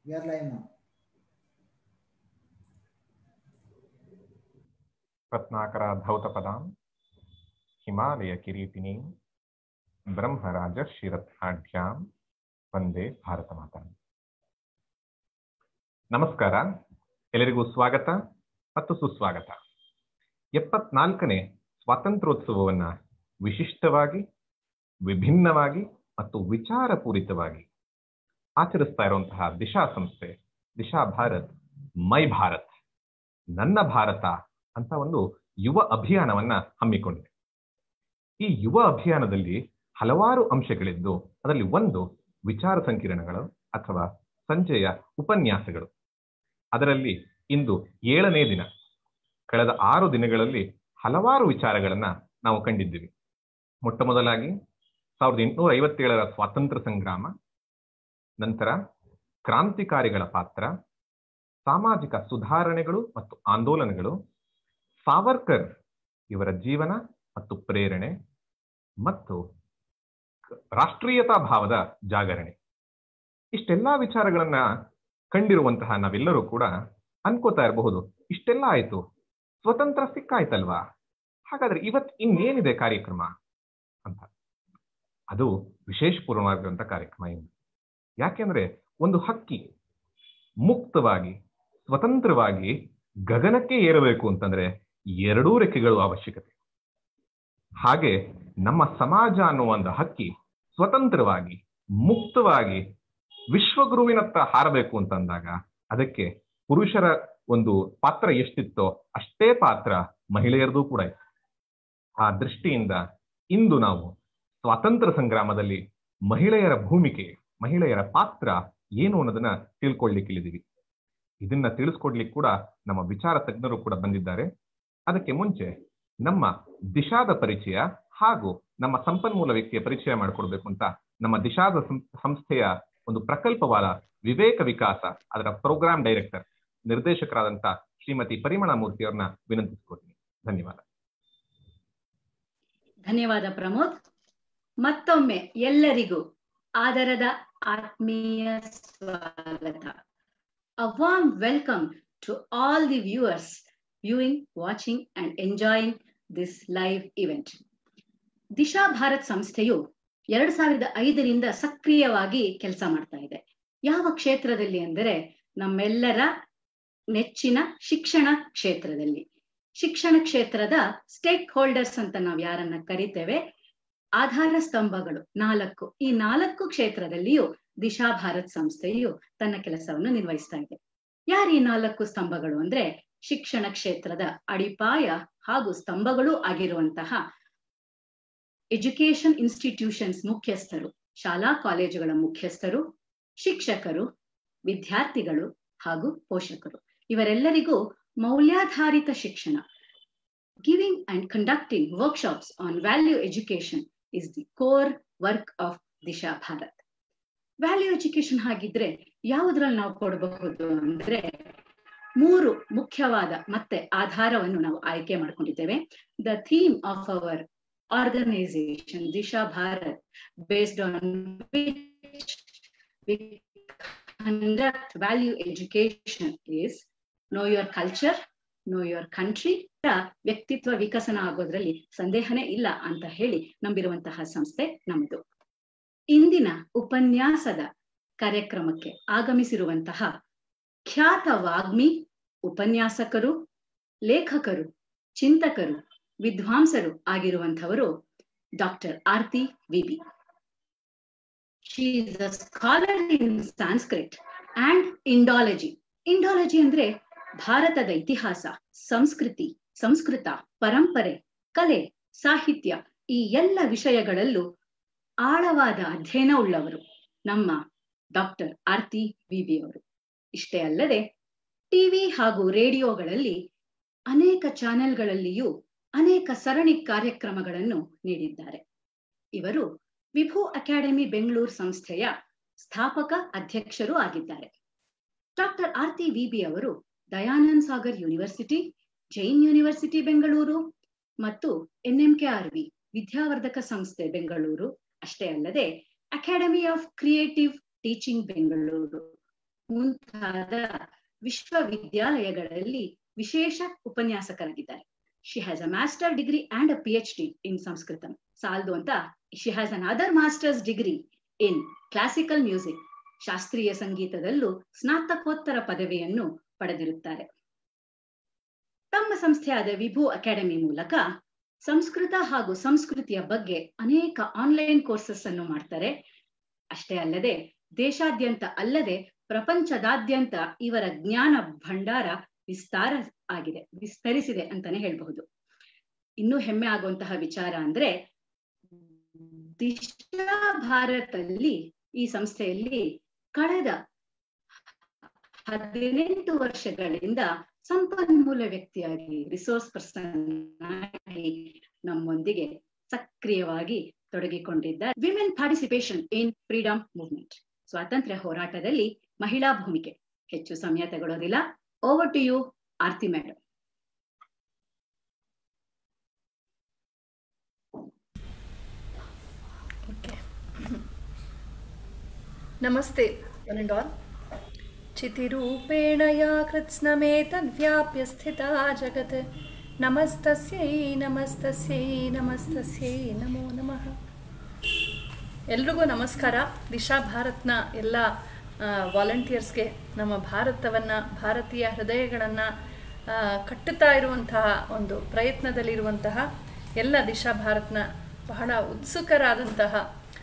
We are live now. रत्नाकरा धौतपदां Himalaya किरीटिनीं ब्रह्मराजर्षिरत्नाढ्यां Vande Bharat ಮಾತಾ. ನಮಸ್ಕಾರ, ಎಲ್ಲರಿಗೂ ಸ್ವಾಗತ ಮತ್ತು ಸುಸ್ವಾಗತ. 74ನೇ ಸ್ವಾತಂತ್ರ್ಯೋತ್ಸವವನ್ನ ವಿಶಿಷ್ಟವಾಗಿ, ವಿಭಿನ್ನವಾಗಿ ಮತ್ತು ವಿಚಾರಪೂರಿತವಾಗಿ ಆಚರಿಸ್ತಾ ಇರುವಂತಹ ದಿಶಾ ಸಂಸ್ಥೆ ದಿಶಾ ಭಾರತ್ ಮೈ ಭಾರತ್ ನನ್ನ ಭಾರತ ಅಂತ ಒಂದು ಯುವ ಅಭಿಯಾನವನ್ನ ಹಮ್ಮಿಕೊಂಡಿದೆ. ಈ ಯುವ ಅಭಿಯಾನದಲ್ಲಿ ಹಲವಾರು ಅಂಶಗಳಿದ್ದು ಅದರಲ್ಲಿ ಒಂದು ವಿಚಾರ ಸಂಕಿರಣಗಳು ಅಥವಾ ಸಂಜೆಯ ಉಪನ್ಯಾಸಗಳು. ಅದರಲ್ಲಿ ಇಂದು 7ನೇ ದಿನ. ಕಳೆದ 6 ದಿನಗಳಲ್ಲಿ ಹಲವಾರು ವಿಚಾರಗಳನ್ನ ನಾವು ಕಂಡಿದ್ದೀವಿ. ಮೊಟ್ಟ ಮೊದಲಾಗಿ 1857ರ ಸ್ವಾತಂತ್ರ್ಯ ಸಂಗ್ರಾಮ, ನಂತರ ಕ್ರಾಂತಿಕಾರಿಗಳ ಪಾತ್ರ, ಸಾಮಾಜಿಕ ಸುಧಾರಣೆಗಳು ಮತ್ತು ಆಂದೋಲನಗಳು, ಸಾವರ್ಕರ್ ಇವರ ಜೀವನ ಮತ್ತು ಪ್ರೇರಣೆ, ಮತ್ತು ರಾಷ್ಟ್ರೀಯತಾ ಭಾವದ ಜಾಗರಣೆ. ಇಷ್ಟೆಲ್ಲಾ ವಿಚಾರಗಳನ್ನ ಕಂಡಿರುವಂತಹ ನಾವೆಲ್ಲರೂ ಕೂಡ ಅನ್ಕೋತಾ ಇರಬಹುದು, ಇಷ್ಟೆಲ್ಲ ಆಯ್ತು, ಸ್ವತಂತ್ರ ಸಿಕ್ಕಾಯ್ತಲ್ವಾ, ಹಾಗಾದ್ರೆ ಇವತ್ತು ಇನ್ನೇನಿದೆ ಕಾರ್ಯಕ್ರಮ ಅಂತ. ಅದು ವಿಶೇಷಪೂರ್ಣವಾಗಿರುವಂತಹ ಕಾರ್ಯಕ್ರಮ ಎಂದು. ಯಾಕೆಂದ್ರೆ ಒಂದು ಹಕ್ಕಿ ಮುಕ್ತವಾಗಿ ಸ್ವತಂತ್ರವಾಗಿ ಗಗನಕ್ಕೆ ಏರಬೇಕು ಅಂತಂದ್ರೆ 2 ರೆಕ್ಕೆಗಳು ಅವಶ್ಯಕತೆ. ಹಾಗೆ ನಮ್ಮ ಸಮಾಜ ಅನ್ನುವ ಒಂದು ಹಕ್ಕಿ ಸ್ವತಂತ್ರವಾಗಿ ಮುಕ್ತವಾಗಿ ವಿಶ್ವಗುರುವಿನತ್ತ ಹಾರಬೇಕು ಅಂತಂದಾಗ ಅದಕ್ಕೆ ಪುರುಷರ ಒಂದು ಪಾತ್ರ ಎಷ್ಟಿತ್ತೋ ಅಷ್ಟೇ ಪಾತ್ರ ಮಹಿಳೆಯರದು ಕೂಡ ಇತ್ತು. ಆ ದೃಷ್ಟಿಯಿಂದ ಇಂದು ನಾವು ಸ್ವಾತಂತ್ರ್ಯ ಸಂಗ್ರಾಮದಲ್ಲಿ ಮಹಿಳೆಯರ ಭೂಮಿಕೆ, ಮಹಿಳೆಯರ ಪಾತ್ರ ಏನು ಅನ್ನೋದನ್ನ ತಿಳ್ಕೊಳ್ಳಿಕ್ಕಿಳಿದೀವಿ. ಇದನ್ನ ತಿಳಿಸ್ಕೊಡ್ಲಿಕ್ಕೆ ಕೂಡ ನಮ್ಮ ವಿಚಾರ ತಜ್ಞರು ಕೂಡ ಬಂದಿದ್ದಾರೆ. ಅದಕ್ಕೆ ಮುಂಚೆ ನಮ್ಮ ದಿಶಾದ ಪರಿಚಯ ಹಾಗೂ ನಮ್ಮ ಸಂಪನ್ಮೂಲ ವ್ಯಕ್ತಿಯ ಪರಿಚಯ ಮಾಡಿಕೊಡ್ಬೇಕು ಅಂತ ನಮ್ಮ ದಿಶಾದ ಸಂಸ್ಥೆಯ ಒಂದು ಪ್ರಕಲ್ಪವಾದ ವಿವೇಕ ವಿಕಾಸ ಅದರ ಪ್ರೋಗ್ರಾಮ್ ಡೈರೆಕ್ಟರ್ ನಿರ್ದೇಶಕರಾದಂತ ಶ್ರೀಮತಿ ಪರಿಮಳ ಮೂರ್ತಿ ಅವ್ರನ್ನ ವಿನಂತಿಸ್ಕೊಡ್ತೀನಿ. ಧನ್ಯವಾದ. ಧನ್ಯವಾದ ಪ್ರಮೋದ್. ಮತ್ತೊಮ್ಮೆ ಎಲ್ಲರಿಗೂ ಆದರದ ಆತ್ಮೀಯ ಸ್ವಾಗತ. A warm welcome to all the viewers viewing, watching and enjoying this live event. Disha Bharat ಸಂಸ್ಥೆಯು 2005ರಿಂದ ಸಕ್ರಿಯವಾಗಿ ಕೆಲಸ ಮಾಡ್ತಾ ಇದೆ. ಯಾವ ಕ್ಷೇತ್ರದಲ್ಲಿ ಅಂದರೆ ನಮ್ಮೆಲ್ಲರ ನೆಚ್ಚಿನ ಶಿಕ್ಷಣ ಕ್ಷೇತ್ರದಲ್ಲಿ. ಶಿಕ್ಷಣ ಕ್ಷೇತ್ರದ ಸ್ಟೇಕ್ ಹೋಲ್ಡರ್ಸ್ ಅಂತ ನಾವು ಯಾರನ್ನ ಕರಿತೇವೆ, ಆಧಾರ ಸ್ತಂಭಗಳು 4. ಈ 4 ಕ್ಷೇತ್ರದಲ್ಲಿಯೂ ದಿಶಾ ಭಾರತ್ ಸಂಸ್ಥೆಯು ತನ್ನ ಕೆಲಸವನ್ನು ನಿರ್ವಹಿಸ್ತಾ ಇದೆ. ಯಾರು ಈ 4 ಸ್ತಂಭಗಳು ಅಂದ್ರೆ ಶಿಕ್ಷಣ ಕ್ಷೇತ್ರದ ಅಡಿಪಾಯ ಹಾಗೂ ಸ್ತಂಭಗಳು ಆಗಿರುವಂತಹ ಎಜುಕೇಶನ್ ಇನ್ಸ್ಟಿಟ್ಯೂಷನ್ಸ್ ಮುಖ್ಯಸ್ಥರು, ಶಾಲಾ ಕಾಲೇಜುಗಳ ಮುಖ್ಯಸ್ಥರು, ಶಿಕ್ಷಕರು, ವಿದ್ಯಾರ್ಥಿಗಳು ಹಾಗೂ ಪೋಷಕರು. ಇವರೆಲ್ಲರಿಗೂ ಮೌಲ್ಯಾಧಾರಿತ ಶಿಕ್ಷಣ, giving and conducting workshops on value education is the core work of Disha Bharat. Value education ಹಾಗಿದ್ರೆ ಯಾವುದ್ರಲ್ಲಿ ನಾವು ಕೊಡಬಹುದು ಅಂದ್ರೆ 3 ಮುಖ್ಯವಾದ ಮತ್ತೆ ಆಧಾರವನ್ನು ನಾವು ಆಯ್ಕೆ ಮಾಡ್ಕೊಂಡಿದ್ದೇವೆ. The theme of our organization Disha Bharat, based on which we conduct value education, is know your culture, know your country. ವ್ಯಕ್ತಿತ್ವ ವಿಕಸನ ಆಗೋದ್ರಲ್ಲಿ ಸಂದೇಹನೇ ಇಲ್ಲ ಅಂತ ಹೇಳಿ ನಂಬಿರುವಂತಹ ಸಂಸ್ಥೆ ನಮ್ಮದು. ಇಂದಿನ ಉಪನ್ಯಾಸದ ಕಾರ್ಯಕ್ರಮಕ್ಕೆ ಆಗಮಿಸಿರುವಂತಹ ಖ್ಯಾತ ವಾಗ್ಮಿ, ಉಪನ್ಯಾಸಕರು, ಲೇಖಕರು, ಚಿಂತಕರು, ವಿದ್ವಾಂಸರು ಆಗಿರುವಂತವರು doctor Aarti VB. She is a scholar in Sanskrit and Indology. Indology ಅಂದ್ರೆ ಭಾರತದ ಇತಿಹಾಸ, ಸಂಸ್ಕೃತಿ, ಸಂಸ್ಕೃತ, ಪರಂಪರೆ, ಕಲೆ, ಸಾಹಿತ್ಯ ಈ ಎಲ್ಲ ವಿಷಯಗಳಲ್ಲೂ ಆಳವಾದ ಅಧ್ಯಯನ ಉಳ್ಳವರು ನಮ್ಮ ಡಾಕ್ಟರ್ ಆರ್ತಿ ವಿಬಿ ಅವರು. ಇಷ್ಟೇ ಅಲ್ಲದೆ ಟಿವಿ ಹಾಗೂ ರೇಡಿಯೋಗಳಲ್ಲಿ ಅನೇಕ ಚಾನೆಲ್ಗಳಲ್ಲಿಯೂ ಅನೇಕ ಸರಣಿ ಕಾರ್ಯಕ್ರಮಗಳನ್ನು ನೀಡಿದ್ದಾರೆ. ಇವರು ವಿಭು ಅಕಾಡೆಮಿ ಬೆಂಗಳೂರು ಸಂಸ್ಥೆಯ ಸ್ಥಾಪಕ ಅಧ್ಯಕ್ಷರೂ ಆಗಿದ್ದಾರೆ. ಡಾಕ್ಟರ್ ಆರ್ತಿ ವಿಬಿ ಅವರು ದಯಾನಂದ್ ಸಾಗರ್ ಯೂನಿವರ್ಸಿಟಿ, ಜೈನ್ ಯೂನಿವರ್ಸಿಟಿ ಬೆಂಗಳೂರು ಮತ್ತು NMKRV ವಿದ್ಯಾವರ್ಧಕ ಸಂಸ್ಥೆ ಬೆಂಗಳೂರು ಅಷ್ಟೇ ಅಲ್ಲದೆ Academy of Creative Teaching Bengaluru ಮುಂತಾದ ವಿಶ್ವವಿದ್ಯಾಲಯಗಳಲ್ಲಿ ವಿಶೇಷ ಉಪನ್ಯಾಸಕರಾಗಿದ್ದಾರೆ. She has a master degree and a PhD in ಸಂಸ್ಕೃತಂ. ಸಾಲ್ದು ಅಂತ she has another masters degree in classical music. ಶಾಸ್ತ್ರೀಯ ಸಂಗೀತದಲ್ಲೂ ಸ್ನಾತಕೋತ್ತರ ಪದವಿಯನ್ನು ಪಡೆದಿರುತ್ತಾರೆ. ತಮ್ಮ ಸಂಸ್ಥೆಯಾದ ವಿಭು ಅಕಾಡೆಮಿ ಮೂಲಕ ಸಂಸ್ಕೃತ ಹಾಗೂ ಸಂಸ್ಕೃತಿಯ ಬಗ್ಗೆ ಅನೇಕ ಆನ್ಲೈನ್ ಕೋರ್ಸಸ್ ಅನ್ನು ಮಾಡ್ತಾರೆ. ಅಷ್ಟೇ ಅಲ್ಲದೆ ದೇಶಾದ್ಯಂತ ಅಲ್ಲದೆ ಪ್ರಪಂಚದಾದ್ಯಂತ ಇವರ ಜ್ಞಾನ ಭಂಡಾರ ವಿಸ್ತರಿಸಿದೆ ಅಂತಾನೆ ಹೇಳ್ಬಹುದು. ಇನ್ನೂ ಹೆಮ್ಮೆ ಆಗುವಂತಹ ವಿಚಾರ ಅಂದ್ರೆ ದಿಶಾ ಭಾರತಲ್ಲಿ ಈ ಸಂಸ್ಥೆಯಲ್ಲಿ ಕಳೆದ 18 ವರ್ಷಗಳಿಂದ ಸಂಪನ್ಮೂಲ ವ್ಯಕ್ತಿಯಾಗಿ ರಿಸೋರ್ಸ್ ಪರ್ಸನ್ ಆಗಿ ನಮ್ಮೊಂದಿಗೆ ಸಕ್ರಿಯವಾಗಿ ತೊಡಗಿಕೊಂಡಿದ್ದಾರೆ. Women participation in freedom movement, ಸ್ವಾತಂತ್ರ್ಯ ಹೋರಾಟದಲ್ಲಿ ಮಹಿಳಾ ಭೂಮಿಕೆ. ಹೆಚ್ಚು ಸಮಯ ತಗೊಳ್ಳೋದಿಲ್ಲ. Over to you Aarti madam. ನಮಸ್ತೆ ಒನ್ ಅಂಡ್ ಆಲ್. ಚಿತಿರೂಪೇಣ ಯಾ ಕೃತ್ಸ್ನಮೇತದ್ವ್ಯಾಪ್ಯ ಸ್ಥಿತಾ ಜಗತ್ ನಮಸ್ತಸ್ಯೈ ನಮಸ್ತಸ್ಯೈ ನಮಸ್ತಸ್ಯೈ ನಮೋ ನಮಃ. ಎಲ್ರಿಗೂ ನಮಸ್ಕಾರ. ದಿಶಾ ಭಾರತ್ನ ಎಲ್ಲ ವಾಲಂಟಿಯರ್ಸ್ಗೆ, ನಮ್ಮ ಭಾರತವನ್ನು, ಭಾರತೀಯ ಹೃದಯಗಳನ್ನು ಕಟ್ಟುತ್ತಾ ಇರುವಂತಹ ಒಂದು ಪ್ರಯತ್ನದಲ್ಲಿರುವಂತಹ ಎಲ್ಲ ದಿಶಾ ಭಾರತ್ನ ಬಹಳ ಉತ್ಸುಕರಾದಂತಹ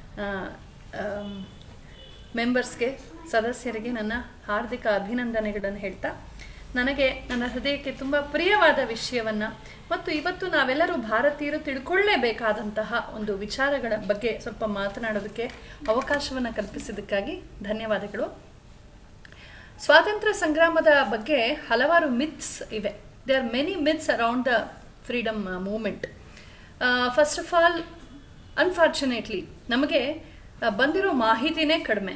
ಮೆಂಬರ್ಸ್ಗೆ, ಸದಸ್ಯರಿಗೆ ನನ್ನ ಹಾರ್ದಿಕ ಅಭಿನಂದನೆಗಳನ್ನು ಹೇಳ್ತಾ, ನನಗೆ ನನ್ನ ಹೃದಯಕ್ಕೆ ತುಂಬ ಪ್ರಿಯವಾದ ವಿಷಯವನ್ನು ಮತ್ತು ಇವತ್ತು ನಾವೆಲ್ಲರೂ ಭಾರತೀಯರು ತಿಳ್ಕೊಳ್ಳೇಬೇಕಾದಂತಹ ಒಂದು ವಿಚಾರಗಳ ಬಗ್ಗೆ ಸ್ವಲ್ಪ ಮಾತನಾಡೋದಕ್ಕೆ ಅವಕಾಶವನ್ನು ಕಲ್ಪಿಸಿದ್ದಕ್ಕಾಗಿ ಧನ್ಯವಾದಗಳು. ಸ್ವಾತಂತ್ರ್ಯ ಸಂಗ್ರಾಮದ ಬಗ್ಗೆ ಹಲವಾರು ಮಿತ್ಸ್ ಇವೆ. They are many myths around the freedom movement. First of all, unfortunately ನಮಗೆ ಬಂದಿರೋ ಮಾಹಿತಿನೇ ಕಡಿಮೆ.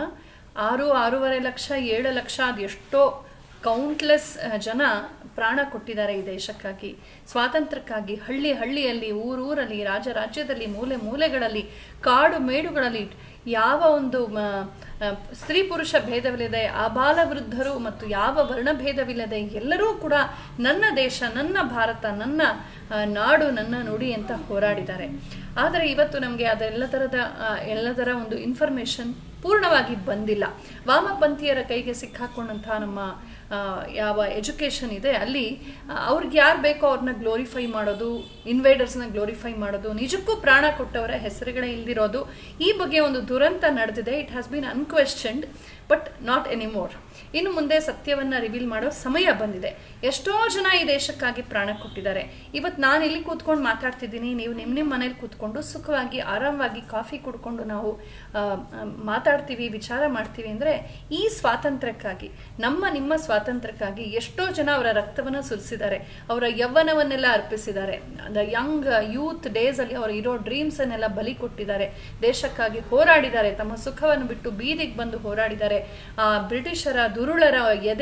6-6.5 ಲಕ್ಷ, 7 ಲಕ್ಷ, ಅದೆಷ್ಟೋ ಕೌಂಟ್ಲೆಸ್ ಜನ ಪ್ರಾಣ ಕೊಟ್ಟಿದ್ದಾರೆ ಈ ದೇಶಕ್ಕಾಗಿ, ಸ್ವಾತಂತ್ರ್ಯಕ್ಕಾಗಿ. ಹಳ್ಳಿಯಲ್ಲಿ, ಊರಲ್ಲಿ, ರಾಜ್ಯದಲ್ಲಿ, ಮೂಲೆಗಳಲ್ಲಿ, ಕಾಡು ಮೇಡುಗಳಲ್ಲಿ ಯಾವ ಒಂದು ಸ್ತ್ರೀ ಪುರುಷ ಭೇದವಿಲ್ಲದೆ, ಆಬಾಲ ವೃದ್ಧರು ಮತ್ತು ಯಾವ ವರ್ಣಭೇದವಿಲ್ಲದೆ ಎಲ್ಲರೂ ಕೂಡ ನನ್ನ ದೇಶ, ನನ್ನ ಭಾರತ, ನನ್ನ ನಾಡು, ನನ್ನ ನುಡಿ ಅಂತ ಹೋರಾಡಿದ್ದಾರೆ. ಆದರೆ ಇವತ್ತು ನಮಗೆ ಎಲ್ಲದರ ಒಂದು ಇನ್ಫಾರ್ಮೇಷನ್ ಪೂರ್ಣವಾಗಿ ಬಂದಿಲ್ಲ. ವಾಮಪಂಥೀಯರ ಕೈಗೆ ಸಿಕ್ಕಾಕೊಂಡಂತಹ ನಮ್ಮ ಯಾವ ಎಜುಕೇಷನ್ ಇದೆ, ಅಲ್ಲಿ ಅವ್ರಿಗೆ ಯಾರು ಬೇಕೋ ಅವ್ರನ್ನ ಗ್ಲೋರಿಫೈ ಮಾಡೋದು, ಇನ್ವೇಡರ್ಸ್ನ ಗ್ಲೋರಿಫೈ ಮಾಡೋದು, ನಿಜಕ್ಕೂ ಪ್ರಾಣ ಕೊಟ್ಟವರ ಹೆಸರುಗಳೇ ಇಲ್ದಿರೋದು, ಈ ಬಗ್ಗೆ ಒಂದು ದುರಂತ ನಡೆದಿದೆ. It has been unquestioned but not anymore. ಇನ್ನು ಮುಂದೆ ಸತ್ಯವನ್ನು ರಿವೀಲ್ ಮಾಡೋ ಸಮಯ ಬಂದಿದೆ. ಎಷ್ಟೋ ಜನ ಈ ದೇಶಕ್ಕಾಗಿ ಪ್ರಾಣ ಕೊಟ್ಟಿದ್ದಾರೆ. ಇವತ್ತು ನಾನು ಇಲ್ಲಿ ಕೂತ್ಕೊಂಡು ಮಾತಾಡ್ತಿದ್ದೀನಿ, ನೀವು ನಿಮ್ಮ ಮನೇಲಿ ಕೂತ್ಕೊಂಡು ಸುಖವಾಗಿ ಆರಾಮವಾಗಿ ಕಾಫಿ ಕುಡ್ಕೊಂಡು ನಾವು ಮಾತಾಡ್ತೀವಿ, ವಿಚಾರ ಮಾಡ್ತೀವಿ ಅಂದರೆ ಈ ಸ್ವಾತಂತ್ರ್ಯಕ್ಕಾಗಿ, ನಿಮ್ಮ ಸ್ವಾತಂತ್ರ್ಯಕ್ಕಾಗಿ ಎಷ್ಟೋ ಜನ ಅವರ ರಕ್ತವನ್ನು ಸುರಿಸಿದ್ದಾರೆ, ಅವರ ಯೌವನವನ್ನೆಲ್ಲ ಅರ್ಪಿಸಿದ್ದಾರೆ. ಯಂಗ್ ಯೂತ್ ಡೇಸಲ್ಲಿ ಅವರು ಇರೋ ಡ್ರೀಮ್ಸನ್ನೆಲ್ಲ ಬಲಿ ಕೊಟ್ಟಿದ್ದಾರೆ, ದೇಶಕ್ಕಾಗಿ ಹೋರಾಡಿದ್ದಾರೆ, ತಮ್ಮ ಸುಖವನ್ನು ಬಿಟ್ಟು ಬೀದಿಗೆ ಬಂದು ಹೋರಾಡಿದ್ದಾರೆ. ಬ್ರಿಟಿಷರ ದುರುಳರ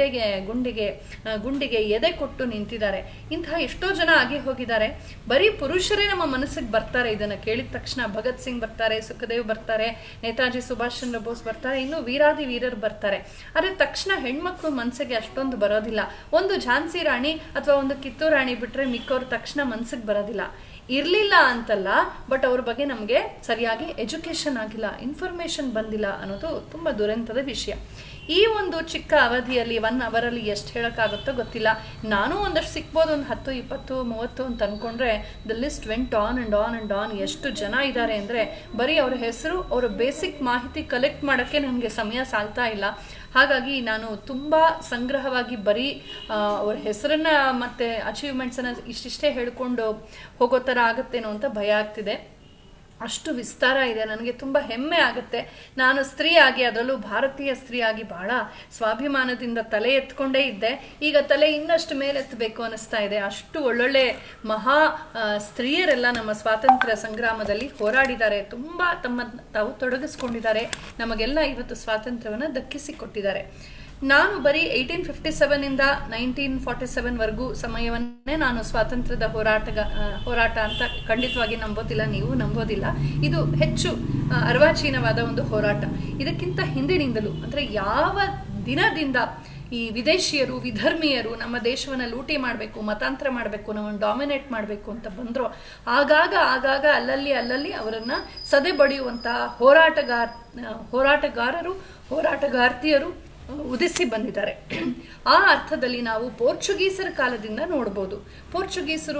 ಗುಂಡಿಗೆ ಎದೆ ಕೊಟ್ಟು ನಿಂತಿದ್ದಾರೆ. ಇಂತಹ ಎಷ್ಟೋ ಜನ ಆಗಿ ಹೋಗಿದ್ದಾರೆ. ಬರೀ ಪುರುಷರೇ ನಮ್ಮ ಮನಸ್ಸಿಗೆ ಬರ್ತಾರೆ. ಇದನ್ನು ಕೇಳಿದ ತಕ್ಷಣ ಭಗತ್ ಸಿಂಗ್ ಬರ್ತಾರೆ, ಸುಖದೇವ್ ಬರ್ತಾರೆ, ನೇತಾಜಿ ಸುಭಾಷ್ ಚಂದ್ರ ಬೋಸ್ ಬರ್ತಾರೆ, ಇನ್ನು ವೀರಾದಿ ವೀರರು ಬರ್ತಾರೆ. ಆದರೆ ತಕ್ಷಣ ಹೆಣ್ಮಕ್ಳು ಮನಸ್ಸಿಗೆ ಅಷ್ಟೊಂದು ಬರೋದಿಲ್ಲ. ಒಂದು ಝಾನ್ಸಿ ರಾಣಿ ಅಥವಾ ಒಂದು ಕಿತ್ತೂರು ರಾಣಿ ಬಿಟ್ರೆ ಮಿಕ್ಕವ್ರು ತಕ್ಷಣ ಮನಸ್ಸಿಗೆ ಬರೋದಿಲ್ಲ. ಇರಲಿಲ್ಲ ಅಂತಲ್ಲ, ಬಟ್ ಅವ್ರ ಬಗ್ಗೆ ನಮಗೆ ಸರಿಯಾಗಿ ಎಜುಕೇಷನ್ ಆಗಿಲ್ಲ, ಇನ್ಫಾರ್ಮೇಷನ್ ಬಂದಿಲ್ಲ ಅನ್ನೋದು ತುಂಬ ದುರಂತದ ವಿಷಯ. ಈ ಒಂದು ಚಿಕ್ಕ ಅವಧಿಯಲ್ಲಿ 1 ಅವರಲ್ಲಿ ಎಷ್ಟು ಹೇಳೋಕ್ಕಾಗುತ್ತೋ ಗೊತ್ತಿಲ್ಲ. ನಾನು ಒಂದಷ್ಟು ಸಿಕ್ಬೋದು, ಒಂದು 10, 20, 30 ಅಂತ ಅಂದ್ಕೊಂಡ್ರೆ the list went on and on and on. ಎಷ್ಟು ಜನ ಇದ್ದಾರೆ ಅಂದರೆ ಬರೀ ಅವ್ರ ಹೆಸರು, ಅವರ ಬೇಸಿಕ್ ಮಾಹಿತಿ ಕಲೆಕ್ಟ್ ಮಾಡೋಕ್ಕೆ ನನಗೆ ಸಮಯ ಸಾಲ್ತಾ ಇಲ್ಲ. ಹಾಗಾಗಿ ನಾನು ತುಂಬ ಸಂಗ್ರಹವಾಗಿ ಬರೀ ಅವ್ರ ಹೆಸರನ್ನು ಮತ್ತು ಅಚೀವ್ಮೆಂಟ್ಸನ್ನು ಇಷ್ಟಿಷ್ಟೇ ಹೇಳ್ಕೊಂಡು ಹೋಗೋ ಥರ ಆಗುತ್ತೇನೋ ಅಂತ ಭಯ ಆಗ್ತಿದೆ. ಅಷ್ಟು ವಿಸ್ತಾರ ಇದೆ. ನನಗೆ ತುಂಬ ಹೆಮ್ಮೆ ಆಗುತ್ತೆ. ನಾನು ಸ್ತ್ರೀಯಾಗಿ, ಅದರಲ್ಲೂ ಭಾರತೀಯ ಸ್ತ್ರೀಯಾಗಿ ಬಹಳ ಸ್ವಾಭಿಮಾನದಿಂದ ತಲೆ ಎತ್ಕೊಂಡೇ ಇದ್ದೆ. ಈಗ ತಲೆ ಇನ್ನಷ್ಟು ಮೇಲೆತ್ತಬೇಕು ಅನ್ನಿಸ್ತಾ ಇದೆ. ಅಷ್ಟು ಒಳ್ಳೊಳ್ಳೆ ಮಹಾ ಸ್ತ್ರೀಯರೆಲ್ಲ ನಮ್ಮ ಸ್ವಾತಂತ್ರ್ಯ ಸಂಗ್ರಾಮದಲ್ಲಿ ಹೋರಾಡಿದ್ದಾರೆ, ತುಂಬ ತಾವು ತೊಡಗಿಸ್ಕೊಂಡಿದ್ದಾರೆ, ನಮಗೆಲ್ಲ ಇವತ್ತು ಸ್ವಾತಂತ್ರ್ಯವನ್ನು ದಕ್ಕಿಸಿಕೊಟ್ಟಿದ್ದಾರೆ. ನಾನು ಬರೀ 1857 1947ವರೆಗೂ ಸಮಯವನ್ನೇ ನಾನು ಸ್ವಾತಂತ್ರ್ಯದ ಹೋರಾಟ ಅಂತ ಖಂಡಿತವಾಗಿ ನಂಬೋದಿಲ್ಲ, ನೀವು ನಂಬೋದಿಲ್ಲ. ಇದು ಹೆಚ್ಚು ಅರ್ವಾಚೀನವಾದ ಒಂದು ಹೋರಾಟ. ಇದಕ್ಕಿಂತ ಹಿಂದಿನಿಂದಲೂ ಅಂದರೆ ಯಾವ ದಿನದಿಂದ ಈ ವಿದೇಶಿಯರು ವಿಧರ್ಮೀಯರು ನಮ್ಮ ದೇಶವನ್ನು ಲೂಟಿ ಮಾಡಬೇಕು, ಮತಾಂತರ ಮಾಡಬೇಕು, ನಮ್ಮನ್ನು ಡಾಮಿನೇಟ್ ಮಾಡಬೇಕು ಅಂತ ಬಂದ್ರು, ಆಗಾಗ ಅಲ್ಲಲ್ಲಿ ಅವರನ್ನ ಸದೆ ಬಡಿಯುವಂತಹ ಹೋರಾಟಗಾರರು ಹೋರಾಟಗಾರ್ತಿಯರು ಉದಿಸಿ ಬಂದಿದ್ದಾರೆ. ಆ ಅರ್ಥದಲ್ಲಿ ನಾವು ಪೋರ್ಚುಗೀಸರ ಕಾಲದಿಂದ ನೋಡ್ಬೋದು. ಪೋರ್ಚುಗೀಸರು,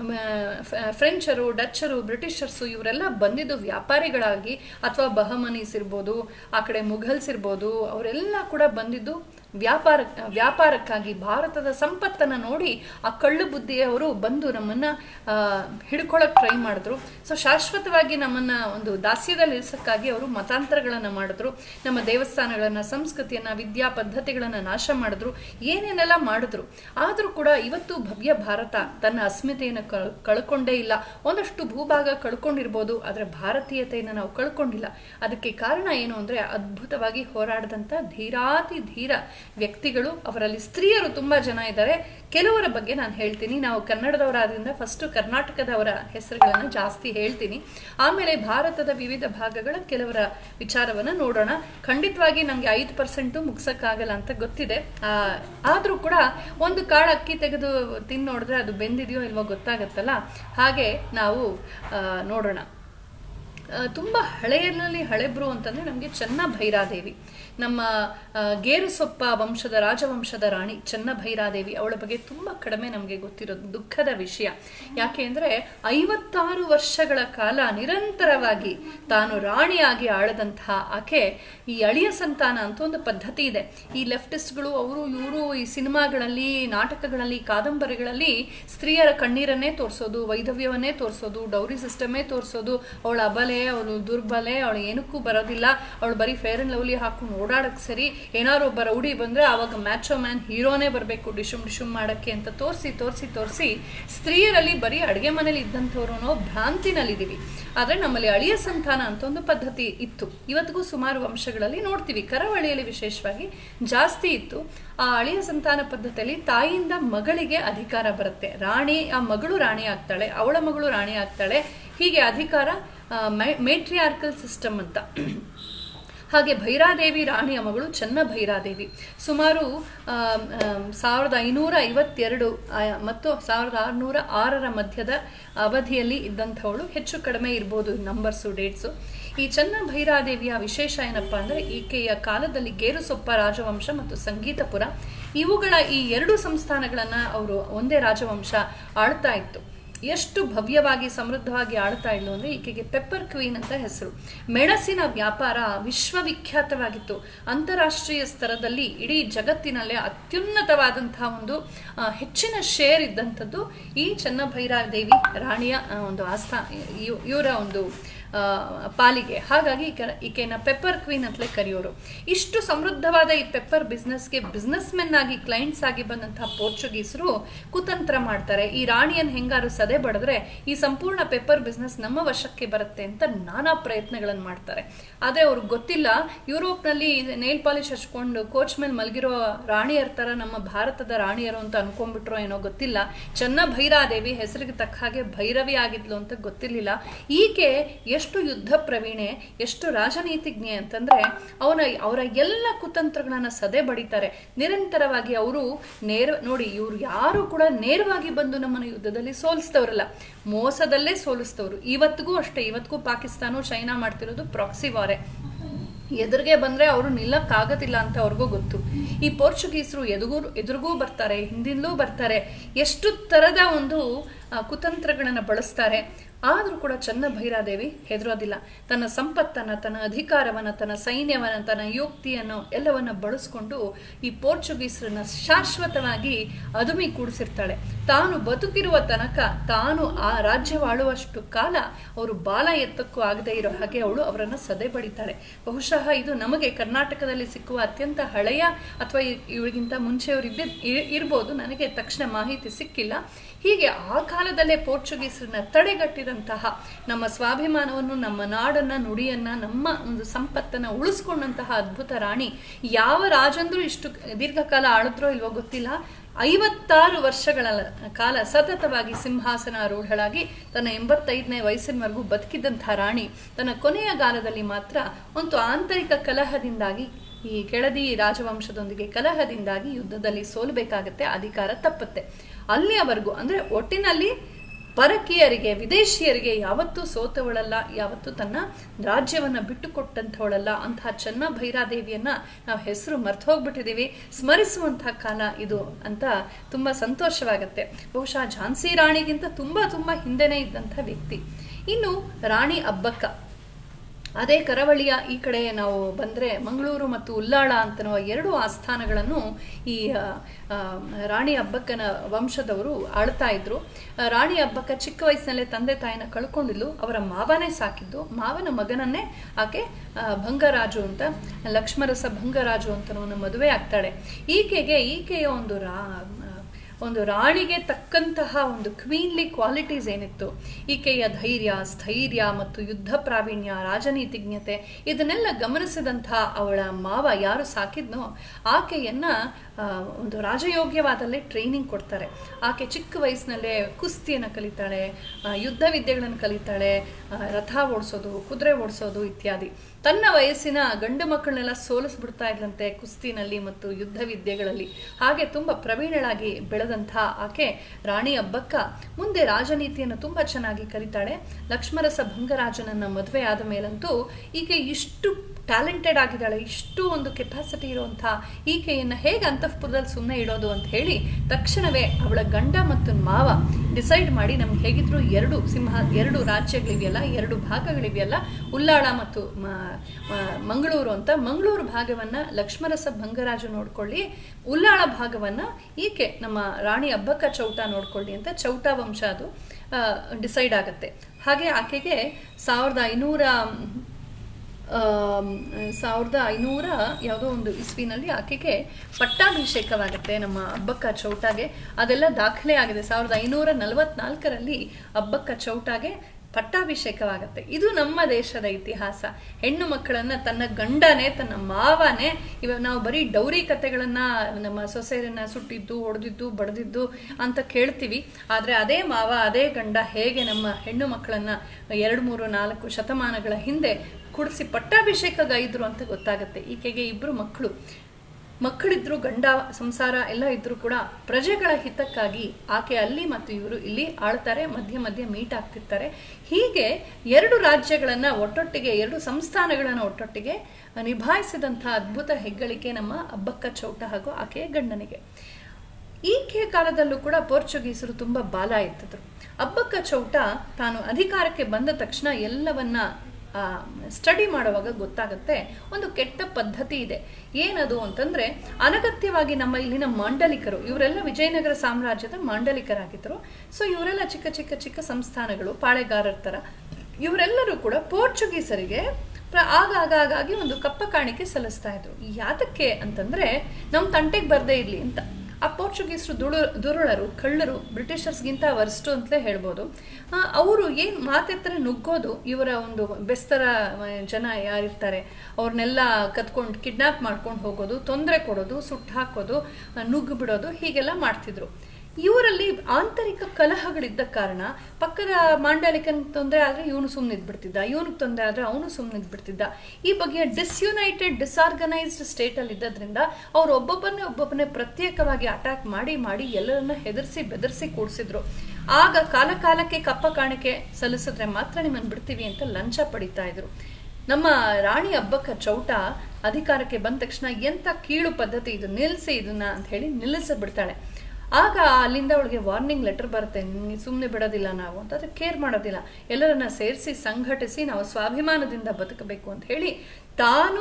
ಫ್ರೆಂಚರು, ಡಚ್ಚರು, ಬ್ರಿಟಿಷರ್ಸು ಇವರೆಲ್ಲ ಬಂದಿದ್ದು ವ್ಯಾಪಾರಿಗಳಾಗಿ, ಅಥವಾ ಬಹಮನೀಸ್ ಇರ್ಬೋದು, ಆ ಕಡೆ ಮುಘಲ್ಸ್ ಇರ್ಬೋದು, ಅವರೆಲ್ಲ ಕೂಡ ಬಂದಿದ್ದು ವ್ಯಾಪಾರಕ್ಕಾಗಿ. ಭಾರತದ ಸಂಪತ್ತನ್ನು ನೋಡಿ ಆ ಕಳ್ಳು ಬುದ್ಧಿಯವರು ಬಂದು ನಮ್ಮನ್ನ ಹಿಡ್ಕೊಳ್ಳೋಕೆ ಟ್ರೈ ಮಾಡಿದ್ರು. ಸೊ ಶಾಶ್ವತವಾಗಿ ನಮ್ಮನ್ನ ಒಂದು ದಾಸ್ಯದಲ್ಲಿ ಇರಿಸಕ್ಕಾಗಿ ಅವರು ಮತಾಂತರಗಳನ್ನು ಮಾಡಿದ್ರು, ನಮ್ಮ ದೇವಸ್ಥಾನಗಳನ್ನ, ಸಂಸ್ಕೃತಿಯನ್ನ, ವಿದ್ಯಾ ಪದ್ಧತಿಗಳನ್ನ ನಾಶ ಮಾಡಿದ್ರು, ಏನೇನೆಲ್ಲ ಮಾಡಿದ್ರು. ಆದ್ರೂ ಕೂಡ ಇವತ್ತು ಭವ್ಯ ಭಾರತ ತನ್ನ ಅಸ್ಮಿತೆಯನ್ನು ಕಳ್ಕೊಂಡೇ ಇಲ್ಲ. ಒಂದಷ್ಟು ಭೂಭಾಗ ಕಳ್ಕೊಂಡಿರ್ಬೋದು, ಆದ್ರೆ ಭಾರತೀಯತೆಯನ್ನು ನಾವು ಕಳ್ಕೊಂಡಿಲ್ಲ. ಅದಕ್ಕೆ ಕಾರಣ ಏನು ಅಂದ್ರೆ ಅದ್ಭುತವಾಗಿ ಹೋರಾಡದಂತ ಧೀರಾತಿ ಧೀರ ವ್ಯಕ್ತಿಗಳು, ಅವರಲ್ಲಿ ಸ್ತ್ರೀಯರು ತುಂಬಾ ಜನ ಇದ್ದಾರೆ. ಕೆಲವರ ಬಗ್ಗೆ ನಾನು ಹೇಳ್ತೀನಿ. ನಾವು ಕನ್ನಡದವರಾದ್ರಿಂದ ಫಸ್ಟ್ ಕರ್ನಾಟಕದವರ ಹೆಸರುಗಳನ್ನು ಜಾಸ್ತಿ ಹೇಳ್ತೀನಿ, ಆಮೇಲೆ ಭಾರತದ ವಿವಿಧ ಭಾಗಗಳ ಕೆಲವರ ವಿಚಾರವನ್ನ ನೋಡೋಣ. ಖಂಡಿತವಾಗಿ ನಂಗೆ 5% ಮುಗ್ಸಕ್ಕಾಗಲ್ಲ ಅಂತ ಗೊತ್ತಿದೆ. ಆದ್ರೂ ಕೂಡ ಒಂದು ಕಾಳು ಅಕ್ಕಿ ತೆಗೆದು ತಿಂದು ನೋಡಿದ್ರೆ ಅದು ಬೆಂದಿದೆಯೋ ಇಲ್ವೋ ಗೊತ್ತಾಗತ್ತಲ್ಲ. ಹಾಗೆ ನಾವು ನೋಡೋಣ. ತುಂಬ ಹಳೆಯಲ್ಲಿ ಹಳೆಬ್ರು ಅಂತಂದ್ರೆ ನಮಗೆ ಚೆನ್ನಭೈರಾದೇವಿ, ನಮ್ಮ ಗೇರುಸೊಪ್ಪ ವಂಶದ ರಾಜವಂಶದ ರಾಣಿ ಚೆನ್ನಭೈರಾದೇವಿ. ಅವಳ ಬಗ್ಗೆ ತುಂಬ ಕಡಿಮೆ ನಮಗೆ ಗೊತ್ತಿರೋದು, ದುಃಖದ ವಿಷಯ. ಯಾಕೆ ಅಂದರೆ 56 ವರ್ಷಗಳ ಕಾಲ ನಿರಂತರವಾಗಿ ತಾನು ರಾಣಿಯಾಗಿ ಆಳದಂತಹ ಆಕೆ ಈ ಅಳಿಯ ಸಂತಾನ ಅಂತ ಒಂದು ಪದ್ಧತಿ ಇದೆ. ಈ ಲೆಫ್ಟಿಸ್ಟ್ಗಳು ಅವರು ಇವರು ಈ ಸಿನಿಮಾಗಳಲ್ಲಿ, ನಾಟಕಗಳಲ್ಲಿ, ಕಾದಂಬರಿಗಳಲ್ಲಿ ಸ್ತ್ರೀಯರ ಕಣ್ಣೀರನ್ನೇ ತೋರಿಸೋದು, ವೈಧವ್ಯವನ್ನೇ ತೋರಿಸೋದು, ಡೌರಿ ಸಿಸ್ಟಮೇ ತೋರಿಸೋದು. ಅವಳ ಅಬಲೆ, ಅವಳು ದುರ್ಬಲೆ, ಅವಳು ಏನಕ್ಕೂ ಬರೋದಿಲ್ಲ, ಅವಳು ಬರೀ ಫೇರ್ ಅಂಡ್ ಲವ್ಲಿ ಹಾಕೊಂಡು ಓಡಾಡಕ್ ಸರಿ, ಏನಾದ್ರು ಒಬ್ಬ ರೌಡಿ ಬಂದ್ರೆ ಆವಾಗ ಮ್ಯಾಚೋ ಮ್ಯಾನ್ ಹೀರೋನೇ ಬರಬೇಕು ಡಿಶುಮ್ ಮಾಡಕ್ಕೆ ಅಂತ ತೋರಿಸಿ ಸ್ತ್ರೀಯರಲ್ಲಿ ಬರೀ ಅಡುಗೆ ಮನೇಲಿ ಇದ್ದಂಥವ್ರು ನಾವು ಭ್ರಾಂತಿನಲ್ಲಿದ್ದೀವಿ. ಆದ್ರೆ ನಮ್ಮಲ್ಲಿ ಅಳಿಯ ಸಂತಾನ ಅಂತ ಒಂದು ಪದ್ಧತಿ ಇತ್ತು. ಇವತ್ತಿಗೂ ಸುಮಾರು ವಂಶಗಳಲ್ಲಿ ನೋಡ್ತೀವಿ, ಕರಾವಳಿಯಲ್ಲಿ ವಿಶೇಷವಾಗಿ ಜಾಸ್ತಿ ಇತ್ತು. ಆ ಅಳಿಯ ಸಂತಾನ ಪದ್ಧತಿಯಲ್ಲಿ ತಾಯಿಯಿಂದ ಮಗಳಿಗೆ ಅಧಿಕಾರ ಬರುತ್ತೆ. ರಾಣಿ, ಆ ಮಗಳು ರಾಣಿ ಆಗ್ತಾಳೆ, ಅವಳ ಮಗಳು ರಾಣಿ ಆಗ್ತಾಳೆ, ಹೀಗೆ ಅಧಿಕಾರ ಮೇಟ್ರಿಯಾರ್ಕಲ್ ಸಿಸ್ಟಮ್ ಅಂತ. ಹಾಗೆ ಭೈರಾದೇವಿ ರಾಣಿಯ ಮಗಳು ಚೆನ್ನಭೈರಾದೇವಿ ಸುಮಾರು 1552 ಮತ್ತು 1606 ಮಧ್ಯದ ಅವಧಿಯಲ್ಲಿ ಇದ್ದಂಥವಳು. ಹೆಚ್ಚು ಕಡಿಮೆ ಇರ್ಬೋದು ನಂಬರ್ಸು, ಡೇಟ್ಸು. ಈ ಚೆನ್ನಭೈರಾದೇವಿಯ ವಿಶೇಷ ಏನಪ್ಪಾ ಅಂದ್ರೆ ಈಕೆಯ ಕಾಲದಲ್ಲಿ ಗೇರುಸೊಪ್ಪ ರಾಜವಂಶ ಮತ್ತು ಸಂಗೀತಪುರ ಇವುಗಳ ಈ 2 ಸಂಸ್ಥಾನಗಳನ್ನ ಅವರು ಒಂದೇ ರಾಜವಂಶ ಆಳ್ತಾ ಇತ್ತು. ಎಷ್ಟು ಭವ್ಯವಾಗಿ ಸಮೃದ್ಧವಾಗಿ ಆಳ್ತಾ ಇದ್ಲು ಅಂದ್ರೆ ಈಕೆಗೆ ಪೆಪ್ಪರ್ ಕ್ವೀನ್ ಅಂತ ಹೆಸರು. ಮೆಣಸಿನ ವ್ಯಾಪಾರ ವಿಶ್ವವಿಖ್ಯಾತವಾಗಿತ್ತು. ಅಂತಾರಾಷ್ಟ್ರೀಯ ಸ್ತರದಲ್ಲಿ ಇಡೀ ಜಗತ್ತಿನಲ್ಲೇ ಅತ್ಯುನ್ನತವಾದಂತಹ ಒಂದು ಹೆಚ್ಚಿನ ಶೇರ್ ಇದ್ದಂಥದ್ದು ಈ ಚೆನ್ನಭೈರಾದೇವಿ ರಾಣಿಯ ಒಂದು ಇವರ ಒಂದು ಪಾಲಿಗೆ. ಹಾಗಾಗಿ ಈಕೆನ ಪೆಪ್ಪರ್ ಕ್ವೀನ್ ಅಂತಲೇ ಕರೆಯೋರು. ಇಷ್ಟು ಸಮೃದ್ಧವಾದ ಈ ಪೆಪ್ಪರ್ ಬಿಸ್ನೆಸ್ಗೆ ಬಿಸ್ನೆಸ್ ಮೆನ್ ಆಗಿ, ಕ್ಲೈಂಟ್ಸ್ ಆಗಿ ಬಂದಂತಹ ಪೋರ್ಚುಗೀಸರು ಕುತಂತ್ರ ಮಾಡ್ತಾರೆ. ಈ ರಾಣಿಯನ್ನು ಹೆಂಗಾರು ಸದೆ ಬಡಿದ್ರೆ ಈ ಸಂಪೂರ್ಣ ಪೆಪ್ಪರ್ ಬಿಸ್ನೆಸ್ ನಮ್ಮ ವಶಕ್ಕೆ ಬರುತ್ತೆ ಅಂತ ನಾನಾ ಪ್ರಯತ್ನಗಳನ್ನು ಮಾಡ್ತಾರೆ. ಆದ್ರೆ ಅವ್ರಿಗೆ ಗೊತ್ತಿಲ್ಲ, ಯುರೋಪ್ನಲ್ಲಿ ನೇಲ್ ಪಾಲಿಶ್ ಹಚ್ಕೊಂಡು ಕೋಚ್ ಮೇಲೆ ಮಲಗಿರೋ ರಾಣಿಯರ ತರ ನಮ್ಮ ಭಾರತದ ರಾಣಿಯರು ಅಂತ ಅನ್ಕೊಂಡ್ಬಿಟ್ರೋ ಏನೋ ಗೊತ್ತಿಲ್ಲ. ಚೆನ್ನಭೈರಾದೇವಿ ಹೆಸರಿಗೆ ತಕ್ಕ ಹಾಗೆ ಭೈರವಿ ಆಗಿದ್ಲು ಅಂತ ಗೊತ್ತಿರ್ಲಿಲ್ಲ. ಈಕೆ ಎಷ್ಟು ಯುದ್ಧ ಪ್ರವೀಣೆ, ಎಷ್ಟು ರಾಜನೀತಿಜ್ಞೆ ಅಂತಂದ್ರೆ ಅವರ ಎಲ್ಲ ಕುತಂತ್ರಗಳನ್ನ ಸದೆ ಬಡಿತಾರೆ ನಿರಂತರವಾಗಿ. ಅವರು ನೋಡಿ, ಇವ್ರು ಯಾರು ಕೂಡ ನೇರವಾಗಿ ಬಂದು ನಮ್ಮನ್ನು ಯುದ್ಧದಲ್ಲಿ ಸೋಲಿಸಿದವರಲ್ಲ, ಮೋಸದಲ್ಲೇ ಸೋಲಿಸಿದವರು. ಇವತ್ತಿಗೂ ಅಷ್ಟೇ. ಇವತ್ತಿಗೂ ಪಾಕಿಸ್ತಾನ, ಚೈನಾ ಮಾಡ್ತಿರೋದು ಪ್ರಾಕ್ಸಿ ವಾರೆ. ಎದುರಿಗೆ ಬಂದ್ರೆ ಅವರು ನಿಲ್ಲಕ್ಕಾಗದಿಲ್ಲ ಅಂತ ಅವ್ರಿಗೂ ಗೊತ್ತು. ಈ ಪೋರ್ಚುಗೀಸರು ಎದುರಿಗೂ ಬರ್ತಾರೆ, ಹಿಂದಿಂದಲೂ ಬರ್ತಾರೆ, ಎಷ್ಟು ತರದ ಒಂದು ಕುತಂತ್ರಗಳನ್ನ ಬಳಸ್ತಾರೆ. ಆದ್ರೂ ಕೂಡ ಚೆನ್ನಭೈರಾದೇವಿ ಹೆದರೋದಿಲ್ಲ. ತನ್ನ ಸಂಪತ್ತನ್ನ, ತನ್ನ ಅಧಿಕಾರವನ್ನ, ತನ್ನ ಸೈನ್ಯವನ್ನ, ತನ್ನ ಯುಕ್ತಿಯನ್ನು ಎಲ್ಲವನ್ನ ಬಳಸ್ಕೊಂಡು ಈ ಪೋರ್ಚುಗೀಸರನ್ನ ಶಾಶ್ವತವಾಗಿ ಅದುಮಿ ಕೂಡಿಸಿರ್ತಾಳೆ. ತಾನು ಬದುಕಿರುವ ತನಕ, ತಾನು ಆ ರಾಜ್ಯವಾಳುವಷ್ಟು ಕಾಲ ಅವರು ಬಾಲ ಎತ್ತಕ್ಕೂ ಆಗದೆ ಇರೋ ಹಾಗೆ ಅವರನ್ನ ಸದೆ ಬಡಿತಾಳೆ. ಬಹುಶಃ ಇದು ನಮಗೆ ಕರ್ನಾಟಕದಲ್ಲಿ ಸಿಕ್ಕುವ ಅತ್ಯಂತ ಹಳೆಯ, ಅಥವಾ ಇವಳಿಗಿಂತ ಮುಂಚೆಯವರು ಇರ್ಬೋದು, ನನಗೆ ತಕ್ಷಣ ಮಾಹಿತಿ ಸಿಕ್ಕಿಲ್ಲ. ಹೀಗೆ ಆ ಕಾಲದಲ್ಲೇ ಪೋರ್ಚುಗೀಸರನ್ನ ತಡೆಗಟ್ಟಿದಂತಹ, ನಮ್ಮ ಸ್ವಾಭಿಮಾನವನ್ನು, ನಮ್ಮ ನಾಡನ್ನ, ನುಡಿಯನ್ನ, ನಮ್ಮ ಒಂದು ಸಂಪತ್ತನ್ನ ಉಳಿಸ್ಕೊಂಡಂತಹ ಅದ್ಭುತ ರಾಣಿ ಯಾವ ರಾಜಂದ್ರು ಇಷ್ಟು ದೀರ್ಘಕಾಲ ಆಳಿದ್ರೋ ಇಲ್ವೋ ಗೊತ್ತಿಲ್ಲ. 56 ವರ್ಷಗಳ ಕಾಲ ಸತತವಾಗಿ ಸಿಂಹಾಸನಾರೂಢಳಾಗಿ ತನ್ನ 85ನೇ ವಯಸ್ಸಿನವರೆಗೂ ಬದುಕಿದ್ದಂತಹ ರಾಣಿ ತನ್ನ ಕೊನೆಯ ಕಾಲದಲ್ಲಿ ಮಾತ್ರ ಒಂದು ಆಂತರಿಕ ಕಲಹದಿಂದಾಗಿ ಈ ಕೆಳದಿ ರಾಜವಂಶದೊಂದಿಗೆ ಕಲಹದಿಂದಾಗಿ ಯುದ್ಧದಲ್ಲಿ ಸೋಲಬೇಕಾಗತ್ತೆ, ಅಧಿಕಾರ ತಪ್ಪತ್ತೆ. ಅಲ್ಲಿಯವರೆಗೂ ಅಂದ್ರೆ ಒಟ್ಟಿನಲ್ಲಿ ಪರಕೀಯರಿಗೆ, ವಿದೇಶಿಯರಿಗೆ ಯಾವತ್ತೂ ಸೋತವಳಲ್ಲ, ಯಾವತ್ತೂ ತನ್ನ ರಾಜ್ಯವನ್ನ ಬಿಟ್ಟುಕೊಟ್ಟಂಥವಳಲ್ಲ. ಅಂತಹ ಚೆನ್ನ ಭೈರಾದೇವಿಯನ್ನ ನಾವು ಹೆಸರು ಮರ್ತು ಹೋಗ್ಬಿಟ್ಟಿದ್ದೀವಿ. ಸ್ಮರಿಸುವಂತಹ ಕಾಲ ಇದು ಅಂತ ತುಂಬಾ ಸಂತೋಷವಾಗತ್ತೆ. ಬಹುಶಃ ಝಾನ್ಸಿ ರಾಣಿಗಿಂತ ತುಂಬಾ ತುಂಬಾ ಹಿಂದೆನೇ ಇದ್ದಂಥ ವ್ಯಕ್ತಿ. ಇನ್ನು ರಾಣಿ ಅಬ್ಬಕ್ಕ, ಅದೇ ಕರಾವಳಿಯ ಈ ಕಡೆ ನಾವು ಬಂದರೆ ಮಂಗಳೂರು ಮತ್ತು ಉಲ್ಲಾಳ ಅಂತನ್ನುವ 2 ಆಸ್ಥಾನಗಳನ್ನು ಈ ರಾಣಿ ಅಬ್ಬಕ್ಕನ ವಂಶದವರು ಆಳ್ತಾ ಇದ್ರು. ರಾಣಿ ಅಬ್ಬಕ್ಕ ಚಿಕ್ಕ ವಯಸ್ಸಿನಲ್ಲೇ ತಂದೆ ತಾಯಿನ ಕಳ್ಕೊಂಡಿದ್ಲು. ಅವರ ಮಾವನೇ ಸಾಕಿದ್ದು. ಮಾವನ ಮಗನನ್ನೇ ಆಕೆ ಭಂಗರಾಜು ಅಂತ, ಲಕ್ಷ್ಮರಸ ಭಂಗರಾಜು ಅಂತನವನ್ನ ಮದುವೆ ಆಗ್ತಾಳೆ. ಈಕೆಯ ಒಂದು ರಾಣಿಗೆ ತಕ್ಕಂತಹ ಒಂದು ಕ್ವೀನ್ಲಿ ಕ್ವಾಲಿಟೀಸ್ ಏನಿತ್ತು, ಈಕೆಯ ಧೈರ್ಯ, ಸ್ಥೈರ್ಯ ಮತ್ತು ಯುದ್ಧ ಪ್ರಾವೀಣ್ಯ, ರಾಜನೀತಿಜ್ಞತೆ, ಇದನ್ನೆಲ್ಲ ಗಮನಿಸಿದಂತಹ ಅವಳ ಮಾವ ಯಾರು ಸಾಕಿದ್ನೋ ಆಕೆಯನ್ನ ಒಂದು ರಾಜಯೋಗ್ಯವಾದಲ್ಲೇ ಟ್ರೈನಿಂಗ್ ಕೊಡ್ತಾರೆ. ಆಕೆ ಚಿಕ್ಕ ವಯಸ್ಸಿನಲ್ಲೇ ಕುಸ್ತಿಯನ್ನು ಕಲಿತಾಳೆ, ಯುದ್ಧ ವಿದ್ಯೆಗಳನ್ನು ಕಲಿತಾಳೆ, ರಥ ಓಡಿಸೋದು, ಕುದುರೆ ಓಡಿಸೋದು ಇತ್ಯಾದಿ. ತನ್ನ ವಯಸ್ಸಿನ ಗಂಡು ಮಕ್ಕಳನ್ನೆಲ್ಲ ಸೋಲಿಸ್ಬಿಡ್ತಾ ಇದ್ದಂತೆ ಕುಸ್ತಿನಲ್ಲಿ ಮತ್ತು ಯುದ್ಧ ವಿದ್ಯೆಗಳಲ್ಲಿ. ಹಾಗೆ ತುಂಬ ಪ್ರವೀಣಳಾಗಿ ಬೆಳೆದಂಥ ಆಕೆ ರಾಣಿ ಅಬ್ಬಕ್ಕ ಮುಂದೆ ರಾಜನೀತಿಯನ್ನು ತುಂಬ ಚೆನ್ನಾಗಿ ಕಲಿತಾಳೆ. ಲಕ್ಷ್ಮರಸ ಭಂಗರಾಜನನ್ನ ಮದುವೆ ಆದ ಮೇಲಂತೂ ಈಕೆ ಇಷ್ಟು ಟ್ಯಾಲೆಂಟೆಡ್ ಆಗಿದ್ದಾಳೆ, ಇಷ್ಟು ಒಂದು ಕೆಪಾಸಿಟಿ ಇರುವಂಥ ಈಕೆಯನ್ನು ಹೇಗೆ ಅಂತಃಪುರದಲ್ಲಿ ಸುಮ್ಮನೆ ಇಡೋದು ಅಂತ ಹೇಳಿ ತಕ್ಷಣವೇ ಅವಳ ಗಂಡ ಮತ್ತು ಮಾವ ಡಿಸೈಡ್ ಮಾಡಿ ನಮ್ಗೆ ಹೇಗಿದ್ರು 2 ರಾಜ್ಯಗಳಿವೆಯಲ್ಲ, 2 ಭಾಗಗಳಿವೆಯಲ್ಲ, ಉಲ್ಲಾಳ ಮತ್ತು ಮಂಗಳೂರು ಅಂತ, ಮಂಗಳೂರು ಭಾಗವನ್ನ ಲಕ್ಷ್ಮರಸ ಭಂಗರಾಜು ನೋಡ್ಕೊಳ್ಳಿ, ಉಲ್ಲಾಳ ಭಾಗವನ್ನ ಈಕೆ ನಮ್ಮ ರಾಣಿ ಅಬ್ಬಕ್ಕ ಚೌಟ ನೋಡ್ಕೊಳ್ಳಿ ಅಂತ ಚೌಟ ವಂಶ ಅದು ಡಿಸೈಡ್ ಆಗತ್ತೆ. ಹಾಗೆ ಆಕೆಗೆ 1500 ಯಾವುದೋ ಒಂದು ಇಸ್ವಿನಲ್ಲಿ ಆಕೆಗೆ ಪಟ್ಟಾಭಿಷೇಕವಾಗುತ್ತೆ ನಮ್ಮ ಅಬ್ಬಕ್ಕ ಚೌಟಾಗೆ. ಅದೆಲ್ಲ ದಾಖಲೆ ಆಗಿದೆ. 1544ರಲ್ಲಿ ಅಬ್ಬಕ್ಕ ಚೌಟಾಗೆ ಪಟ್ಟಾಭಿಷೇಕವಾಗುತ್ತೆ. ಇದು ನಮ್ಮ ದೇಶದ ಇತಿಹಾಸ. ಹೆಣ್ಣು ಮಕ್ಕಳನ್ನ ತನ್ನ ಗಂಡನೇ, ತನ್ನ ಮಾವನೇ, ಇವಾಗ ನಾವು ಬರೀ ಡೌರಿ ಕಥೆಗಳನ್ನ, ನಮ್ಮ ಸೊಸೆಯರನ್ನ ಸುಟ್ಟಿದ್ದು, ಹೊಡೆದಿದ್ದು, ಬಡ್ದಿದ್ದು ಅಂತ ಕೇಳ್ತೀವಿ. ಆದ್ರೆ ಅದೇ ಮಾವ, ಅದೇ ಗಂಡ ಹೇಗೆ ನಮ್ಮ ಹೆಣ್ಣು ಮಕ್ಕಳನ್ನ 2, 3, 4 ಶತಮಾನಗಳ ಹಿಂದೆ ಕುಡಿಸಿ ಪಟ್ಟಾಭಿಷೇಕಗೈದ್ರು ಅಂತ ಗೊತ್ತಾಗುತ್ತೆ. ಈಕೆಗೆ 2 ಮಕ್ಕಳಿದ್ರು, ಗಂಡ ಸಂಸಾರ ಎಲ್ಲ ಇದ್ರು ಕೂಡ ಪ್ರಜೆಗಳ ಹಿತಕ್ಕಾಗಿ ಆಕೆ ಅಲ್ಲಿ ಮತ್ತು ಇವರು ಇಲ್ಲಿ ಆಳ್ತಾರೆ, ಮಧ್ಯೆ ಮೀಟ್ ಆಗ್ತಿರ್ತಾರೆ. ಹೀಗೆ 2 ರಾಜ್ಯಗಳನ್ನ ಒಟ್ಟೊಟ್ಟಿಗೆ, 2 ಸಂಸ್ಥಾನಗಳನ್ನ ಒಟ್ಟೊಟ್ಟಿಗೆ ನಿಭಾಯಿಸಿದಂಥ ಅದ್ಭುತ ಹೆಗ್ಗಳಿಕೆ ನಮ್ಮ ಅಬ್ಬಕ್ಕ ಚೌಟ ಹಾಗೂ ಆಕೆಯ ಗಂಡನಿಗೆ. ಈಕೆಯ ಕಾಲದಲ್ಲೂ ಕೂಡ ಪೋರ್ಚುಗೀಸರು ತುಂಬಾ ಬಾಲ ಎತ್ತಿದ್ರು. ಅಬ್ಬಕ್ಕ ಚೌಟ ತಾನು ಅಧಿಕಾರಕ್ಕೆ ಬಂದ ತಕ್ಷಣ ಎಲ್ಲವನ್ನ ಸ್ಟಡಿ ಮಾಡುವಾಗ ಗೊತ್ತಾಗುತ್ತೆ, ಒಂದು ಕೆಟ್ಟ ಪದ್ಧತಿ ಇದೆ. ಏನದು ಅಂತಂದ್ರೆ, ಅನಗತ್ಯವಾಗಿ ನಮ್ಮ ಇಲ್ಲಿನ ಮಾಂಡಲಿಕರು, ಇವರೆಲ್ಲ ವಿಜಯನಗರ ಸಾಮ್ರಾಜ್ಯದ ಮಾಂಡಲಿಕರಾಗಿದ್ರು. ಸೊ ಇವರೆಲ್ಲ ಚಿಕ್ಕ ಸಂಸ್ಥಾನಗಳು, ಪಾಳೆಗಾರರ ತರ, ಇವರೆಲ್ಲರೂ ಕೂಡ ಪೋರ್ಚುಗೀಸರಿಗೆ ಆಗಾಗಿ ಒಂದು ಕಪ್ಪ ಕಾಣಿಕೆ ಸಲ್ಲಿಸ್ತಾ ಇದ್ರು. ಯಾತಕ್ಕೆ ಅಂತಂದ್ರೆ ನಮ್ಮ ತಂಟೆಗೆ ಬರ್ದೇ ಇರ್ಲಿ ಅಂತ. ಆ ಪೋರ್ಚುಗೀಸರು ದುರುಳರು, ಕಳ್ಳರು, ಬ್ರಿಟಿಷರ್ಸ್ಗಿಂತ ವರ್ಸ್ಟು ಅಂತಲೇ ಹೇಳ್ಬೋದು. ಅವರು ಏನು ಮಾತೆತ್ತರೆ ನುಗ್ಗೋದು, ಇವರ ಒಂದು ಬೆಸ್ತರ ಜನ ಯಾರಿರ್ತಾರೆ ಅವ್ರನ್ನೆಲ್ಲ ಕತ್ಕೊಂಡು ಕಿಡ್ನಾಪ್ ಮಾಡ್ಕೊಂಡು ಹೋಗೋದು, ತೊಂದರೆ ಕೊಡೋದು, ಸುಟ್ಟು ಹಾಕೋದು, ನುಗ್ಗು ಬಿಡೋದು, ಹೀಗೆಲ್ಲ ಮಾಡ್ತಿದ್ರು. ಇವರಲ್ಲಿ ಆಂತರಿಕ ಕಲಹಗಳಿದ್ದ ಕಾರಣ ಪಕ್ಕದ ಮಾಂಡಲಿಕನ್ ತೊಂದರೆ ಆದ್ರೆ ಇವನು ಸುಮ್ಮನಿದ್ಬಿಡ್ತಿದ್ದ, ಇವನಿಗೆ ತೊಂದರೆ ಆದ್ರೆ ಅವನು ಸುಮ್ಮನಿದ್ಬಿಡ್ತಿದ್ದ. ಈ ಬಗೆಯ ಡಿಸ್ಆರ್ಗನೈಸ್ಡ್ ಸ್ಟೇಟ್ ಅಲ್ಲಿ ಇದ್ದದ್ರಿಂದ ಅವ್ರು ಒಬ್ಬೊಬ್ಬನೇ ಪ್ರತ್ಯೇಕವಾಗಿ ಅಟ್ಯಾಕ್ ಮಾಡಿ ಎಲ್ಲರನ್ನ ಬೆದರಿಸಿ ಕೂಡಿಸಿದ್ರು. ಆಗ ಕಾಲಕ್ಕೆ ಕಪ್ಪ ಕಾಣಿಕೆ ಸಲ್ಲಿಸಿದ್ರೆ ಮಾತ್ರ ನಿಮ್ಮನ್ನು ಬಿಡ್ತೀವಿ ಅಂತ ಲಂಚ ಪಡಿತಾ ಇದ್ರು. ನಮ್ಮ ರಾಣಿ ಅಬ್ಬಕ್ಕ ಚೌಟ ಅಧಿಕಾರಕ್ಕೆ ಬಂದ ತಕ್ಷಣ ಎಂತ ಕೀಳು ಪದ್ಧತಿ ಇದು, ನಿಲ್ಲಿಸಿ ಇದನ್ನ ಅಂತ ಹೇಳಿ ನಿಲ್ಲಿಸಿಬಿಡ್ತಾಳೆ. ಆಗ ಅಲ್ಲಿಂದ ಅವಳಿಗೆ ವಾರ್ನಿಂಗ್ ಲೆಟರ್ ಬರುತ್ತೆ, ಸುಮ್ಮನೆ ಬಿಡೋದಿಲ್ಲ ನಾವು ಅಂತ. ಅದಕ್ಕೆ ಕೇರ್ ಮಾಡೋದಿಲ್ಲ, ಎಲ್ಲರನ್ನ ಸೇರಿಸಿ ಸಂಘಟಿಸಿ ನಾವು ಸ್ವಾಭಿಮಾನದಿಂದ ಬದುಕಬೇಕು ಅಂತ ಹೇಳಿ ತಾನು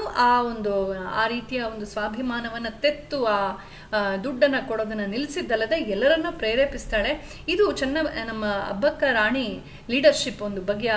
ಆ ರೀತಿಯ ಒಂದು ಸ್ವಾಭಿಮಾನವನ್ನ ತೆತ್ತು ಆ ದುಡ್ಡನ್ನ ಕೊಡೋದನ್ನ ನಿಲ್ಲಿಸಿದ್ದಲ್ಲದೆ ಎಲ್ಲರನ್ನ ಪ್ರೇರೇಪಿಸ್ತಾಳೆ. ಇದು ನಮ್ಮ ಅಬ್ಬಕ್ಕ ರಾಣಿ ಲೀಡರ್ಶಿಪ್, ಒಂದು ಬಗೆಯ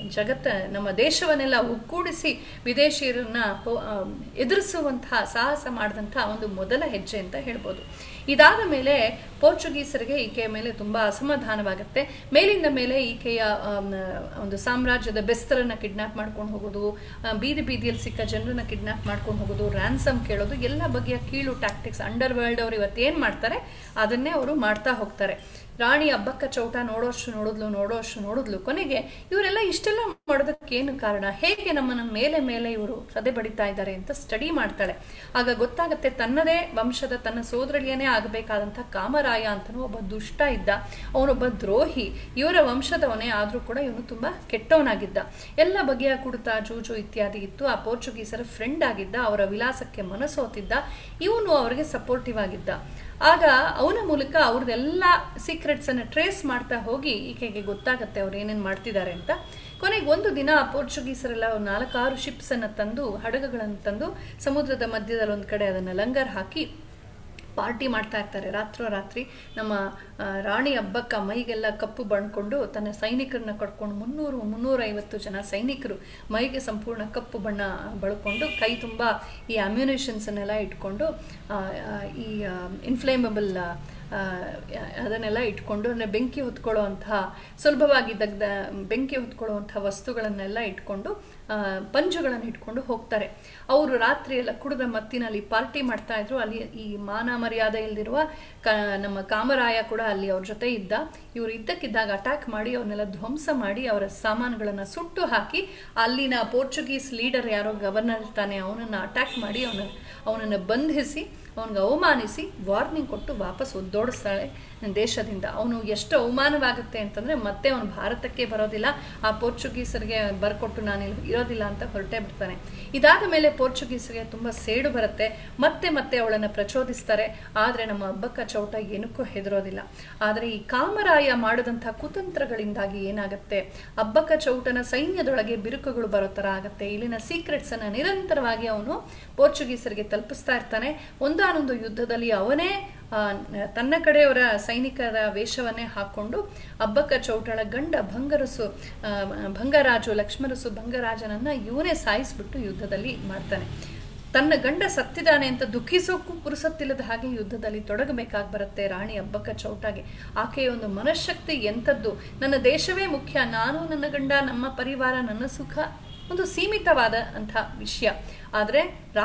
ನಮ್ಮ ದೇಶವನ್ನೆಲ್ಲ ಒಗ್ಗೂಡಿಸಿ ವಿದೇಶಿಯರನ್ನ ಎದುರಿಸುವಂತಹ ಸಾಹಸ ಮಾಡಿದಂತಹ ಒಂದು ಮೊದಲ ಹೆಜ್ಜೆ ಅಂತ ಹೇಳ್ಬೋದು. ಇದಾದ ಮೇಲೆ ಪೋರ್ಚುಗೀಸರಿಗೆ ಈಕೆಯ ಮೇಲೆ ತುಂಬಾ ಅಸಮಾಧಾನವಾಗುತ್ತೆ. ಮೇಲಿಂದ ಮೇಲೆ ಈಕೆಯ ಒಂದು ಸಾಮ್ರಾಜ್ಯದ ಬೆಸ್ತರನ್ನ ಕಿಡ್ನಾಪ್ ಮಾಡ್ಕೊಂಡು ಹೋಗೋದು, ಬೀದಿಯಲ್ಲಿ ಸಿಕ್ಕ ಜನರನ್ನ ಕಿಡ್ನಾಪ್ ಮಾಡ್ಕೊಂಡು ಹೋಗೋದು, ರ್ಯಾನ್ಸಮ್ ಕೇಳೋದು, ಎಲ್ಲ ಬಗೆಯ ಕೀಳು ಟ್ಯಾಕ್ಟಿಕ್ಸ್ ಅಂಡರ್ ವರ್ಲ್ಡ್ ಅವರು ಇವತ್ತೇನ್ ಮಾಡ್ತಾರೆ ಅದನ್ನೇ ಅವರು ಮಾಡ್ತಾ ಹೋಗ್ತಾರೆ. ರಾಣಿ ಅಬ್ಬಕ್ಕ ಚೌಟ ನೋಡೋಷ್ಟು ನೋಡಿದ್ಲು. ಕೊನೆಗೆ ಇವರೆಲ್ಲ ಇಷ್ಟೆಲ್ಲ ಮಾಡೋದಕ್ಕೆ ಏನು ಕಾರಣ, ಹೇಗೆ ನಮ್ಮನ್ನ ಮೇಲೆ ಮೇಲೆ ಇವರು ಸದೆ ಬಡಿತಾ ಇದ್ದಾರೆ ಅಂತ ಸ್ಟಡಿ ಮಾಡ್ತಾಳೆ. ಆಗ ಗೊತ್ತಾಗತ್ತೆ ತನ್ನದೇ ವಂಶದ ತನ್ನ ಸೋದರಳಿಯನೇ ಆಗಬೇಕಾದಂಥ ಕಾಮರಾಯ ಅಂತನೂ ಒಬ್ಬ ದುಷ್ಟ ಇದ್ದ, ಅವನೊಬ್ಬ ದ್ರೋಹಿ, ಇವರ ವಂಶದವನೇ ಆದ್ರೂ ಕೂಡ ಇವನು ತುಂಬಾ ಕೆಟ್ಟವನಾಗಿದ್ದ. ಎಲ್ಲ ಬಗೆಯ ಕುಡಿತ ಜೂಜು ಇತ್ಯಾದಿ ಇತ್ತು. ಆ ಪೋರ್ಚುಗೀಸರ ಫ್ರೆಂಡ್ ಆಗಿದ್ದ, ಅವರ ವಿಲಾಸಕ್ಕೆ ಮನಸೋತಿದ್ದ, ಇವನು ಅವರಿಗೆ ಸಪೋರ್ಟಿವ್ ಆಗಿದ್ದ. ಆಗ ಅವನ ಮೂಲಕ ಅವ್ರದ್ದೆಲ್ಲ ಸೀಕ್ರೆಟ್ಸ್ ಅನ್ನ ಟ್ರೇಸ್ ಮಾಡ್ತಾ ಹೋಗಿ ಈಕೆಗೆ ಗೊತ್ತಾಗತ್ತೆ ಅವ್ರು ಏನೇನ್ ಮಾಡ್ತಿದ್ದಾರೆ ಅಂತ. ಕೊನೆಗೆ ಒಂದು ದಿನ ಪೋರ್ಚುಗೀಸರೆಲ್ಲ 4-6 ಶಿಪ್ಸ್ ಅನ್ನ ತಂದು, ಹಡಗುಗಳನ್ನು ತಂದು ಸಮುದ್ರದ ಮಧ್ಯದಲ್ಲಿ ಒಂದ್ ಕಡೆ ಅದನ್ನ ಲಂಗರ್ ಹಾಕಿ ಪಾರ್ಟಿ ಮಾಡ್ತಾ ಇರ್ತಾರೆ. ರಾತ್ರೋರಾತ್ರಿ ನಮ್ಮ ರಾಣಿ ಅಬ್ಬಕ್ಕ ಮೈಗೆಲ್ಲ ಕಪ್ಪು ಬಣ್ಕೊಂಡು ತನ್ನ ಸೈನಿಕರನ್ನ ಕಟ್ಕೊಂಡು 300-350 ಜನ ಸೈನಿಕರು ಮೈಗೆ ಸಂಪೂರ್ಣ ಕಪ್ಪು ಬಣ್ಣ ಬಳ್ಕೊಂಡು ಕೈ ತುಂಬ ಈ ಅಮ್ಯುನೇಷನ್ಸ್ ಅನ್ನೆಲ್ಲ ಇಟ್ಕೊಂಡು ಈ ಇನ್ಫ್ಲೇಮಬಲ್ ಅದನ್ನೆಲ್ಲ ಇಟ್ಕೊಂಡು ಅಂದರೆ ಬೆಂಕಿ ಹೊತ್ಕೊಳ್ಳುವಂತಹ ಸುಲಭವಾಗಿ ಬೆಂಕಿ ಹೊತ್ಕೊಳ್ಳುವಂತಹ ವಸ್ತುಗಳನ್ನೆಲ್ಲ ಇಟ್ಕೊಂಡು ಪಂಜುಗಳನ್ನು ಇಟ್ಕೊಂಡು ಹೋಗ್ತಾರೆ. ಅವರು ರಾತ್ರಿ ಎಲ್ಲ ಕುಡಿದ ಮತ್ತಿನಲ್ಲಿ ಪಾರ್ಟಿ ಮಾಡ್ತಾ ಇದ್ರು. ಅಲ್ಲಿ ಈ ಮಾನ ಮರ್ಯಾದೆ ಇಲ್ದಿರುವ ನಮ್ಮ ಕಾಮರಾಯ ಕೂಡ ಅಲ್ಲಿ ಅವ್ರ ಜೊತೆ ಇದ್ದ. ಇವರು ಇದ್ದಕ್ಕಿದ್ದಾಗ ಅಟ್ಯಾಕ್ ಮಾಡಿ ಅವನ್ನೆಲ್ಲ ಧ್ವಂಸ ಮಾಡಿ ಅವರ ಸಾಮಾನುಗಳನ್ನ ಸುಟ್ಟು ಹಾಕಿ ಅಲ್ಲಿನ ಪೋರ್ಚುಗೀಸ್ ಲೀಡರ್ ಯಾರೋ ಗವರ್ನರ್ ಇರ್ತಾನೆ ಅವನನ್ನ ಅಟ್ಯಾಕ್ ಮಾಡಿ ಅವನನ್ನ ಬಂಧಿಸಿ ಅವನಿಗೆ ಅವಮಾನಿಸಿ ವಾರ್ನಿಂಗ್ ಕೊಟ್ಟು ವಾಪಸ್ ಒದ್ದೋಡಿಸ್ತಾಳೆ ದೇಶದಿಂದ. ಅವನು ಎಷ್ಟು ಅವಮಾನವಾಗುತ್ತೆ ಅಂತಂದ್ರೆ ಮತ್ತೆ ಅವನು ಭಾರತಕ್ಕೆ ಬರೋದಿಲ್ಲ, ಆ ಪೋರ್ಚುಗೀಸರಿಗೆ ಬರ್ಕೊಟ್ಟು ನಾನು ಇರೋದಿಲ್ಲ ಅಂತ ಹೊರಟೇ ಬಿಡ್ತಾನೆ. ಇದಾದ ಮೇಲೆ ಪೋರ್ಚುಗೀಸರಿಗೆ ತುಂಬಾ ಸೇಡು ಬರುತ್ತೆ, ಮತ್ತೆ ಅವಳನ್ನ ಪ್ರಚೋದಿಸ್ತಾರೆ. ಆದ್ರೆ ನಮ್ಮ ಅಬ್ಬಕ್ಕ ಚೌಟ ಏನಕ್ಕೂ ಹೆದರೋದಿಲ್ಲ. ಆದ್ರೆ ಈ ಕಾಮರಾಯ ಮಾಡಿದಂತಹ ಕುತಂತ್ರಗಳಿಂದಾಗಿ ಏನಾಗುತ್ತೆ, ಅಬ್ಬಕ್ಕ ಚೌಟನ ಸೈನ್ಯದೊಳಗೆ ಬಿರುಕುಗಳು ಬರೋ ತರ ಆಗತ್ತೆ. ಇಲ್ಲಿನ ಸೀಕ್ರೆಟ್ಸ್ ಅನ್ನ ನಿರಂತರವಾಗಿ ಅವನು ಪೋರ್ಚುಗೀಸರಿಗೆ ತಲುಪಿಸ್ತಾ ಇರ್ತಾನೆ. ಒಂದಾನೊಂದು ಯುದ್ಧದಲ್ಲಿ ಅವನೇ ತನ್ನ ಕಡೆಯವರ ಸೈನಿಕರ ವೇಷವನ್ನೇ ಹಾಕೊಂಡು ಅಬ್ಬಕ್ಕ ಚೌಟಳ ಗಂಡ ಭಂಗರಾಜು ಲಕ್ಷ್ಮರಸು ಭಂಗರಾಜನನ್ನ ಇವನೇ ಸಾಯಿಸ್ಬಿಟ್ಟು ಯುದ್ಧದಲ್ಲಿ ಮಾಡ್ತಾನೆ. ತನ್ನ ಗಂಡ ಸತ್ತಿದ್ದಾನೆ ಅಂತ ದುಃಖಿಸೋಕ್ಕೂ ಪುರುಸತ್ತಿಲ್ಲದ ಹಾಗೆ ಯುದ್ಧದಲ್ಲಿ ತೊಡಗಬೇಕಾಗಿ ಬರುತ್ತೆ ರಾಣಿ ಅಬ್ಬಕ್ಕ ಚೌಟಗೆ. ಆಕೆಯ ಒಂದು ಮನಃಶಕ್ತಿ ಎಂಥದ್ದು, ನನ್ನ ದೇಶವೇ ಮುಖ್ಯ, ನಾನು ನನ್ನ ಗಂಡ ನಮ್ಮ ಪರಿವಾರ ನನ್ನ ಸುಖ ಒಂದು ಸೀಮಿತವಾದ ಅಂಥ ವಿಷಯ. ಆದರೆ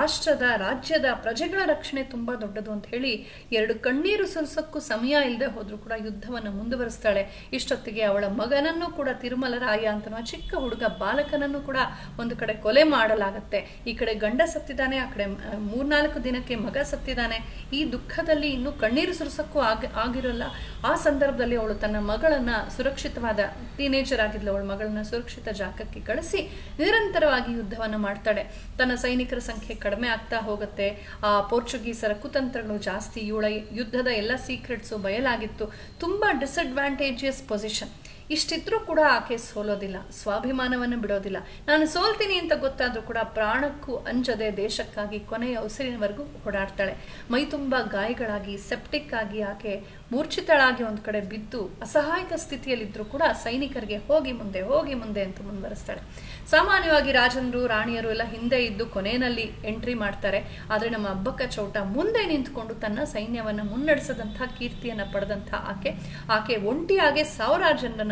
ರಾಜ್ಯದ ಪ್ರಜೆಗಳ ರಕ್ಷಣೆ ತುಂಬಾ ದೊಡ್ಡದು ಅಂತ ಹೇಳಿ 2 ಕಣ್ಣೀರು ಸುರಿಸೋಕ್ಕೂ ಸಮಯ ಇಲ್ಲದೆ ಹೋದ್ರೂ ಕೂಡ ಯುದ್ಧವನ್ನು ಮುಂದುವರಿಸ್ತಾಳೆ. ಇಷ್ಟೊತ್ತಿಗೆ ಅವಳ ಮಗನನ್ನು ಕೂಡ ತಿರುಮಲರಾಯ ಅಂತ ಚಿಕ್ಕ ಹುಡುಗ ಬಾಲಕನನ್ನು ಕೂಡ ಒಂದು ಕಡೆ ಕೊಲೆ ಮಾಡಲಾಗತ್ತೆ. ಈ ಕಡೆ ಗಂಡ ಸತ್ತಿದ್ದಾನೆ, ಆ ಕಡೆ 3-4 ದಿನಕ್ಕೆ ಮಗ ಸತ್ತಿದ್ದಾನೆ. ಈ ದುಃಖದಲ್ಲಿ ಇನ್ನು ಕಣ್ಣೀರು ಸುರಿಸೋಕ್ಕೂ ಆಗಿರಲ್ಲ. ಆ ಸಂದರ್ಭದಲ್ಲಿ ಅವಳು ತನ್ನ ಮಗಳನ್ನ ಸುರಕ್ಷಿತವಾದ ಟೀನೇಜರ್ ಆಗಿದ್ಲು, ಅವಳ ಮಗಳನ್ನ ಸುರಕ್ಷಿತ ಜಾಗಕ್ಕೆ ಕಳಿಸಿ ನಿರಂತರವಾಗಿ ಯುದ್ಧವನ್ನು ಮಾಡ್ತಾಳೆ. ತನ್ನ ಸೈನಿಕರ ಸಂಖ್ಯೆ ಕಡಿಮೆ ಆಗ್ತಾ ಹೋಗುತ್ತೆ. ಆ ಪೋರ್ಚುಗೀಸರ ಕುತಂತ್ರಗಳು ಜಾಸ್ತಿ. ಇವಳ ಯುದ್ಧದ ಎಲ್ಲ ಸೀಕ್ರೆಟ್ಸು ಬಯಲಾಗಿತ್ತು. ತುಂಬಾ ಡಿಸ್ಅಡ್ವಾಂಟೇಜಿಯಸ್ ಪೊಸಿಷನ್. ಇಷ್ಟಿದ್ರೂ ಕೂಡ ಆಕೆ ಸೋಲೋದಿಲ್ಲ, ಸ್ವಾಭಿಮಾನವನ್ನು ಬಿಡೋದಿಲ್ಲ. ನಾನು ಸೋಲ್ತೀನಿ ಅಂತ ಗೊತ್ತಾದ್ರೂ ಕೂಡ ಪ್ರಾಣಕ್ಕೂ ಅಂಜದೆ ದೇಶಕ್ಕಾಗಿ ಕೊನೆಯ ಉಸಿರಿನವರೆಗೂ ಓಡಾಡ್ತಾಳೆ. ಮೈ ತುಂಬಾ ಗಾಯಗಳಾಗಿ ಸೆಪ್ಟಿಕ್ ಆಗಿ ಆಕೆ ಮೂರ್ಛಿತಳಾಗಿ ಒಂದು ಕಡೆ ಬಿದ್ದು ಅಸಹಾಯಕ ಸ್ಥಿತಿಯಲ್ಲಿದ್ರೂ ಕೂಡ ಸೈನಿಕರಿಗೆ ಹೋಗಿ ಮುಂದೆ ಅಂತ ಮುಂದುವರಿಸ್ತಾಳೆ. ಸಾಮಾನ್ಯವಾಗಿ ರಾಜನರು ರಾಣಿಯರು ಎಲ್ಲ ಹಿಂದೆ ಇದ್ದು ಕೊನೆಯಲ್ಲಿ ಎಂಟ್ರಿ ಮಾಡ್ತಾರೆ. ಆದ್ರೆ ನಮ್ಮ ಅಬ್ಬಕ್ಕ ಚೌಟ ಮುಂದೆ ನಿಂತ್ಕೊಂಡು ತನ್ನ ಸೈನ್ಯವನ್ನ ಮುನ್ನಡೆಸದಂತಹ ಕೀರ್ತಿಯನ್ನ ಪಡೆದಂತ ಆಕೆ ಒಂಟಿಯಾಗೆ 1000 ಜನರನ್ನ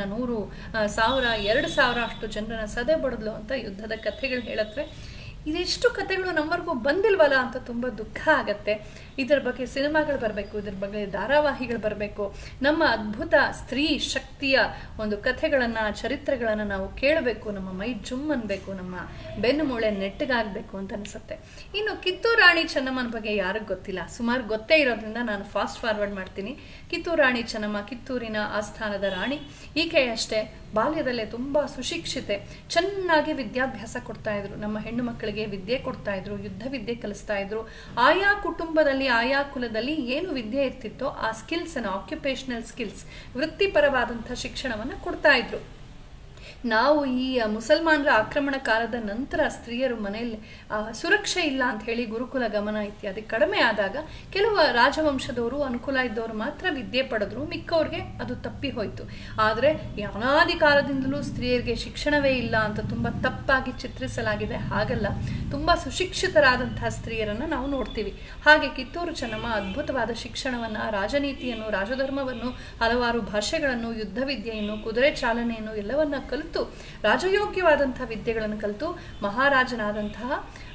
100,000-2,000 ಅಷ್ಟು ಜನರನ್ನ ಸದೆ ಬಡದ್ಲು ಅಂತ ಯುದ್ಧದ ಕಥೆಗಳು ಹೇಳತ್ವೆ. ಇದೆಷ್ಟು ಕಥೆಗಳು ನಮ್ಮವರೆಗೂ ಬಂದಿಲ್ವಲ್ಲ ಅಂತ ತುಂಬಾ ದುಃಖ ಆಗತ್ತೆ. ಇದರ ಬಗ್ಗೆ ಸಿನಿಮಾಗಳು ಬರಬೇಕು, ಇದರ ಬಗ್ಗೆ ಧಾರಾವಾಹಿಗಳು ಬರಬೇಕು. ನಮ್ಮ ಅದ್ಭುತ ಸ್ತ್ರೀ ಶಕ್ತಿಯ ಒಂದು ಕಥೆಗಳನ್ನ ಚರಿತ್ರೆಗಳನ್ನ ನಾವು ಕೇಳಬೇಕು. ನಮ್ಮ ಮೈ ಜುಮ್ ಅನ್ಬೇಕು, ನಮ್ಮ ಬೆನ್ನು ಮೂಳೆ ನೆಟ್ಟಗಾಗಬೇಕು ಅಂತ ಅನ್ಸುತ್ತೆ. ಇನ್ನು ಕಿತ್ತೂರು ರಾಣಿ ಚೆನ್ನಮ್ಮನ ಬಗ್ಗೆ ಯಾರಿಗೂ ಗೊತ್ತಿಲ್ಲ, ಸುಮಾರು ಗೊತ್ತೇ ಇರೋದ್ರಿಂದ ನಾನು ಫಾಸ್ಟ್ ಫಾರ್ವರ್ಡ್ ಮಾಡ್ತೀನಿ. ಕಿತ್ತೂರು ರಾಣಿ ಚೆನ್ನಮ್ಮ ಕಿತ್ತೂರಿನ ಆಸ್ಥಾನದ ರಾಣಿ. ಈಕೆ ಅಷ್ಟೇ ಬಾಲ್ಯದಲ್ಲೇ ತುಂಬಾ ಸುಶಿಕ್ಷಿತೆ, ಚೆನ್ನಾಗಿ ವಿದ್ಯಾಭ್ಯಾಸ ಕೊಡ್ತಾ ಇದ್ರು. ನಮ್ಮ ಹೆಣ್ಣು ಮಕ್ಕಳಿಗೆ ವಿದ್ಯೆ ಕೊಡ್ತಾ ಇದ್ರು, ಯುದ್ಧ ವಿದ್ಯೆ ಕಲಿಸ್ತಾ ಇದ್ರು. ಆಯಾ ಕುಟುಂಬದಲ್ಲಿ ಆಯಾ ಕುಲದಲ್ಲಿ ಏನು ವಿದ್ಯೆ ಇರ್ತಿತ್ತೋ ಆ ಸ್ಕಿಲ್ಸ್ ಅನ್ನ, ಆಕ್ಯುಪೇಷನಲ್ ಸ್ಕಿಲ್ಸ್, ವೃತ್ತಿಪರವಾದಂತಹ ಶಿಕ್ಷಣವನ್ನ ಕೊಡ್ತಾ ಇದ್ರು. ನಾವು ಈ ಮುಸಲ್ಮಾನರ ಆಕ್ರಮಣ ಕಾಲದ ನಂತರ ಸ್ತ್ರೀಯರು ಮನೆಯಲ್ಲಿ ಸುರಕ್ಷೆ ಇಲ್ಲ ಅಂತ ಹೇಳಿ ಗುರುಕುಲ ಗಮನ ಇತ್ಯಾದಿ ಕಡಿಮೆ ಆದಾಗ ಕೆಲವು ರಾಜವಂಶದವರು ಅನುಕೂಲ ಇದ್ದವರು ಮಾತ್ರ ವಿದ್ಯೆ ಪಡೆದ್ರು, ಮಿಕ್ಕವ್ರಿಗೆ ಅದು ತಪ್ಪಿ ಹೋಯ್ತು. ಆದ್ರೆ ಅನಾದಿ ಕಾಲದಿಂದಲೂ ಸ್ತ್ರೀಯರಿಗೆ ಶಿಕ್ಷಣವೇ ಇಲ್ಲ ಅಂತ ತುಂಬಾ ತಪ್ಪಾಗಿ ಚಿತ್ರಿಸಲಾಗಿದೆ. ಹಾಗಲ್ಲ, ತುಂಬಾ ಸುಶಿಕ್ಷಿತರಾದಂತಹ ಸ್ತ್ರೀಯರನ್ನ ನಾವು ನೋಡ್ತೀವಿ. ಹಾಗೆ ಕಿತ್ತೂರು ಚೆನ್ನಮ್ಮ ಅದ್ಭುತವಾದ ಶಿಕ್ಷಣವನ್ನ, ರಾಜನೀತಿಯನ್ನು, ರಾಜಧರ್ಮವನ್ನು, ಹಲವಾರು ಭಾಷೆಗಳನ್ನು, ಯುದ್ಧ ವಿದ್ಯೆಯನ್ನು, ಕುದುರೆ ಚಾಲನೆಯನ್ನು ಎಲ್ಲವನ್ನ ಕಲಿತು ರಾಜಯೋಗ್ಯವಾದಂಥ ವಿದ್ಯೆಗಳನ್ನು ಕಲಿತು ಮಹಾರಾಜನಾದಂತಹ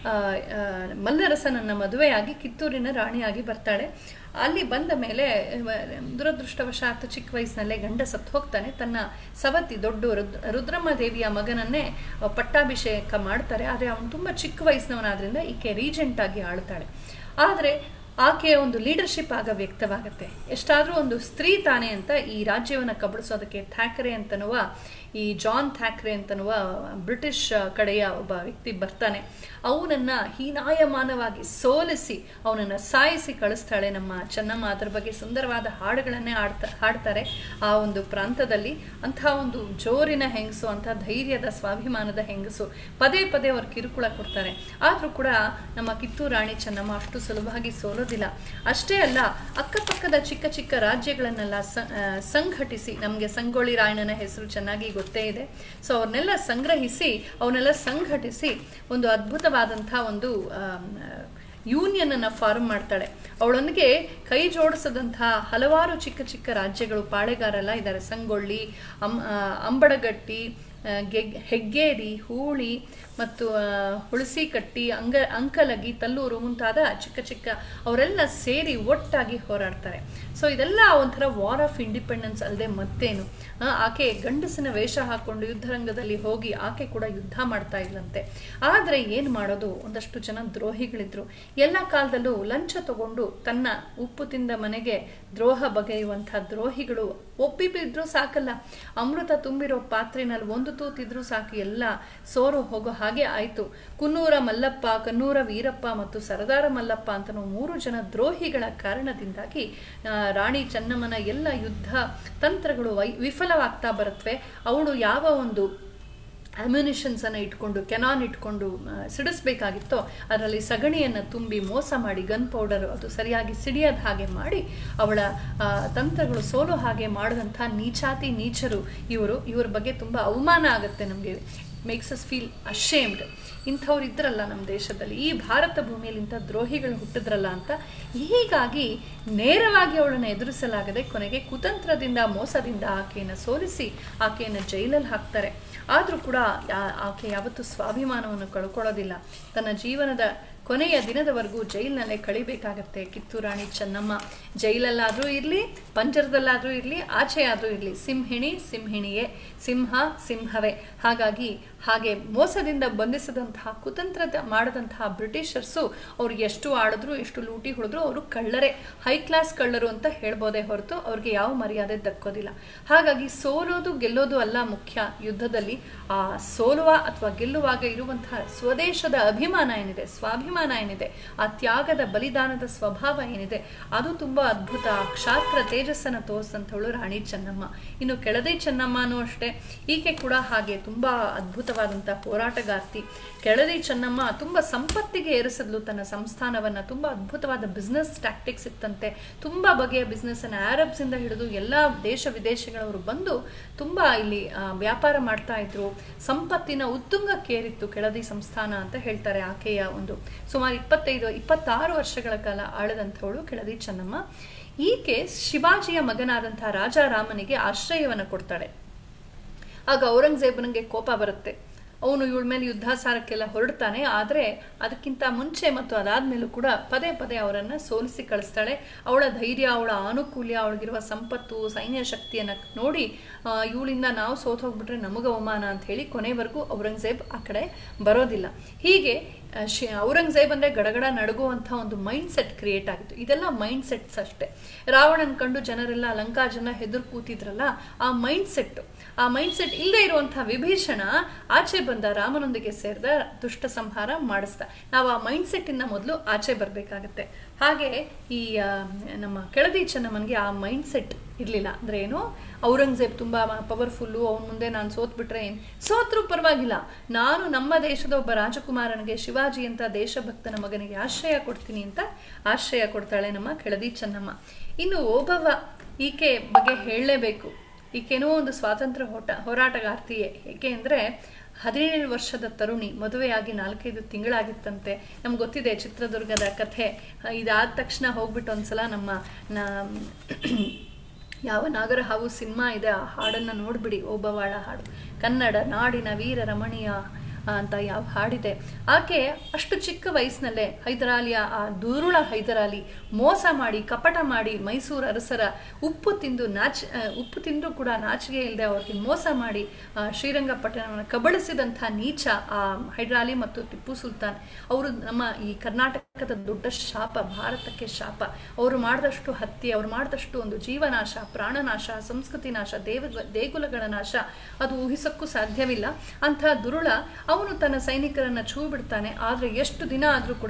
ಮಲ್ಲರಸನನ್ನ ಮದುವೆಯಾಗಿ ಕಿತ್ತೂರಿನ ರಾಣಿಯಾಗಿ ಬರ್ತಾಳೆ. ಅಲ್ಲಿ ಬಂದ ಮೇಲೆ ದುರದೃಷ್ಟವಶಾತ್ ಚಿಕ್ಕ ವಯಸ್ಸಿನಲ್ಲೇ ಗಂಡ ಸತ್ತು ಹೋಗ್ತಾನೆ. ತನ್ನ ಸವತಿ ದೊಡ್ಡ ರುದ್ರಮ್ಮ ದೇವಿಯ ಮಗನನ್ನೇ ಪಟ್ಟಾಭಿಷೇಕ ಮಾಡ್ತಾರೆ. ಆದರೆ ಅವನು ತುಂಬ ಚಿಕ್ಕ ವಯಸ್ಸಿನವನಾದ್ರಿಂದ ಈಕೆ ರೀಜೆಂಟ್ ಆಗಿ ಆಳ್ತಾಳೆ. ಆದರೆ ಆಕೆಯ ಒಂದು ಲೀಡರ್ಶಿಪ್ ಆಗ ವ್ಯಕ್ತವಾಗುತ್ತೆ. ಎಷ್ಟಾದರೂ ಒಂದು ಸ್ತ್ರೀ ತಾನೇ ಅಂತ ಈ ರಾಜ್ಯವನ್ನು ಕಬಳಿಸೋದಕ್ಕೆ ಥ್ಯಾಕ್ರೆ ಅಂತನ್ನುವ ಈ ಜಾನ್ ಥ್ಯಾಕ್ರೆ ಅಂತನ್ನುವ ಬ್ರಿಟಿಷ್ ಕಡೆಯ ಒಬ್ಬ ವ್ಯಕ್ತಿ ಬರ್ತಾನೆ. ಅವನನ್ನ ಹೀನಾಯಮಾನವಾಗಿ ಸೋಲಿಸಿ ಅವನನ್ನು ಸಾಯಿಸಿ ಕಳಿಸ್ತಾಳೆ ನಮ್ಮ ಚೆನ್ನಮ್ಮ. ಅದರ ಬಗ್ಗೆ ಸುಂದರವಾದ ಹಾಡುಗಳನ್ನೇ ಹಾಡ್ತಾರೆ ಆ ಒಂದು ಪ್ರಾಂತದಲ್ಲಿ. ಅಂಥ ಒಂದು ಜೋರಿನ ಹೆಂಗಸು, ಅಂಥ ಧೈರ್ಯದ ಸ್ವಾಭಿಮಾನದ ಹೆಂಗಸು. ಪದೇ ಪದೇ ಅವ್ರು ಕಿರುಕುಳ ಕೊಡ್ತಾರೆ. ಆದರೂ ಕೂಡ ನಮ್ಮ ಕಿತ್ತೂರು ರಾಣಿ ಚೆನ್ನಮ್ಮ ಅಷ್ಟು ಸುಲಭವಾಗಿ ಸೋಲೋದಿಲ್ಲ. ಅಷ್ಟೇ ಅಲ್ಲ, ಅಕ್ಕಪಕ್ಕದ ಚಿಕ್ಕ ಚಿಕ್ಕ ರಾಜ್ಯಗಳನ್ನೆಲ್ಲ ಸಂಘಟಿಸಿ, ನಮಗೆ ಸಂಗೊಳ್ಳಿ ರಾಯಣ್ಣನ ಹೆಸರು ಚೆನ್ನಾಗಿ ಗೊತ್ತೇ ಇದೆ. ಸೊ ಅವ್ರನ್ನೆಲ್ಲ ಸಂಘಟಿಸಿ ಒಂದು ಅದ್ಭುತವಾದಂಥ ಒಂದು ಯೂನಿಯನ್ ಅನ್ನ ಫಾರ್ಮ್ ಮಾಡ್ತಾಳೆ. ಅವಳೊಂದಿಗೆ ಕೈ ಜೋಡಿಸದಂತಹ ಹಲವಾರು ಚಿಕ್ಕ ಚಿಕ್ಕ ರಾಜ್ಯಗಳು, ಪಾಳೆಗಾರೆಲ್ಲ ಇದ್ದಾರೆ. ಸಂಗೊಳ್ಳಿ, ಅಂಬಡಗಟ್ಟಿ, ಹೆಗ್ಗೇರಿ, ಹೂಳಿ ಮತ್ತು ಹುಣಸಿಕಟ್ಟಿ, ಅಂಕಲಗಿ, ತಲ್ಲೂರು ಮುಂತಾದ ಚಿಕ್ಕ ಚಿಕ್ಕ ಅವರೆಲ್ಲ ಸೇರಿ ಒಟ್ಟಾಗಿ ಹೋರಾಡ್ತಾರೆ. ಸೊ ಇದೆಲ್ಲ ಒಂಥರ ವಾರ್ ಆಫ್ ಇಂಡಿಪೆಂಡೆನ್ಸ್ ಅಲ್ಲದೆ ಮತ್ತೇನು. ಆಕೆ ಗಂಡಸಿನ ವೇಷ ಹಾಕೊಂಡು ಯುದ್ಧರಂಗದಲ್ಲಿ ಹೋಗಿ ಆಕೆ ಕೂಡ ಯುದ್ಧ ಮಾಡ್ತಾ ಇದ್ಲಂತೆ. ಆದರೆ ಏನು ಮಾಡೋದು, ಒಂದಷ್ಟು ಜನ ದ್ರೋಹಿಗಳಿದ್ರು. ಎಲ್ಲ ಕಾಲದಲ್ಲೂ ಲಂಚ ತಗೊಂಡು ತನ್ನ ಉಪ್ಪು ತಿಂದ ಮನೆಗೆ ದ್ರೋಹ ಬಗೆಯುವಂಥ ದ್ರೋಹಿಗಳು ಒಬ್ಬಿಬ್ಬಿದ್ರೂ ಸಾಕಲ್ಲ. ಅಮೃತ ತುಂಬಿರೋ ಪಾತ್ರೆನಲ್ಲಿ ಒಂದು ತೂತಿದ್ರೂ ಸಾಕು, ಎಲ್ಲ ಸೋರು ಹೋಗೋ ಹಾಗೆ ಆಯಿತು. ಕುನ್ನೂರ ಮಲ್ಲಪ್ಪ, ಕನ್ನೂರ ವೀರಪ್ಪ ಮತ್ತು ಸರದಾರ ಮಲ್ಲಪ್ಪ ಅಂತ 3 ಜನ ದ್ರೋಹಿಗಳ ಕಾರಣದಿಂದಾಗಿ ರಾಣಿ ಚೆನ್ನಮ್ಮನ ಎಲ್ಲ ಯುದ್ಧ ತಂತ್ರಗಳು ವಿಫಲವಾಗ್ತಾ ಬರುತ್ತವೆ. ಅವಳು ಯಾವ ಒಂದು ಅಮ್ಯುನಿಷನ್ಸ್ ಅನ್ನು ಇಟ್ಕೊಂಡು, ಕೆನಾನ್ ಇಟ್ಕೊಂಡು ಸಿಡಿಸ್ಬೇಕಾಗಿತ್ತೋ ಅದರಲ್ಲಿ ಸಗಣಿಯನ್ನು ತುಂಬಿ ಮೋಸ ಮಾಡಿ, ಗನ್ ಪೌಡರ್ ಅದು ಸರಿಯಾಗಿ ಸಿಡಿಯದ ಹಾಗೆ ಮಾಡಿ ಅವಳ ತಂತ್ರಗಳು ಸೋಲೋ ಹಾಗೆ ಮಾಡಿದಂಥ ನೀಚಾತಿ ನೀಚರು ಇವ್ರ ಬಗ್ಗೆ ತುಂಬ ಅವಮಾನ ಆಗುತ್ತೆ ನಮಗೆ. Makes us feel ashamed. ಇಂಥವ್ರು ಇದ್ರಲ್ಲ ನಮ್ಮ ದೇಶದಲ್ಲಿ, ಈ ಭಾರತ ಭೂಮಿಯಲ್ಲಿ ಇಂಥ ದ್ರೋಹಿಗಳು ಹುಟ್ಟಿದ್ರಲ್ಲ ಅಂತ. ಹೀಗಾಗಿ ನೇರವಾಗಿ ಅವಳನ್ನು ಎದುರಿಸಲಾಗದೆ ಕೊನೆಗೆ ಕುತಂತ್ರದಿಂದ, ಮೋಸದಿಂದ ಆಕೆಯನ್ನು ಸೋಲಿಸಿ ಆಕೆಯನ್ನು ಜೈಲಲ್ಲಿ ಹಾಕ್ತಾರೆ. ಆದರೂ ಕೂಡ ಆಕೆ ಯಾವತ್ತೂ ಸ್ವಾಭಿಮಾನವನ್ನು ಕಳ್ಕೊಳ್ಳೋದಿಲ್ಲ. ತನ್ನ ಜೀವನದ ಕೊನೆಯ ದಿನದವರೆಗೂ ಜೈಲಿನಲ್ಲೇ ಕಳಿಬೇಕಾಗತ್ತೆ ಕಿತ್ತೂರು ರಾಣಿ ಚೆನ್ನಮ್ಮ. ಜೈಲಲ್ಲಾದರೂ ಇರಲಿ, ಪಂಜರದಲ್ಲಾದರೂ ಇರಲಿ, ಆಚೆ ಆದರೂ ಇರಲಿ, ಸಿಂಹಿಣಿ ಸಿಂಹಿಣಿಯೇ, ಸಿಂಹ ಸಿಂಹವೇ. ಹಾಗೆ ಮೋಸದಿಂದ ಬಂಧಿಸಿದಂತಹ, ಕುತಂತ್ರ ಮಾಡಿದಂತಹ ಬ್ರಿಟಿಷರ್ಸು ಅವ್ರಿಗೆ ಎಷ್ಟು ಆಡಿದ್ರು, ಎಷ್ಟು ಲೂಟಿ ಹೊಡೆದ್ರು ಅವರು ಕಳ್ಳರೇ, ಹೈ ಕ್ಲಾಸ್ ಕಳ್ಳರು ಅಂತ ಹೇಳ್ಬೋದೇ ಹೊರತು ಅವ್ರಿಗೆ ಯಾವ ಮರ್ಯಾದೆ ದಕ್ಕೋದಿಲ್ಲ. ಹಾಗಾಗಿ ಸೋಲೋದು ಗೆಲ್ಲೋದು ಅಲ್ಲ ಮುಖ್ಯ ಯುದ್ಧದಲ್ಲಿ. ಆ ಸೋಲುವ ಅಥವಾ ಗೆಲ್ಲುವಾಗ ಇರುವಂತಹ ಸ್ವದೇಶದ ಅಭಿಮಾನ ಏನಿದೆ, ಸ್ವಾಭಿಮಾನ ಏನಿದೆ, ಆ ತ್ಯಾಗದ ಬಲಿದಾನದ ಸ್ವಭಾವ ಏನಿದೆ, ಅದು ತುಂಬಾ ಅದ್ಭುತ. ಕ್ಷಾತ್ರ ತೇಜಸ್ಸನ್ನು ತೋರಿಸಂಥವಳು ರಾಣಿ ಚೆನ್ನಮ್ಮ. ಇನ್ನು ಕೆಳದಿ ಚೆನ್ನಮ್ಮನೂ ಅಷ್ಟೇ, ಈಕೆ ಕೂಡ ಹಾಗೆ ತುಂಬಾ ಅದ್ಭುತವಾದಂತಹ ಹೋರಾಟಗಾರ್ತಿ. ಕೆಳದಿ ಚೆನ್ನಮ್ಮ ತುಂಬಾ ಸಂಪತ್ತಿಗೆ ಏರಿಸಿದ್ಲು ತನ್ನ ಸಂಸ್ಥಾನವನ್ನ. ತುಂಬಾ ಅದ್ಭುತವಾದ ಬಿಸ್ನೆಸ್ ಟ್ಯಾಕ್ಟಿಕ್ಸ್ ಇತ್ತಂತೆ. ತುಂಬಾ ಬಗೆಯ ಬಿಸ್ನೆಸ್ ಅನ್ನ ಆರಬ್ಸ್ ಇಂದ ಹಿಡಿದು ಎಲ್ಲಾ ದೇಶ ವಿದೇಶಗಳವರು ಬಂದು ತುಂಬಾ ಇಲ್ಲಿ ವ್ಯಾಪಾರ ಮಾಡ್ತಾ ಇದ್ರು. ಸಂಪತ್ತಿನ ಉತ್ತುಂಗಕ್ಕೇರಿತ್ತು ಕೆಳದಿ ಸಂಸ್ಥಾನ ಅಂತ ಹೇಳ್ತಾರೆ. ಆಕೆಯ ಒಂದು ಸುಮಾರು 25-26 ವರ್ಷಗಳ ಕಾಲ ಆಳದಂಥವಳು ಕೆಳದಿ ಚೆನ್ನಮ್ಮ. ಈಕೆ ಶಿವಾಜಿಯ ಮಗನಾದಂತಹ ರಾಜಾರಾಮನಿಗೆ ಆಶ್ರಯವನ್ನು ಕೊಡ್ತಾಳೆ. ಆಗ ಔರಂಗಜೇಬನಿಗೆ ಕೋಪ ಬರುತ್ತೆ. ಅವನು ಇವಳ ಮೇಲೆ ಯುದ್ಧಾಸಾರಕ್ಕೆಲ್ಲ ಹೊರಡ್ತಾನೆ. ಆದರೆ ಅದಕ್ಕಿಂತ ಮುಂಚೆ ಮತ್ತು ಅದಾದ್ಮೇಲೂ ಕೂಡ ಪದೇ ಪದೇ ಅವರನ್ನು ಸೋಲಿಸಿ ಕಳಿಸ್ತಾಳೆ. ಅವಳ ಧೈರ್ಯ, ಅವಳ ಆನುಕೂಲ್ಯ, ಅವಳಿಗಿರುವ ಸಂಪತ್ತು, ಸೈನ್ಯ ಶಕ್ತಿಯನ್ನು ನೋಡಿ ಇವಳಿಂದ ನಾವು ಸೋತು ಹೋಗ್ಬಿಟ್ರೆ ನಮಗೆ ಅವಮಾನ ಅಂತ ಹೇಳಿ ಕೊನೆವರೆಗೂ ಔರಂಗಜೇಬ್ ಆ ಕಡೆ ಬರೋದಿಲ್ಲ. ಹೀಗೆ ಔರಂಗಜೇಬ್ ಅಂದ್ರೆ ಗಡಗಡ ನಡುಗುವಂಥ ಒಂದು ಮೈಂಡ್ ಸೆಟ್ ಕ್ರಿಯೇಟ್ ಆಗಿತ್ತು. ಇದೆಲ್ಲ ಮೈಂಡ್ ಸೆಟ್ಸ್ ಅಷ್ಟೇ. ರಾವಣನ್ ಕಂಡು ಜನರೆಲ್ಲ ಲಂಕಾ ಜನ ಹೆದರು ಕೂತಿದ್ರಲ್ಲ, ಆ ಮೈಂಡ್ ಸೆಟ್ ಇಲ್ಲದೆ ಇರುವಂತಹ ವಿಭೀಷಣ ಆಚೆ ಬಂದ, ರಾಮನೊಂದಿಗೆ ಸೇರಿದ, ದುಷ್ಟ ಸಂಹಾರ ಮಾಡಿಸ್ದ. ನಾವು ಆ ಮೈಂಡ್ ಸೆಟ್ ಇಂದ ಮೊದಲು ಆಚೆ ಬರ್ಬೇಕಾಗತ್ತೆ. ಹಾಗೆ ಈ ನಮ್ಮ ಕೆಳದಿ ಚೆನ್ನಮ್ಮನಿಗೆ ಆ ಮೈಂಡ್ ಸೆಟ್ ಇರಲಿಲ್ಲ. ಅಂದ್ರೆ ಏನು, ಔರಂಗಜೇಬ್ ತುಂಬಾ ಪವರ್ಫುಲ್ಲು, ಅವನ ಮುಂದೆ ನಾನು ಸೋತ್ಬಿಟ್ರೆ ಸೋತ್ರೂ ಪರವಾಗಿಲ್ಲ, ನಾನು ನಮ್ಮ ದೇಶದ ಒಬ್ಬ ರಾಜಕುಮಾರನಿಗೆ, ಶಿವಾಜಿ ಅಂತ ದೇಶಭಕ್ತನ ಮಗನಿಗೆ ಆಶ್ರಯ ಕೊಡ್ತೀನಿ ಅಂತ ಆಶ್ರಯ ಕೊಡ್ತಾಳೆ ನಮ್ಮ ಕೆಳದಿ ಚೆನ್ನಮ್ಮ. ಇನ್ನು ಓಬವ್ವ, ಈಕೆ ಬಗ್ಗೆ ಹೇಳಲೇಬೇಕು. ಈಕೇನೋ ಒಂದು ಸ್ವಾತಂತ್ರ್ಯ ಹೋರಾಟಗಾರ್ತಿಯೇ. ಏಕೆ ಅಂದರೆ 17 ವರ್ಷದ ತರುಣಿ, ಮದುವೆಯಾಗಿ 4-5 ತಿಂಗಳಾಗಿತ್ತಂತೆ. ನಮ್ಗೆ ಗೊತ್ತಿದೆ ಚಿತ್ರದುರ್ಗದ ಕಥೆ. ಇದಾದ ತಕ್ಷಣ ಹೋಗ್ಬಿಟ್ಟು ಒಂದ್ಸಲ ನಮ್ಮ ಯಾವ ನಾಗರಹಾವು ಸಿನಿಮಾ ಇದೆ ಆ ಹಾಡನ್ನು ನೋಡಿಬಿಡಿ, ಓಬವ್ವಾಳ ಹಾಡು, ಕನ್ನಡ ನಾಡಿನ ವೀರ ರಮಣೀಯ ಅಂತ ಯಾವ ಹಾಡಿದೆ. ಆಕೆ ಅಷ್ಟು ಚಿಕ್ಕ ವಯಸ್ಸಿನಲ್ಲೇ ಹೈದರಾಲಿಯ ಆ ದುರುಳ ಹೈದರಾಲಿ ಮೋಸ ಮಾಡಿ ಕಪಟ ಮಾಡಿ ಮೈಸೂರು ಅರಸರ ಉಪ್ಪು ತಿಂದು ಕೂಡ ನಾಚಿಕೆ ಇಲ್ಲದೆ ಅವ್ರಿಗೆ ಮೋಸ ಮಾಡಿ ಶ್ರೀರಂಗಪಟ್ಟಣವನ್ನು ಕಬಳಿಸಿದಂಥ ನೀಚ ಆ ಹೈದರಾಲಿ ಮತ್ತು ಟಿಪ್ಪು ಸುಲ್ತಾನ್ ಅವರು ನಮ್ಮ ಈ ಕರ್ನಾಟಕದ ದೊಡ್ಡ ಶಾಪ, ಭಾರತಕ್ಕೆ ಶಾಪ. ಅವರು ಮಾಡಿದಷ್ಟು ಹತ್ಯೆ, ಅವರು ಮಾಡಿದಷ್ಟು ಒಂದು ಜೀವನಾಶ, ಪ್ರಾಣನಾಶ, ಸಂಸ್ಕೃತಿ ನಾಶ, ದೇಗುಲಗಳ ನಾಶ ಅದು ಊಹಿಸಕ್ಕೂ ಸಾಧ್ಯವಿಲ್ಲ. ಅಂಥ ದುರುಳ ಅವನು ತನ್ನ ಸೈನಿಕರನ್ನ ಛೂ ಬಿಡ್ತಾನೆ. ಆದರೆ ಎಷ್ಟು ದಿನ ಆದರೂ ಕೂಡ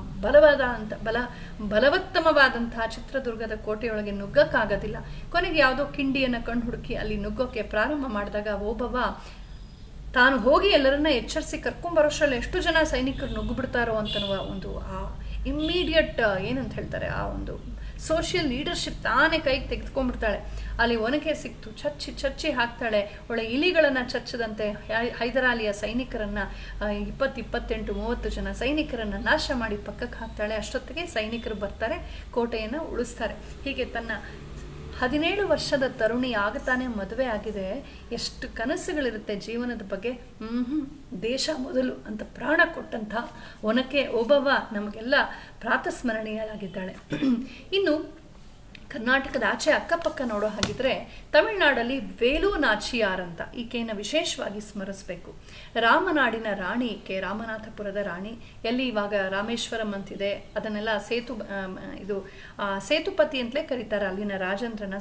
ಬಲವತ್ತಮವಾದಂತಹ ಚಿತ್ರದುರ್ಗದ ಕೋಟೆಯೊಳಗೆ ನುಗ್ಗಕ್ಕಾಗೋದಿಲ್ಲ. ಕೊನೆಗೆ ಯಾವುದೋ ಕಿಂಡಿಯನ್ನು ಕಂಡು ಹುಡುಕಿ ಅಲ್ಲಿ ನುಗ್ಗೋಕೆ ಪ್ರಾರಂಭ ಮಾಡಿದಾಗ ಓಬವ್ವ ತಾನು ಹೋಗಿ ಎಲ್ಲರನ್ನ ಎಚ್ಚರಿಸಿ ಕರ್ಕೊಂಬರೋಷ್ಟರಲ್ಲಿ ಎಷ್ಟು ಜನ ಸೈನಿಕರು ನುಗ್ಗಿಬಿಡ್ತಾರೋ ಅಂತನ್ನುವ ಒಂದು ಆ ಇಮ್ಮಿಡಿಯೇಟ್ ಏನಂತ ಹೇಳ್ತಾರೆ ಆ ಒಂದು ಸೋಷಿಯಲ್ ಲೀಡರ್ಶಿಪ್ ತಾನೇ ಕೈಗೆ ತೆಗೆದುಕೊಂಡ್ಬಿಡ್ತಾಳೆ. ಅಲ್ಲಿ ಒನಕೆ ಸಿಕ್ತು, ಚಚ್ಚಿ ಹಾಕ್ತಾಳೆ. ಒಳ್ಳೆ ಇಲಿಗಳನ್ನು ಚಚ್ಚದಂತೆ ಹೈದರಾಲಿಯ ಸೈನಿಕರನ್ನ 20-28-30 ಜನ ಸೈನಿಕರನ್ನ ನಾಶ ಮಾಡಿ ಪಕ್ಕಕ್ಕೆ ಹಾಕ್ತಾಳೆ. ಅಷ್ಟೊತ್ತಿಗೆ ಸೈನಿಕರು ಬರ್ತಾರೆ, ಕೋಟೆಯನ್ನು ಉಳಿಸ್ತಾರೆ. ಹೀಗೆ ತನ್ನ 17 ವರ್ಷದ ತರುಣಿ ಆಗತಾನೆ ಮದುವೆ ಆಗಿದೆ. ಎಷ್ಟು ಕನಸುಗಳಿರುತ್ತೆ ಜೀವನದ ಬಗ್ಗೆ. ದೇಶ ಮೊದಲು ಅಂತ ಪ್ರಾಣ ಕೊಟ್ಟಂಥ ಒನಕೆ ಓಬವ್ವ ನಮಗೆಲ್ಲ ಪ್ರಾತಸ್ಮರಣೀಯರಾಗಿದ್ದಾಳೆ. ಇನ್ನು ಕರ್ನಾಟಕದ ಆಚೆ ಅಕ್ಕಪಕ್ಕ ನೋಡೋ ಹಾಗಿದ್ರೆ ತಮಿಳುನಾಡಲ್ಲಿ ವೇಲು ನಾಚಿಯಾರ್ ಅಂತ ಈಕೆಯನ್ನು ವಿಶೇಷವಾಗಿ ಸ್ಮರಿಸಬೇಕು. ರಾಮನಾಡಿನ ರಾಣಿ ಈಕೆ, ರಾಮನಾಥಪುರದ ರಾಣಿ. ಎಲ್ಲಿ ಇವಾಗ ರಾಮೇಶ್ವರಂ ಅಂತಿದೆ ಅದನ್ನೆಲ್ಲ ಸೇತುಪತಿ ಅಂತಲೇ ಕರೀತಾರೆ. ಅಲ್ಲಿನ ರಾಜೇಂದ್ರನ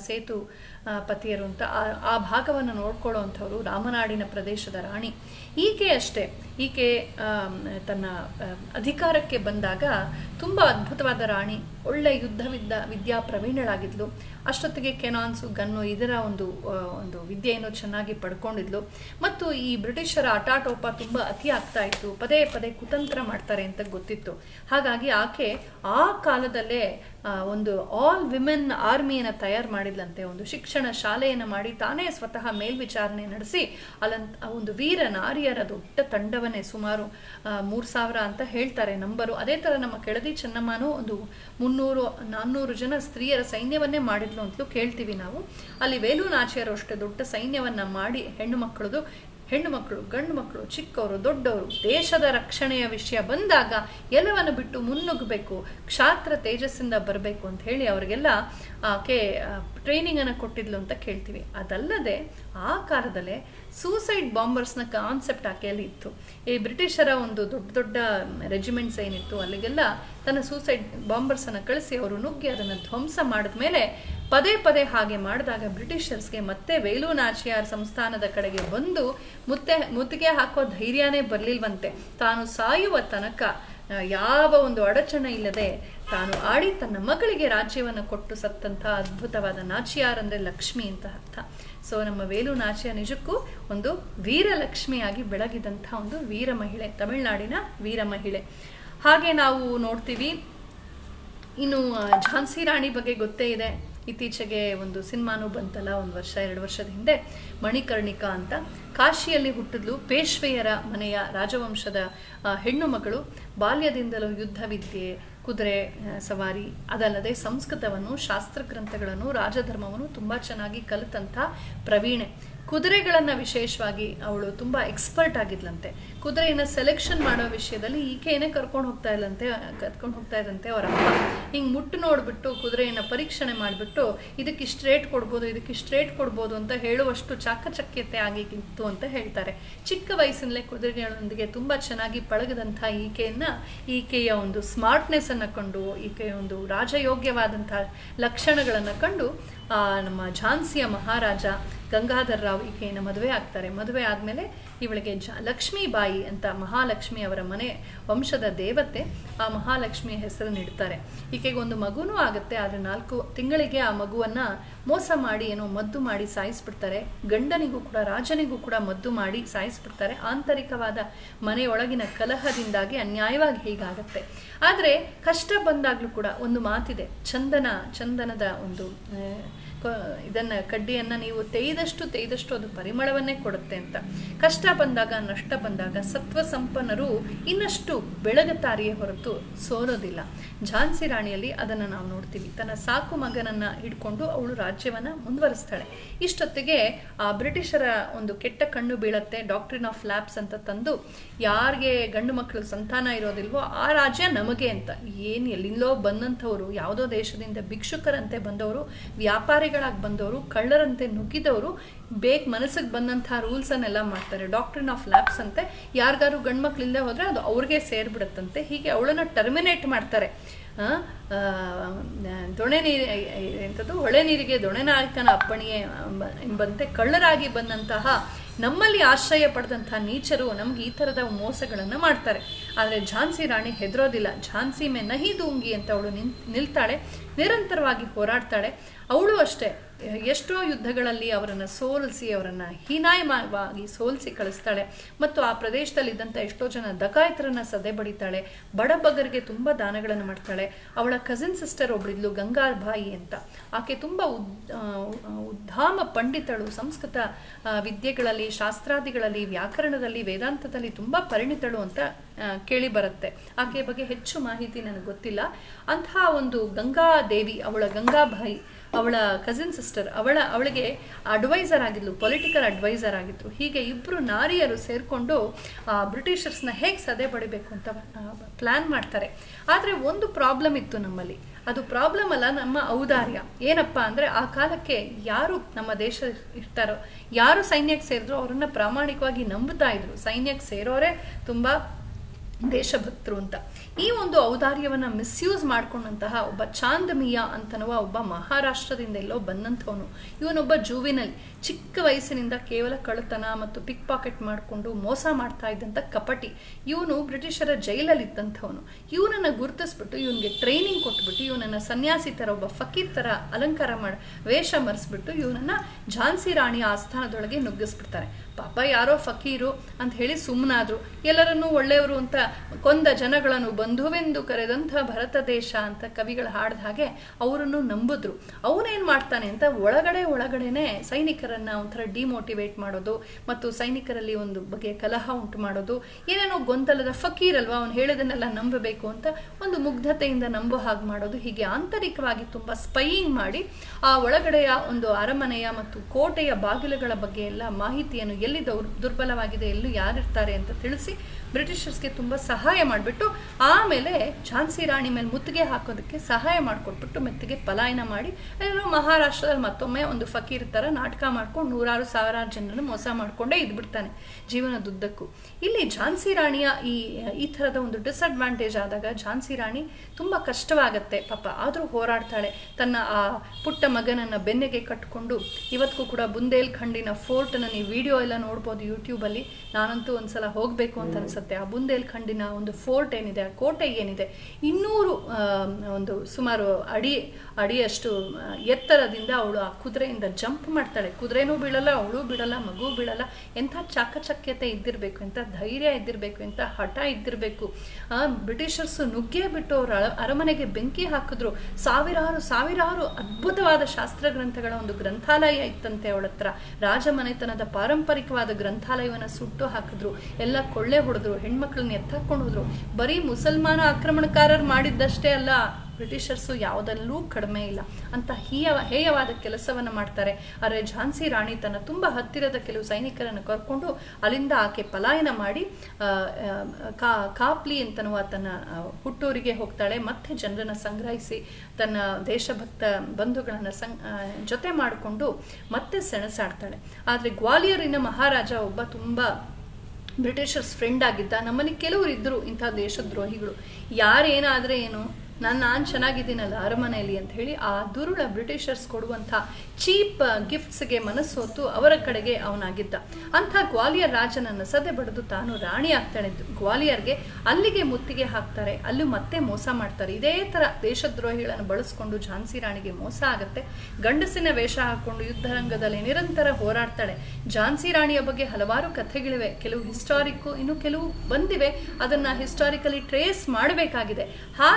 ಪತಿಯರು ಅಂತ ಆ ಭಾಗವನ್ನು ನೋಡ್ಕೊಳ್ಳೋ ಅಂಥವ್ರು ರಾಮನಾಡಿನ ಪ್ರದೇಶದ ರಾಣಿ. ಈಕೆ ಅಷ್ಟೇ, ಈಕೆ ತನ್ನ ಅಧಿಕಾರಕ್ಕೆ ಬಂದಾಗ ತುಂಬ ಅದ್ಭುತವಾದ ರಾಣಿ, ಒಳ್ಳೆ ವಿದ್ಯಾ ಪ್ರವೀಣಳಾಗಿದ್ಲು. ಅಷ್ಟೊತ್ತಿಗೆ ಕೆನಾನ್ಸು ಗನ್ನು ಇದರ ಒಂದು ವಿದ್ಯೆಯನ್ನು ಚೆನ್ನಾಗಿ ಪಡ್ಕೊಂಡಿದ್ಲು. ಮತ್ತು ಈ ಬ್ರಿಟಿಷರ ಆಟಾಟೋಪ ತುಂಬ ಅತಿ ಆಗ್ತಾ ಇತ್ತು, ಪದೇ ಪದೇ ಕುತಂತ್ರ ಮಾಡ್ತಾರೆ ಅಂತ ಗೊತ್ತಿತ್ತು. ಹಾಗಾಗಿ ಆಕೆ ಆ ಕಾಲದಲ್ಲೇ ಒಂದು ಆಲ್ ವಿಮೆನ್ ಆರ್ಮಿಯನ್ನು ತಯಾರು ಮಾಡಿದ್ಲಂತೆ. ಒಂದು ಶಿಕ್ಷಣ ಶಾಲೆಯನ್ನು ಮಾಡಿ ತಾನೇ ಸ್ವತಃ ಮೇಲ್ವಿಚಾರಣೆ ನಡೆಸಿ ಒಂದು ವೀರ ನಾರಿಯರ ದೊಡ್ಡ ತಂಡವನ್ನೇ ಸುಮಾರು 3000 ಅಂತ ಹೇಳ್ತಾರೆ ನಂಬರು. ಅದೇ ಥರ ನಮ್ಮ ಕೆಳದಿ ಚೆನ್ನಮ್ಮನೂ ಒಂದು 300-400 ಜನ ಸ್ತ್ರೀಯರ ಸೈನ್ಯವನ್ನೇ ಮಾಡಿದ್ಲು ಅಂತಲೂ ಕೇಳ್ತೀವಿ ನಾವು. ಅಲ್ಲಿ ವೇಲು ನಾಚಿಯರು ಅಷ್ಟೇ ದೊಡ್ಡ ಸೈನ್ಯವನ್ನ ಮಾಡಿ ಹೆಣ್ಣು ಮಕ್ಕಳು ಗಂಡು ಮಕ್ಕಳು ಚಿಕ್ಕವರು ದೊಡ್ಡವರು ದೇಶದ ರಕ್ಷಣೆಯ ವಿಷಯ ಬಂದಾಗ ಎಲ್ಲವನ್ನು ಬಿಟ್ಟು ಮುನ್ನುಗ್ಗಬೇಕು, ಕ್ಷಾತ್ರ ತೇಜಸ್ಸಿಂದ ಬರಬೇಕು ಅಂತ ಹೇಳಿ ಅವರಿಗೆಲ್ಲ ಆಕೆ ಟ್ರೈನಿಂಗ್ ಅನ್ನು ಕೊಟ್ಟಿದ್ಲು ಅಂತ ಕೇಳ್ತೀವಿ. ಅದಲ್ಲದೆ ಆ ಕಾಲದಲ್ಲೇ ಸೂಸೈಡ್ ಬಾಂಬರ್ಸ್ನ ಕಾನ್ಸೆಪ್ಟ್ ಆಕೆಯಲ್ಲಿ ಇತ್ತು. ಈ ಬ್ರಿಟಿಷರ ಒಂದು ದೊಡ್ಡ ರೆಜಿಮೆಂಟ್ಸ್ ಏನಿತ್ತು ಅಲ್ಲಿಗೆಲ್ಲ ತನ್ನ ಸೂಸೈಡ್ ಬಾಂಬರ್ಸನ್ನು ಕಳಿಸಿ ಅವರು ನುಗ್ಗಿ ಅದನ್ನು ಧ್ವಂಸ ಮಾಡಿದ ಮೇಲೆ ಪದೇ ಪದೇ ಹಾಗೆ ಮಾಡಿದಾಗ ಬ್ರಿಟಿಷರ್ಸ್ಗೆ ಮತ್ತೆ ವೇಲು ನಾಚಿಯಾರ್ ಸಂಸ್ಥಾನದ ಕಡೆಗೆ ಬಂದು ಮುತ್ತಿಗೆ ಹಾಕೋ ಧೈರ್ಯನೇ ಬರಲಿಲ್ವಂತೆ. ತಾನು ಸಾಯುವ ತನಕ ಯಾವ ಒಂದು ಅಡಚಣೆ ಇಲ್ಲದೆ ತಾನು ಆಡಿ ತನ್ನ ಮಗಳಿಗೆ ರಾಜ್ಯವನ್ನು ಕೊಟ್ಟು ಸತ್ತಂಥ ಅದ್ಭುತವಾದ ನಾಚಿಯಾರ್ ಅಂದರೆ ಲಕ್ಷ್ಮಿ ಅಂತ ಅರ್ಥ. ಸೊ ನಮ್ಮ ವೇಲು ನಾಚಿಯಾರ್ ನಿಜಕ್ಕೂ ಒಂದು ವೀರಲಕ್ಷ್ಮಿಯಾಗಿ ಬೆಳಗಿದಂಥ ಒಂದು ವೀರ ಮಹಿಳೆ, ತಮಿಳುನಾಡಿನ ವೀರ ಮಹಿಳೆ. ಹಾಗೆ ನಾವು ನೋಡ್ತೀವಿ ಇನ್ನು ಝಾನ್ಸಿ ರಾಣಿ ಬಗ್ಗೆ ಗೊತ್ತೇ ಇದೆ. ಇತ್ತೀಚೆಗೆ ಒಂದು ಸಿನಿಮಾನೂ ಬಂತಲ್ಲ 1-2 ವರ್ಷದ ಹಿಂದೆ, ಮಣಿಕರ್ಣಿಕಾ ಅಂತ. ಕಾಶಿಯಲ್ಲಿ ಹುಟ್ಟಿದ್ಲು, ಪೇಶ್ವೆಯರ ಮನೆಯ ರಾಜವಂಶದ ಹೆಣ್ಣು ಮಗಳು. ಬಾಲ್ಯದಿಂದಲೂ ಯುದ್ಧ ವಿದ್ಯೆ, ಕುದುರೆ ಸವಾರಿ, ಅದಲ್ಲದೆ ಸಂಸ್ಕೃತವನ್ನು, ಶಾಸ್ತ್ರಗ್ರಂಥಗಳನ್ನು, ರಾಜಧರ್ಮವನ್ನು ತುಂಬ ಚೆನ್ನಾಗಿ ಕಲಿತಂಥ ಪ್ರವೀಣೆ. ಕುದುರೆಗಳನ್ನು ವಿಶೇಷವಾಗಿ ಅವಳು ತುಂಬ ಎಕ್ಸ್ಪರ್ಟ್ ಆಗಿದ್ಲಂತೆ. ಕುದುರೆಯನ್ನು ಸೆಲೆಕ್ಷನ್ ಮಾಡೋ ವಿಷಯದಲ್ಲಿ ಈಕೆಯೇ ಕರ್ಕೊಂಡು ಹೋಗ್ತಾ ಇದ್ದಂತೆ ಅವರ ಅಪ್ಪ. ಹಿಂಗೆ ಮುಟ್ಟು ನೋಡಿಬಿಟ್ಟು ಕುದುರೆಯನ್ನು ಪರೀಕ್ಷಣೆ ಮಾಡಿಬಿಟ್ಟು ಇದಕ್ಕಿಷ್ಟು ರೇಟ್ ಕೊಡ್ಬೋದು ಅಂತ ಹೇಳುವಷ್ಟು ಚಾಕಚಕ್ಯತೆ ಆಗಿತ್ತು ಅಂತ ಹೇಳ್ತಾರೆ. ಚಿಕ್ಕ ವಯಸ್ಸಿನಲ್ಲೇ ಕುದುರೆಗಳೊಂದಿಗೆ ತುಂಬ ಚೆನ್ನಾಗಿ ಪಳಗದಂಥ ಈಕೆಯ ಒಂದು ಸ್ಮಾರ್ಟ್ನೆಸ್ ಅನ್ನು ಕಂಡು, ಈಕೆಯ ಒಂದು ರಾಜಯೋಗ್ಯವಾದಂಥ ಲಕ್ಷಣಗಳನ್ನು ಕಂಡು ನಮ್ಮ ಝಾನ್ಸಿಯ ಮಹಾರಾಜ ಗಂಗಾಧರ್ ರಾವ್ ಈಕೆಯನ್ನು ಮದುವೆ ಆಗ್ತಾರೆ. ಮದುವೆ ಆದಮೇಲೆ ಇವಳಿಗೆ ಲಕ್ಷ್ಮೀಬಾಯಿ ಅಂತ ಮಹಾಲಕ್ಷ್ಮಿ ಅವರ ಮನೆ ವಂಶದ ದೇವತೆ, ಆ ಮಹಾಲಕ್ಷ್ಮಿಯ ಹೆಸರನ್ನು ಇಡ್ತಾರೆ. ಈಕೆಗೆ ಒಂದು ಮಗುನೂ ಆಗುತ್ತೆ. ಆದರೆ 4 ತಿಂಗಳಿಗೆ ಆ ಮಗುವನ್ನು ಮೋಸ ಮಾಡಿ ಏನೋ ಮದ್ದು ಮಾಡಿ ಸಾಯಿಸ್ಬಿಡ್ತಾರೆ. ಗಂಡನಿಗೂ ಕೂಡ ರಾಜನಿಗೂ ಕೂಡ ಮದ್ದು ಮಾಡಿ ಸಾಯಿಸ್ಬಿಡ್ತಾರೆ. ಆಂತರಿಕವಾದ ಮನೆಯೊಳಗಿನ ಕಲಹದಿಂದಾಗಿ ಅನ್ಯಾಯವಾಗಿ ಹೀಗಾಗತ್ತೆ. ಆದರೆ ಕಷ್ಟ ಬಂದಾಗಲೂ ಕೂಡ ಒಂದು ಮಾತಿದೆ, ಚಂದನದ ಒಂದು ಇದನ್ನು ಕಡ್ಡಿಯನ್ನು ನೀವು ತೆಯ್ದಷ್ಟು ಅದು ಪರಿಮಳವನ್ನೇ ಕೊಡುತ್ತೆ ಅಂತ. ಕಷ್ಟ ಬಂದಾಗ, ನಷ್ಟ ಬಂದಾಗ ಸತ್ವ ಸಂಪನ್ನರು ಇನ್ನಷ್ಟು ಬೆಳಗುತ್ತಾರೆಯೇ ಹೊರತು ಸೋಲೋದಿಲ್ಲ. ಝಾನ್ಸಿ ರಾಣಿಯಲ್ಲಿ ಅದನ್ನು ನಾವು ನೋಡ್ತೀವಿ. ತನ್ನ ಸಾಕು ಮಗನನ್ನು ಹಿಡ್ಕೊಂಡು ಅವಳು ರಾಜ್ಯವನ್ನು ಮುಂದುವರಿಸ್ತಾಳೆ. ಇಷ್ಟೊತ್ತಿಗೆ ಆ ಬ್ರಿಟಿಷರ ಒಂದು ಕೆಟ್ಟ ಕಣ್ಣು ಬೀಳತ್ತೆ. ಡಾಕ್ಟ್ರಿನ್ ಆಫ್ ಲ್ಯಾಬ್ಸ್ ಅಂತ ತಂದು, ಯಾರಿಗೆ ಗಂಡು ಮಕ್ಕಳು ಸಂತಾನ ಇರೋದಿಲ್ವೋ ಆ ರಾಜ್ಯ ನಮಗೆ ಅಂತ. ಏನು ಎಲ್ಲಿಂದೋ ಬಂದಂಥವ್ರು, ಯಾವುದೋ ದೇಶದಿಂದ ಭಿಕ್ಷುಕರಂತೆ ಬಂದವರು, ವ್ಯಾಪಾರಿಗಳಾಗಿ ಬಂದವರು, ಕಳ್ಳರಂತೆ ನುಗ್ಗಿದವರು ಮನಸ್ಸಿಗೆ ಬಂದಂಥ ರೂಲ್ಸನ್ನೆಲ್ಲ ಮಾಡ್ತಾರೆ. ಡಾಕ್ಟ್ರಿನ್ ಆಫ್ ಲ್ಯಾಬ್ಸ್ ಅಂತೆ. ಯಾರಿಗಾರು ಗಂಡು ಮಕ್ಕಳಿಂದ ಹೋದರೆ ಅದು ಅವ್ರಿಗೆ ಸೇರಿಬಿಡುತ್ತಂತೆ. ಹೀಗೆ ಅವಳನ್ನು ಟರ್ಮಿನೇಟ್ ಮಾಡ್ತಾರೆ. ದೊಣೆ ನೀರು ಎಂಥದ್ದು, ಹೊಳೆ ನೀರಿಗೆ ದೊಣೆ ನಾಯಕನ ಅಪ್ಪಣೆಯೇ ಎಂಬಂತೆ ಕಳ್ಳರಾಗಿ ಬಂದಂತಹ ನಮ್ಮಲ್ಲಿ ಆಶ್ರಯ ಪಡೆದಂಥ ನೀಚರು ನಮ್ಗೆ ಈ ಥರದ ಮೋಸಗಳನ್ನು ಮಾಡ್ತಾರೆ. ಆದರೆ ಝಾನ್ಸಿ ರಾಣಿ ಹೆದರೋದಿಲ್ಲ. ಝಾನ್ಸಿ ಮೇ ನಹಿ ದೂಂಗಿ ಅಂತ ಅವಳು ನಿಲ್ತಾಳೆ, ನಿರಂತರವಾಗಿ ಹೋರಾಡ್ತಾಳೆ. ಅವಳು ಅಷ್ಟೇ ಎಷ್ಟೋ ಯುದ್ಧಗಳಲ್ಲಿ ಅವರನ್ನು ಸೋಲಿಸಿ, ಅವರನ್ನು ಹೀನಾಯವಾಗಿ ಸೋಲಿಸಿ ಕಳಿಸ್ತಾಳೆ. ಮತ್ತು ಆ ಪ್ರದೇಶದಲ್ಲಿದ್ದಂಥ ಎಷ್ಟೋ ಜನ ದಕಾಯತರನ್ನು ಸದೆ ಬಡಿತಾಳೆ. ಬಡಬಗರಿಗೆ ತುಂಬ ದಾನಗಳನ್ನು ಮಾಡ್ತಾಳೆ. ಅವಳ ಕಸಿನ್ ಸಿಸ್ಟರ್ ಒಬ್ಬಳಿದ್ಲು, ಗಂಗಾಬಾಯಿ ಅಂತ. ಆಕೆ ತುಂಬ ಉದ್ಧಾಮ ಪಂಡಿತಳು. ಸಂಸ್ಕೃತ ವಿದ್ಯೆಗಳಲ್ಲಿ, ಶಾಸ್ತ್ರಾದಿಗಳಲ್ಲಿ, ವ್ಯಾಕರಣದಲ್ಲಿ, ವೇದಾಂತದಲ್ಲಿ ತುಂಬ ಪರಿಣಿತಳು ಅಂತ ಕೇಳಿ ಬರುತ್ತೆ. ಆಕೆಯ ಬಗ್ಗೆ ಹೆಚ್ಚು ಮಾಹಿತಿ ನನಗೆ ಗೊತ್ತಿಲ್ಲ. ಅಂತಹ ಒಂದು ಗಂಗಾದೇವಿ, ಅವಳ ಗಂಗಾಬಾಯಿ, ಅವಳ ಕಸಿನ್ ಸಿಸ್ಟರ್, ಅವಳಿಗೆ ಅಡ್ವೈಸರ್ ಆಗಿದ್ಲು, ಪೊಲಿಟಿಕಲ್ ಅಡ್ವೈಸರ್ ಆಗಿದ್ರು. ಹೀಗೆ ಇಬ್ಬರು ನಾರಿಯರು ಸೇರಿಕೊಂಡು ಬ್ರಿಟಿಷರ್ಸ್ನ ಹೇಗೆ ಸದೆ ಬಡಿಬೇಕು ಅಂತ ಪ್ಲ್ಯಾನ್ ಮಾಡ್ತಾರೆ. ಆದರೆ ಒಂದು ಪ್ರಾಬ್ಲಮ್ ಇತ್ತು ನಮ್ಮಲ್ಲಿ. ಅದು ಪ್ರಾಬ್ಲಮ್ ಅಲ್ಲ, ನಮ್ಮ ಔದಾರ್ಯ. ಏನಪ್ಪ ಅಂದರೆ, ಆ ಕಾಲಕ್ಕೆ ಯಾರು ನಮ್ಮ ದೇಶ ಇರ್ತಾರೋ, ಯಾರು ಸೈನ್ಯಕ್ಕೆ ಸೇರಿದ್ರು ಅವರನ್ನು ಪ್ರಾಮಾಣಿಕವಾಗಿ ನಂಬುತ್ತಾ ಇದ್ರು. ಸೈನ್ಯಕ್ಕೆ ಸೇರೋರೆ ತುಂಬ ದೇಶಭಕ್ತರು ಅಂತ. ಈ ಒಂದು ಔದಾರ್ಯವನ್ನು ಮಿಸ್ಯೂಸ್ ಮಾಡ್ಕೊಂಡಂತಹ ಒಬ್ಬ ಚಾಂದಮಿಯಾ ಅಂತನವ ಒಬ್ಬ ಮಹಾರಾಷ್ಟ್ರದಿಂದ ಎಲ್ಲೋ ಬಂದಂಥವನು. ಇವನೊಬ್ಬ ಜೂವಿನಲ್, ಚಿಕ್ಕ ವಯಸ್ಸಿನಿಂದ ಕೇವಲ ಕಳ್ಳತನ ಮತ್ತು ಪಿಕ್ ಪಾಕೆಟ್ ಮಾಡಿಕೊಂಡು ಮೋಸ ಮಾಡ್ತಾ ಇದ್ದಂಥ ಕಪಟಿ. ಇವನು ಬ್ರಿಟಿಷರ ಜೈಲಲ್ಲಿ ಇದ್ದಂಥವನು. ಇವನನ್ನು ಗುರುತಿಸ್ಬಿಟ್ಟು ಇವನಿಗೆ ಟ್ರೈನಿಂಗ್ ಕೊಟ್ಬಿಟ್ಟು ಇವನನ್ನು ಸನ್ಯಾಸಿ ಥರ, ಒಬ್ಬ ಫಕೀರ್ ಥರ ಅಲಂಕಾರ ಮಾಡಿ ವೇಷ ಮರೆಸ್ಬಿಟ್ಟು ಇವನನ್ನು ಝಾನ್ಸಿ ರಾಣಿಯ ಆಸ್ಥಾನದೊಳಗೆ ನುಗ್ಗಿಸ್ಬಿಡ್ತಾರೆ. ಪಾಪ ಯಾರೋ ಫಕೀರು ಅಂತ ಹೇಳಿ ಸುಮ್ಮನಾದ್ರು. ಎಲ್ಲರನ್ನೂ ಒಳ್ಳೆಯವರು ಅಂತ ಕೊಂದ ಜನಗಳನ್ನು ಬಂಧುವೆಂದು ಕರೆದಂಥ ಭರತ ದೇಶ ಅಂತ ಕವಿಗಳು ಹಾಡಿದ ಹಾಗೆ ಅವರನ್ನು ನಂಬಿದ್ರು. ಅವನೇನು ಮಾಡ್ತಾನೆ ಅಂತ ಒಳಗಡೆನೆ ಸೈನಿಕರನ್ನು ಒಂಥರ ಡಿಮೋಟಿವೇಟ್ ಮಾಡೋದು ಮತ್ತು ಸೈನಿಕರಲ್ಲಿ ಒಂದು ಬಗೆಯ ಕಲಹ ಉಂಟು ಮಾಡೋದು, ಏನೇನೋ ಗೊಂದಲದ ಫಕೀರ್ ಅಲ್ವಾ, ಅವನು ಹೇಳಿದನ್ನೆಲ್ಲ ನಂಬಬೇಕು ಅಂತ ಒಂದು ಮುಗ್ಧತೆಯಿಂದ ನಂಬೋ ಹಾಗೆ ಮಾಡೋದು. ಹೀಗೆ ಆಂತರಿಕವಾಗಿ ತುಂಬ ಸ್ಪೈಯಿಂಗ್ ಮಾಡಿ ಆ ಒಳಗಡೆಯ ಒಂದು ಅರಮನೆಯ ಮತ್ತು ಕೋಟೆಯ ಬಾಗಿಲುಗಳ ಬಗ್ಗೆ ಎಲ್ಲ ಮಾಹಿತಿಯನ್ನು ಎಲ್ಲಿ ದುರ್ಬಲವಾಗಿದೆ, ಎಲ್ಲೂ ಯಾರಿರ್ತಾರೆ ಅಂತ ತಿಳಿಸಿ ಬ್ರಿಟಿಷರ್ಸ್ಗೆ ತುಂಬ ಸಹಾಯ ಮಾಡಿಬಿಟ್ಟು ಆಮೇಲೆ ಝಾನ್ಸಿ ರಾಣಿ ಮೇಲೆ ಮುತ್ತಿಗೆ ಹಾಕೋದಕ್ಕೆ ಸಹಾಯ ಮಾಡಿಕೊಟ್ಬಿಟ್ಟು ಮೆತ್ತಿಗೆ ಪಲಾಯನ ಮಾಡಿ ಎಲ್ಲೋ ಮಹಾರಾಷ್ಟ್ರದಲ್ಲಿ ಮತ್ತೊಮ್ಮೆ ಒಂದು ಫಕೀರ್ ಥರ ನಾಟಕ ಮಾಡ್ಕೊಂಡು ನೂರಾರು ಸಾವಿರಾರು ಜನರನ್ನು ಮೋಸ ಮಾಡಿಕೊಂಡೇ ಇದ್ಬಿಡ್ತಾನೆ ಜೀವನದುದ್ದಕ್ಕೂ. ಇಲ್ಲಿ ಝಾನ್ಸಿ ರಾಣಿಯ ಈ ಥರದ ಒಂದು ಡಿಸ್ಅಡ್ವಾಂಟೇಜ್ ಆದಾಗ ಝಾನ್ಸಿ ರಾಣಿ ತುಂಬ ಕಷ್ಟವಾಗತ್ತೆ ಪಾಪ. ಆದರೂ ಹೋರಾಡ್ತಾಳೆ. ತನ್ನ ಆ ಪುಟ್ಟ ಮಗನನ್ನು ಬೆನ್ನಿಗೆ ಕಟ್ಕೊಂಡು ಇವತ್ತಿಗೂ ಕೂಡ ಬುಂದೇಲ್ಖಂಡಿನ ಫೋರ್ಟನ್ನು ನೀವು ವಿಡಿಯೋ ಎಲ್ಲ ನೋಡ್ಬೋದು ಯೂಟ್ಯೂಬಲ್ಲಿ. ನಾನಂತೂ ಒಂದ್ಸಲ ಹೋಗಬೇಕು ಅಂತ ಅನ್ಸುತ್ತೆ. ಆ ಬುಂದೇಲ್ಖಂಡಿನ ಒಂದು ಫೋರ್ಟ್ ಏನಿದೆ, ಆ ಕೋಟೆ ಏನಿದೆ, 200 ಒಂದು ಸುಮಾರು ಅಡಿಯಷ್ಟು ಎತ್ತರದಿಂದ ಅವಳು ಆ ಕುದುರೆಯಿಂದ ಜಂಪ್ ಮಾಡ್ತಾಳೆ. ಕುದುರೆನೂ ಬೀಳಲ್ಲ, ಅವಳು ಬೀಳಲ್ಲ, ಮಗು ಬೀಳಲ್ಲ. ಎಂಥ ಚಾಕಚಕ್ಯತೆ ಇದ್ದಿರಬೇಕು, ಎಂಥ ಧೈರ್ಯ ಇದ್ದಿರಬೇಕು, ಎಂಥ ಹಠ ಇದ್ದಿರಬೇಕು. ಬ್ರಿಟಿಷರ್ಸು ನುಗ್ಗೇ ಬಿಟ್ಟು ಅವರ ಅರಮನೆಗೆ ಬೆಂಕಿ ಹಾಕಿದ್ರು. ಸಾವಿರಾರು ಅದ್ಭುತವಾದ ಶಾಸ್ತ್ರ ಗ್ರಂಥಗಳ ಒಂದು ಗ್ರಂಥಾಲಯ ಇತ್ತಂತೆ ಅವಳ ಹತ್ರ. ರಾಜಮನೆತನದ ಪಾರಂಪರಿಕವಾದ ಗ್ರಂಥಾಲಯವನ್ನು ಸುಟ್ಟು ಹಾಕಿದ್ರು. ಎಲ್ಲ ಕೊಳ್ಳೆ ಹೊಡೆದ್ರು, ಹೆಣ್ಮಕ್ಳನ್ನ ಎತ್ತಾಕೊಂಡು ಹೋದ್ರು. ಬರೀ ಮುಸಲ್ಮಾನ ಆಕ್ರಮಣಕಾರರು ಮಾಡಿದ್ದಷ್ಟೇ ಅಲ್ಲ, ಬ್ರಿಟಿಷರ್ಸು ಯಾವುದಲ್ಲೂ ಕಡಿಮೆ ಇಲ್ಲ ಅಂತ ಹೇಯವಾದ ಕೆಲಸವನ್ನು ಮಾಡ್ತಾರೆ. ಆದರೆ ಝಾನ್ಸಿ ರಾಣಿ ತನ್ನ ತುಂಬ ಹತ್ತಿರದ ಕೆಲವು ಸೈನಿಕರನ್ನು ಕರ್ಕೊಂಡು ಅಲ್ಲಿಂದ ಆಕೆ ಪಲಾಯನ ಮಾಡಿ ಕಾಪ್ಲಿ ಅಂತನೂ ತನ್ನ ಹುಟ್ಟೂರಿಗೆ ಹೋಗ್ತಾಳೆ. ಮತ್ತೆ ಜನರನ್ನು ಸಂಗ್ರಹಿಸಿ ತನ್ನ ದೇಶಭಕ್ತ ಬಂಧುಗಳನ್ನು ಜೊತೆ ಮಾಡಿಕೊಂಡು ಮತ್ತೆ ಸೆಣಸಾಡ್ತಾಳೆ. ಆದರೆ ಗ್ವಾಲಿಯರಿನ ಮಹಾರಾಜ ಒಬ್ಬ ತುಂಬ ಬ್ರಿಟಿಷರ್ಸ್ ಫ್ರೆಂಡ್ ಆಗಿದ್ದ. ನಮ್ಮಲ್ಲಿ ಕೆಲವರು ಇದ್ದರು ಇಂಥ ದೇಶದ್ರೋಹಿಗಳು. ಯಾರೇನಾದರೆ ಏನು, ನಾನು ಚೆನ್ನಾಗಿದ್ದೀನಲ್ಲ ಅರಮನೆಯಲ್ಲಿ ಅಂತ ಹೇಳಿ ಆ ದುರುಳ ಬ್ರಿಟಿಷರ್ಸ್ ಕೊಡುವಂಥ ಚೀಪ್ ಗಿಫ್ಟ್ಸ್ಗೆ ಮನಸ್ಸೋತು ಅವರ ಕಡೆಗೆ ಅವನಾಗಿದ್ದ. ಅಂಥ ಗ್ವಾಲಿಯರ್ ರಾಜನನ್ನು ಸದೆ ಬಡಿದು ತಾನು ರಾಣಿ ಆಗ್ತಾಳೆ. ಗ್ವಾಲಿಯರ್ಗೆ ಅಲ್ಲಿಗೆ ಮುತ್ತಿಗೆ ಹಾಕ್ತಾರೆ, ಅಲ್ಲೂ ಮತ್ತೆ ಮೋಸ ಮಾಡ್ತಾರೆ. ಇದೇ ಥರ ದೇಶದ್ರೋಹಿಗಳನ್ನು ಬಳಸ್ಕೊಂಡು ಝಾನ್ಸಿ ರಾಣಿಗೆ ಮೋಸ ಆಗುತ್ತೆ. ಗಂಡಸಿನ ವೇಷ ಹಾಕ್ಕೊಂಡು ಯುದ್ಧರಂಗದಲ್ಲಿ ನಿರಂತರ ಹೋರಾಡ್ತಾಳೆ. ಝಾನ್ಸಿ ರಾಣಿಯ ಬಗ್ಗೆ ಹಲವಾರು ಕಥೆಗಳಿವೆ, ಕೆಲವು ಹಿಸ್ಟಾರಿಕ್ಕು, ಇನ್ನು ಕೆಲವು ಬಂದಿವೆ. ಅದನ್ನು ಹಿಸ್ಟಾರಿಕಲಿ ಟ್ರೇಸ್ ಮಾಡಬೇಕಾಗಿದೆ. ಹಾಗೆ ಬಂದಂಥ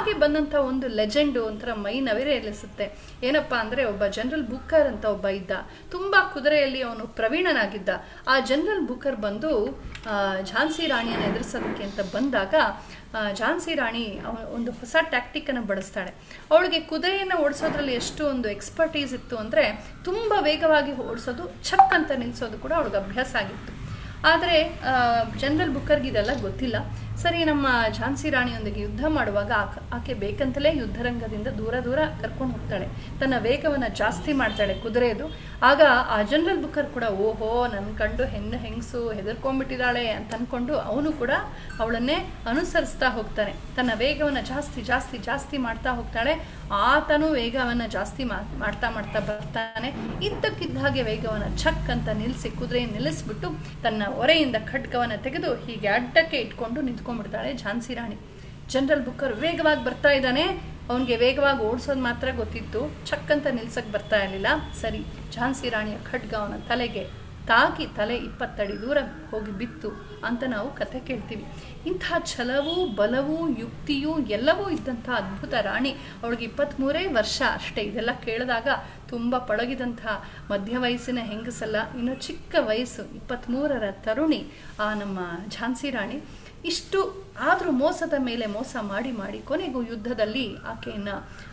ಅನ್ನುವಂಥ ಒಂದು ಲೆಜೆಂಡು ಒಂಥರ ಮೈ ನವಿರೇಳಿಸುತ್ತೆ. ಏನಪ್ಪ ಅಂದರೆ, ಒಬ್ಬ ಜನರಲ್ ಬುಕ್ಕರ್ ಅಂತ ಒಬ್ಬ ಇದ್ದ, ತುಂಬ ಕುದುರೆಯಲ್ಲಿ ಅವನು ಪ್ರವೀಣನಾಗಿದ್ದ. ಆ ಜನರಲ್ ಬುಕ್ಕರ್ ಬಂದು ಝಾನ್ಸಿ ರಾಣಿಯನ್ನು ಎದುರಿಸೋದಕ್ಕೆ ಅಂತ ಬಂದಾಗ ಝಾನ್ಸಿ ರಾಣಿ ಒಂದು ಹೊಸ ಟ್ಯಾಕ್ಟಿಕ್ಕನ್ನು ಬಳಸ್ತಾಳೆ. ಅವಳಿಗೆ ಕುದುರೆಯನ್ನು ಓಡಿಸೋದ್ರಲ್ಲಿ ಎಷ್ಟು ಒಂದು ಎಕ್ಸ್ಪರ್ಟೀಸ್ ಇತ್ತು ಅಂದರೆ, ತುಂಬ ವೇಗವಾಗಿ ಓಡಿಸೋದು, ಛಕ್ ಅಂತ ನಿಲ್ಲಿಸೋದು ಕೂಡ ಅವಳಿಗೆ ಅಭ್ಯಾಸ ಆಗಿತ್ತು. ಆದರೆ ಜನರಲ್ ಬುಕ್ಕರ್ಗೆ ಇದೆಲ್ಲ ಗೊತ್ತಿಲ್ಲ. ಸರಿ, ನಮ್ಮ ಝಾನ್ಸಿ ರಾಣಿಯೊಂದಿಗೆ ಯುದ್ಧ ಮಾಡುವಾಗ ಆಕೆ ಬೇಕಂತಲೇ ಯುದ್ಧರಂಗದಿಂದ ದೂರ ದೂರ ಕರ್ಕೊಂಡು ಹೋಗ್ತಾಳೆ, ತನ್ನ ವೇಗವನ್ನು ಜಾಸ್ತಿ ಮಾಡ್ತಾಳೆ ಕುದುರೆದು. ಆಗ ಆ ಜನರಲ್ ಬುಕ್ಕರ್ ಕೂಡ ಓಹೋ, ನನ್ನ ಕಂಡು ಹೆಂಗಸು ಹೆದರ್ಕೊಂಡ್ಬಿಟ್ಟಿದ್ದಾಳೆ ಅಂತ ಅಂದ್ಕೊಂಡು ಅವನು ಕೂಡ ಅವಳನ್ನೇ ಅನುಸರಿಸ್ತಾ ಹೋಗ್ತಾನೆ. ತನ್ನ ವೇಗವನ್ನು ಜಾಸ್ತಿ ಜಾಸ್ತಿ ಜಾಸ್ತಿ ಮಾಡ್ತಾ ಹೋಗ್ತಾಳೆ. ಆತನು ವೇಗವನ್ನು ಜಾಸ್ತಿ ಮಾಡ್ತಾ ಮಾಡ್ತಾ ಬರ್ತಾನೆ. ಇದ್ದಕ್ಕಿದ್ದ ಹಾಗೆ ವೇಗವನ್ನು ಛಕ್ ಅಂತ ನಿಲ್ಲಿಸಿ ಕುದುರೆಯನ್ನು ನಿಲ್ಲಿಸ್ಬಿಟ್ಟು ತನ್ನ ಒರೆಯಿಂದ ಖಡ್ಗವನ್ನು ತೆಗೆದು ಹೀಗೆ ಅಡ್ಡಕ್ಕೆ ಇಟ್ಕೊಂಡು ನಿಂತ್ಕೊಂಡ್ಬಿಡ್ತಾಳೆ ಝಾನ್ಸಿ ರಾಣಿ. ಜನರಲ್ ಬುಕ್ಕರ್ ವೇಗವಾಗಿ ಬರ್ತಾ ಇದ್ದಾನೆ, ಅವನಿಗೆ ವೇಗವಾಗಿ ಓಡಿಸೋದು ಮಾತ್ರ ಗೊತ್ತಿತ್ತು, ಛಕ್ ಅಂತ ನಿಲ್ಸಕ್ಕೆ ಬರ್ತಾ ಇರಲಿಲ್ಲ. ಸರಿ, ಝಾನ್ಸಿ ರಾಣಿಯ ಖಡ್ಗ ಅವನ ತಲೆಗೆ ತಾಕಿ ತಲೆ 20 ಅಡಿ ದೂರ ಹೋಗಿ ಬಿತ್ತು ಅಂತ ನಾವು ಕಥೆ ಕೇಳ್ತೀವಿ. ಇಂಥ ಛಲವೂ ಬಲವೂ ಯುಕ್ತಿಯೂ ಎಲ್ಲವೂ ಇದ್ದಂಥ ಅದ್ಭುತ ರಾಣಿ. ಅವಳಿಗೆ 23 ವರ್ಷ ಅಷ್ಟೇ. ಇದೆಲ್ಲ ಕೇಳಿದಾಗ ತುಂಬ ಪಳಗಿದಂಥ ಮಧ್ಯ ವಯಸ್ಸಿನ ಹೆಂಗಸಲ್ಲ, ಇನ್ನು ಚಿಕ್ಕ ವಯಸ್ಸು 23ರ ತರುಣಿ ಆ ನಮ್ಮ ಝಾನ್ಸಿ ರಾಣಿ. ಇಷ್ಟು ಆದರೂ ಮೋಸದ ಮೇಲೆ ಮೋಸ ಮಾಡಿ ಮಾಡಿ ಕೊನೆಗೂ ಯುದ್ಧದಲ್ಲಿ ಆಕೆಯನ್ನು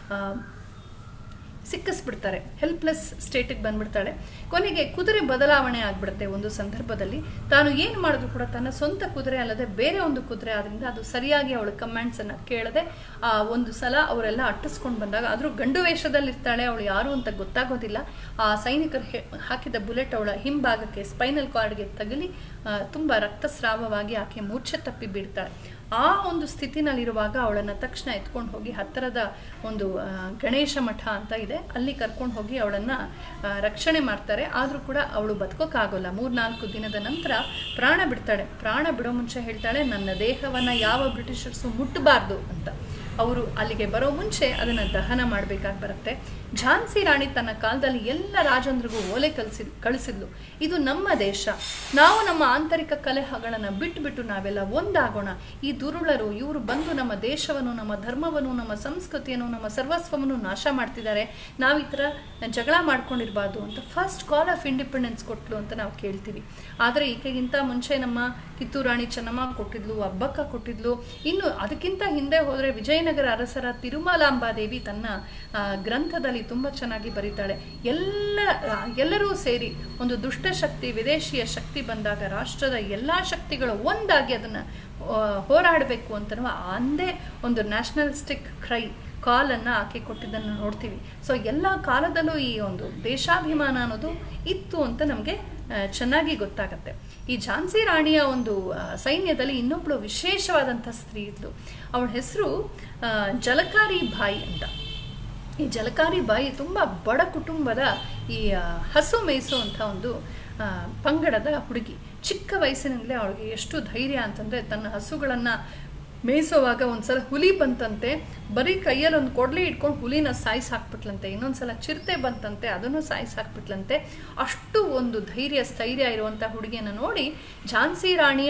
ಸಿಕ್ಕಿಸ್ಬಿಡ್ತಾರೆ. ಹೆಲ್ಪ್ಲೆಸ್ ಸ್ಟೇಟಿಗೆ ಬಂದ್ಬಿಡ್ತಾಳೆ. ಕೊನೆಗೆ ಕುದುರೆ ಬದಲಾವಣೆ ಆಗ್ಬಿಡುತ್ತೆ. ಒಂದು ಸಂದರ್ಭದಲ್ಲಿ ತಾನು ಏನು ಮಾಡಿದ್ರು ಕೂಡ ತನ್ನ ಸ್ವಂತ ಕುದುರೆ ಅಲ್ಲದೆ ಬೇರೆ ಒಂದು ಕುದುರೆ ಆದ್ರಿಂದ ಅದು ಸರಿಯಾಗಿ ಅವಳ ಕಮಾಂಡ್ಸನ್ನು ಕೇಳದೆ ಒಂದು ಸಲ ಅವರೆಲ್ಲ ಅಟ್ಟಿಸ್ಕೊಂಡು ಬಂದಾಗ, ಆದರೂ ಗಂಡು ವೇಷದಲ್ಲಿರ್ತಾಳೆ, ಅವಳು ಯಾರು ಅಂತ ಗೊತ್ತಾಗೋದಿಲ್ಲ. ಆ ಸೈನಿಕರು ಹಾಕಿದ ಬುಲೆಟ್ ಅವಳ ಹಿಂಭಾಗಕ್ಕೆ ಸ್ಪೈನಲ್ ಕಾರ್ಡ್ಗೆ ತಗಲಿ ತುಂಬ ರಕ್ತಸ್ರಾವವಾಗಿ ಆಕೆ ಮೂರ್ಛೆ ತಪ್ಪಿ ಬೀಳ್ತಾಳೆ. ಆ ಒಂದು ಸ್ಥಿತಿನಲ್ಲಿರುವಾಗ ಅವಳನ್ನು ತಕ್ಷಣ ಎತ್ಕೊಂಡು ಹೋಗಿ ಹತ್ತಿರದ ಒಂದು ಗಣೇಶ ಮಠ ಅಂತ ಇದೆ, ಅಲ್ಲಿ ಕರ್ಕೊಂಡು ಹೋಗಿ ಅವಳನ್ನು ರಕ್ಷಣೆ ಮಾಡ್ತಾರೆ. ಆದರೂ ಕೂಡ ಅವಳು ಬದುಕೋಕ್ಕಾಗೋಲ್ಲ. 3-4 ದಿನದ ನಂತರ ಪ್ರಾಣ ಬಿಡ್ತಾಳೆ. ಪ್ರಾಣ ಬಿಡೋ ಮುಂಚೆ ಹೇಳ್ತಾಳೆ, ನನ್ನ ದೇಹವನ್ನು ಯಾವ ಬ್ರಿಟಿಷರ್ಸು ಮುಟ್ಟಬಾರ್ದು ಅಂತ. ಅವರು ಅಲ್ಲಿಗೆ ಬರೋ ಮುಂಚೆ ಅದನ್ನು ದಹನ ಮಾಡಬೇಕಾಗಿ ಬರುತ್ತೆ. ಝಾನ್ಸಿ ರಾಣಿ ತನ್ನ ಕಾಲದಲ್ಲಿ ಎಲ್ಲ ರಾಜಂದ್ರಿಗೂ ಓಲೆ ಕಳಿಸಿದ್ಲು, ಇದು ನಮ್ಮ ದೇಶ, ನಾವು ನಮ್ಮ ಆಂತರಿಕ ಕಲಹಗಳನ್ನು ಬಿಟ್ಟು ನಾವೆಲ್ಲ ಒಂದಾಗೋಣ. ಈ ದುರುಳರು ಇವರು ಬಂದು ನಮ್ಮ ದೇಶವನ್ನು, ನಮ್ಮ ಧರ್ಮವನ್ನು, ನಮ್ಮ ಸಂಸ್ಕೃತಿಯನ್ನು, ನಮ್ಮ ಸರ್ವಸ್ವವನ್ನು ನಾಶ ಮಾಡ್ತಿದ್ದಾರೆ. ನಾವು ಈ ಥರ ಜಗಳ ಮಾಡ್ಕೊಂಡಿರಬಾರ್ದು ಅಂತ ಫಸ್ಟ್ ಕಾಲ್ ಆಫ್ ಇಂಡಿಪೆಂಡೆನ್ಸ್ ಕೊಟ್ಲು ಅಂತ ನಾವು ಕೇಳ್ತೀವಿ. ಆದರೆ ಈಕೆಗಿಂತ ಮುಂಚೆ ನಮ್ಮ ಕಿತ್ತೂರು ರಾಣಿ ಚೆನ್ನಮ್ಮ ಕೊಟ್ಟಿದ್ಲು, ಅಬ್ಬಕ್ಕ ಕೊಟ್ಟಿದ್ಲು. ಇನ್ನು ಅದಕ್ಕಿಂತ ಹಿಂದೆ ಹೋದರೆ ವಿಜಯನಗರ ಅರಸರ ತಿರುಮಲಾಂಬಾದೇವಿ ತನ್ನ ಗ್ರಂಥದಲ್ಲಿ ತುಂಬ ಚೆನ್ನಾಗಿ ಬರೀತಾಳೆ. ಎಲ್ಲರೂ ಸೇರಿ ಒಂದು ದುಷ್ಟಶಕ್ತಿ, ವಿದೇಶಿಯ ಶಕ್ತಿ ಬಂದಾಗ ರಾಷ್ಟ್ರದ ಎಲ್ಲ ಶಕ್ತಿಗಳು ಒಂದಾಗಿ ಅದನ್ನು ಹೋರಾಡಬೇಕು ಅಂತನೂ ಅಂದೇ ಒಂದು ನ್ಯಾಷನಲಿಸ್ಟಿಕ್ ಕಾಲನ್ನು ಆಕೆ ಕೊಟ್ಟಿದ್ದನ್ನು ನೋಡ್ತೀವಿ. ಸೊ ಎಲ್ಲ ಕಾಲದಲ್ಲೂ ಈ ಒಂದು ದೇಶಾಭಿಮಾನ ಅನ್ನೋದು ಇತ್ತು ಅಂತ ನಮಗೆ ಚೆನ್ನಾಗಿ ಗೊತ್ತಾಗತ್ತೆ. ಈ ಝಾನ್ಸಿ ರಾಣಿಯ ಒಂದು ಸೈನ್ಯದಲ್ಲಿ ಇನ್ನೊಬ್ಬಳು ವಿಶೇಷವಾದಂಥ ಸ್ತ್ರೀ ಇದ್ಲು. ಅವಳ ಹೆಸರು ಜಲಕಾರಿ ಬಾಯಿ ಅಂತ. ಈ ಜಲಕಾರಿ ಬಾಯಿ ತುಂಬ ಬಡ ಕುಟುಂಬದ ಈ ಹಸು ಮೇಯಿಸುವಂಥ ಒಂದು ಪಂಗಡದ ಹುಡುಗಿ. ಚಿಕ್ಕ ವಯಸ್ಸಿನಿಂದಲೇ ಅವಳಿಗೆ ಎಷ್ಟು ಧೈರ್ಯ ಅಂತಂದರೆ, ತನ್ನ ಹಸುಗಳನ್ನು ಮೇಯಿಸೋವಾಗ ಒಂದ್ಸಲ ಹುಲಿ ಬಂತಂತೆ, ಬರೀ ಕೈಯಲ್ಲಿ ಒಂದು ಕೊಡ್ಲಿ ಇಟ್ಕೊಂಡು ಹುಲಿನ ಸಾಯಿಸಿ ಹಾಕ್ಬಿಟ್ಲಂತೆ. ಇನ್ನೊಂದ್ಸಲ ಚಿರತೆ ಬಂತಂತೆ, ಅದನ್ನು ಸಾಯಿಸಿ ಹಾಕ್ಬಿಟ್ಲಂತೆ. ಅಷ್ಟು ಒಂದು ಸ್ಥೈರ್ಯ ಇರುವಂಥ ಹುಡುಗಿಯನ್ನು ನೋಡಿ ಝಾನ್ಸಿ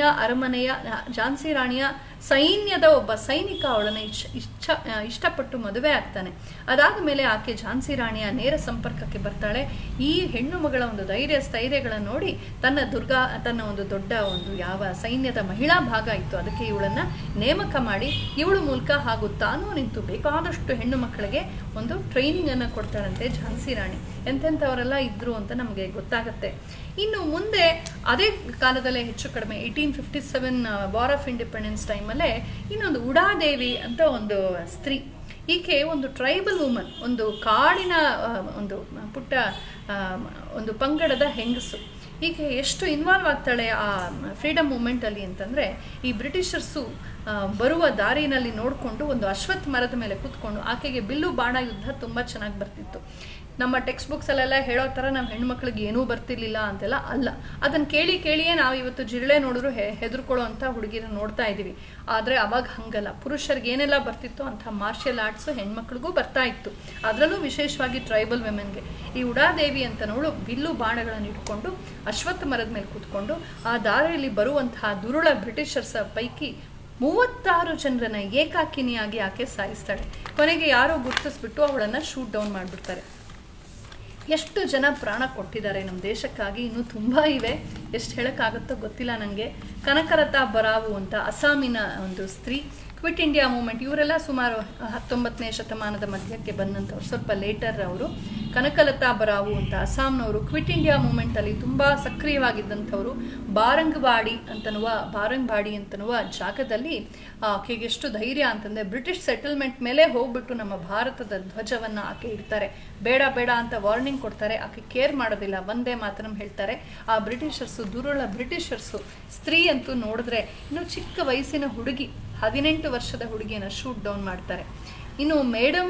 ರಾಣಿಯ ಸೈನ್ಯದ ಒಬ್ಬ ಸೈನಿಕ ಅವಳನ್ನು ಇಷ್ಟಪಟ್ಟು ಮದುವೆ ಆಗ್ತಾನೆ. ಅದಾದ ಮೇಲೆ ಆಕೆ ಝಾನ್ಸಿ ರಾಣಿಯ ನೇರ ಸಂಪರ್ಕಕ್ಕೆ ಬರ್ತಾಳೆ. ಈ ಹೆಣ್ಣು ಮಗಳ ಒಂದು ಸ್ಥೈರ್ಯಗಳನ್ನು ನೋಡಿ ತನ್ನ ಒಂದು ದೊಡ್ಡ ಒಂದು ಯಾವ ಸೈನ್ಯದ ಮಹಿಳಾ ಭಾಗ ಇತ್ತು ಅದಕ್ಕೆ ಇವಳನ್ನು ನೇಮಕ ಮಾಡಿ ಇವಳು ಮೂಲಕ ಹಾಗೂ ತಾನೂ ನಿಂತು ಬೇಕಾದಷ್ಟು ಹೆಣ್ಣು ಮಕ್ಕಳಿಗೆ ಒಂದು ಟ್ರೈನಿಂಗ್ ಅನ್ನು ಕೊಡ್ತಾಳಂತೆ ಝಾನ್ಸಿ ರಾಣಿ. ಎಂತೆಂಥವರೆಲ್ಲ ಇದ್ರು ಅಂತ ನಮಗೆ ಗೊತ್ತಾಗತ್ತೆ. ಇನ್ನು ಮುಂದೆ ಅದೇ ಕಾಲದಲ್ಲೇ ಹೆಚ್ಚು ಕಡಿಮೆ 1857 ವಾರ್ ಆಫ್ ಇಂಡಿಪೆಂಡೆನ್ಸ್ ಟೈಮಲ್ಲೇ ಇನ್ನೊಂದು ಉಡಾದೇವಿ ಅಂತ ಒಂದು ಸ್ತ್ರೀ. ಈಕೆ ಒಂದು ಟ್ರೈಬಲ್ ವುಮನ್, ಒಂದು ಕಾಡಿನ ಒಂದು ಪುಟ್ಟ ಒಂದು ಪಂಗಡದ ಹೆಂಗಸು. ಈಕೆ ಎಷ್ಟು ಇನ್ವಾಲ್ವ್ ಆಗ್ತಾಳೆ ಆ ಫ್ರೀಡಮ್ ಮೂಮೆಂಟಲ್ಲಿ ಅಂತಂದರೆ, ಈ ಬ್ರಿಟಿಷರ್ಸು ಬರುವ ದಾರಿನಲ್ಲಿ ನೋಡಿಕೊಂಡು ಒಂದು ಅಶ್ವತ್ಥ ಮರದ ಮೇಲೆ ಕೂತ್ಕೊಂಡು, ಆಕೆಗೆ ಬಿಲ್ಲು ಬಾಣ ಯುದ್ಧ ತುಂಬ ಚೆನ್ನಾಗಿ ಬರ್ತಿತ್ತು. ನಮ್ಮ ಟೆಕ್ಸ್ಟ್ ಬುಕ್ಸಲ್ಲೆಲ್ಲ ಹೇಳೋ ಥರ ನಾವು ಹೆಣ್ಮಕ್ಳಿಗೆ ಏನೂ ಬರ್ತಿರ್ಲಿಲ್ಲ ಅಂತೆಲ್ಲ ಅಲ್ಲ. ಅದನ್ನು ಕೇಳಿಯೇ ನಾವು ಇವತ್ತು ಜಿರಳೆ ನೋಡಿದ್ರು ಹೆದರ್ಕೊಳ್ಳೋ ಅಂಥ ಹುಡುಗಿನ ನೋಡ್ತಾ ಇದ್ದೀವಿ. ಆದರೆ ಅವಾಗ ಹಂಗಲ್ಲ, ಪುರುಷರಿಗೆ ಏನೆಲ್ಲ ಬರ್ತಿತ್ತೋ ಅಂಥ ಮಾರ್ಷಿಯಲ್ ಆರ್ಟ್ಸು ಹೆಣ್ಮಕ್ಳಿಗೂ ಬರ್ತಾ ಇತ್ತು. ಅದರಲ್ಲೂ ವಿಶೇಷವಾಗಿ ಟ್ರೈಬಲ್ ವಿಮೆನ್ಗೆ. ಈ ಉಡಾದೇವಿ ಅಂತನವಳು ಬಿಲ್ಲು ಬಾಣಗಳನ್ನು ಇಟ್ಕೊಂಡು ಅಶ್ವತ್ಥ ಮರದ ಮೇಲೆ ಕೂತ್ಕೊಂಡು ಆ ದಾರಿಯಲ್ಲಿ ಬರುವಂತಹ ದುರುಳ ಬ್ರಿಟಿಷರ್ಸ ಪೈಕಿ 36 ಜನರನ್ನ ಏಕಾಕಿನಿಯಾಗಿ ಆಕೆ ಸಾಯಿಸ್ತಾಳೆ. ಕೊನೆಗೆ ಯಾರೋ ಗುರ್ತಿಸ್ಬಿಟ್ಟು ಅವಳನ್ನು ಶೂಟ್ ಡೌನ್ ಮಾಡಿಬಿಡ್ತಾರೆ. ಎಷ್ಟು ಜನ ಪ್ರಾಣ ಕೊಟ್ಟಿದ್ದಾರೆ ನಮ್ಮ ದೇಶಕ್ಕಾಗಿ, ಇನ್ನೂ ತುಂಬ ಇವೆ, ಎಷ್ಟು ಹೇಳೋಕ್ಕಾಗುತ್ತೋ ಗೊತ್ತಿಲ್ಲ ನನಗೆ. ಕನಕಲತಾ ಬರಾವು ಅಂತ ಅಸ್ಸಾಮಿನ ಒಂದು ಸ್ತ್ರೀ, ಕ್ವಿಟ್ ಇಂಡಿಯಾ ಮೂವ್ಮೆಂಟ್, ಇವರೆಲ್ಲ ಸುಮಾರು 19ನೇ ಶತಮಾನದ ಮಧ್ಯಕ್ಕೆ ಬಂದಂಥವ್ರು, ಸ್ವಲ್ಪ ಲೇಟರ್ ಅವರು. ಕನಕಲತಾ ಬರಾವು ಅಂತ ಅಸ್ಸಾಂನವರು ಕ್ವಿಟ್ ಇಂಡಿಯಾ ಮೂವ್ಮೆಂಟಲ್ಲಿ ತುಂಬ ಸಕ್ರಿಯವಾಗಿದ್ದಂಥವರು. ಬಾರಂಗವಾಡಿ ಅಂತನ್ನುವ ಜಾಗದಲ್ಲಿ ಆಕೆಗೆ ಎಷ್ಟು ಧೈರ್ಯ ಅಂತಂದರೆ ಬ್ರಿಟಿಷ್ ಸೆಟಲ್ಮೆಂಟ್ ಮೇಲೆ ಹೋಗ್ಬಿಟ್ಟು ನಮ್ಮ ಭಾರತದ ಧ್ವಜವನ್ನು ಆಕೆ ಇಡ್ತಾರೆ. ಬೇಡ ಬೇಡ ಅಂತ ವಾರ್ನಿಂಗ್ ಕೊಡ್ತಾರೆ, ಆಕೆ ಕೇರ್ ಮಾಡೋದಿಲ್ಲ, ಒಂದೇ ಮಾತನ್ನು ಹೇಳ್ತಾರೆ. ಆ ದುರುಳ ಬ್ರಿಟಿಷರ್ಸು ಸ್ತ್ರೀ ಅಂತೂ ನೋಡಿದ್ರೆ ಇನ್ನೂ ಚಿಕ್ಕ ವಯಸ್ಸಿನ ಹುಡುಗಿ, 18 ವರ್ಷದ ಹುಡುಗಿಯನ್ನು ಶೂಟ್ ಡೌನ್ ಮಾಡ್ತಾರೆ. ಇನ್ನು ಮೇಡಮ್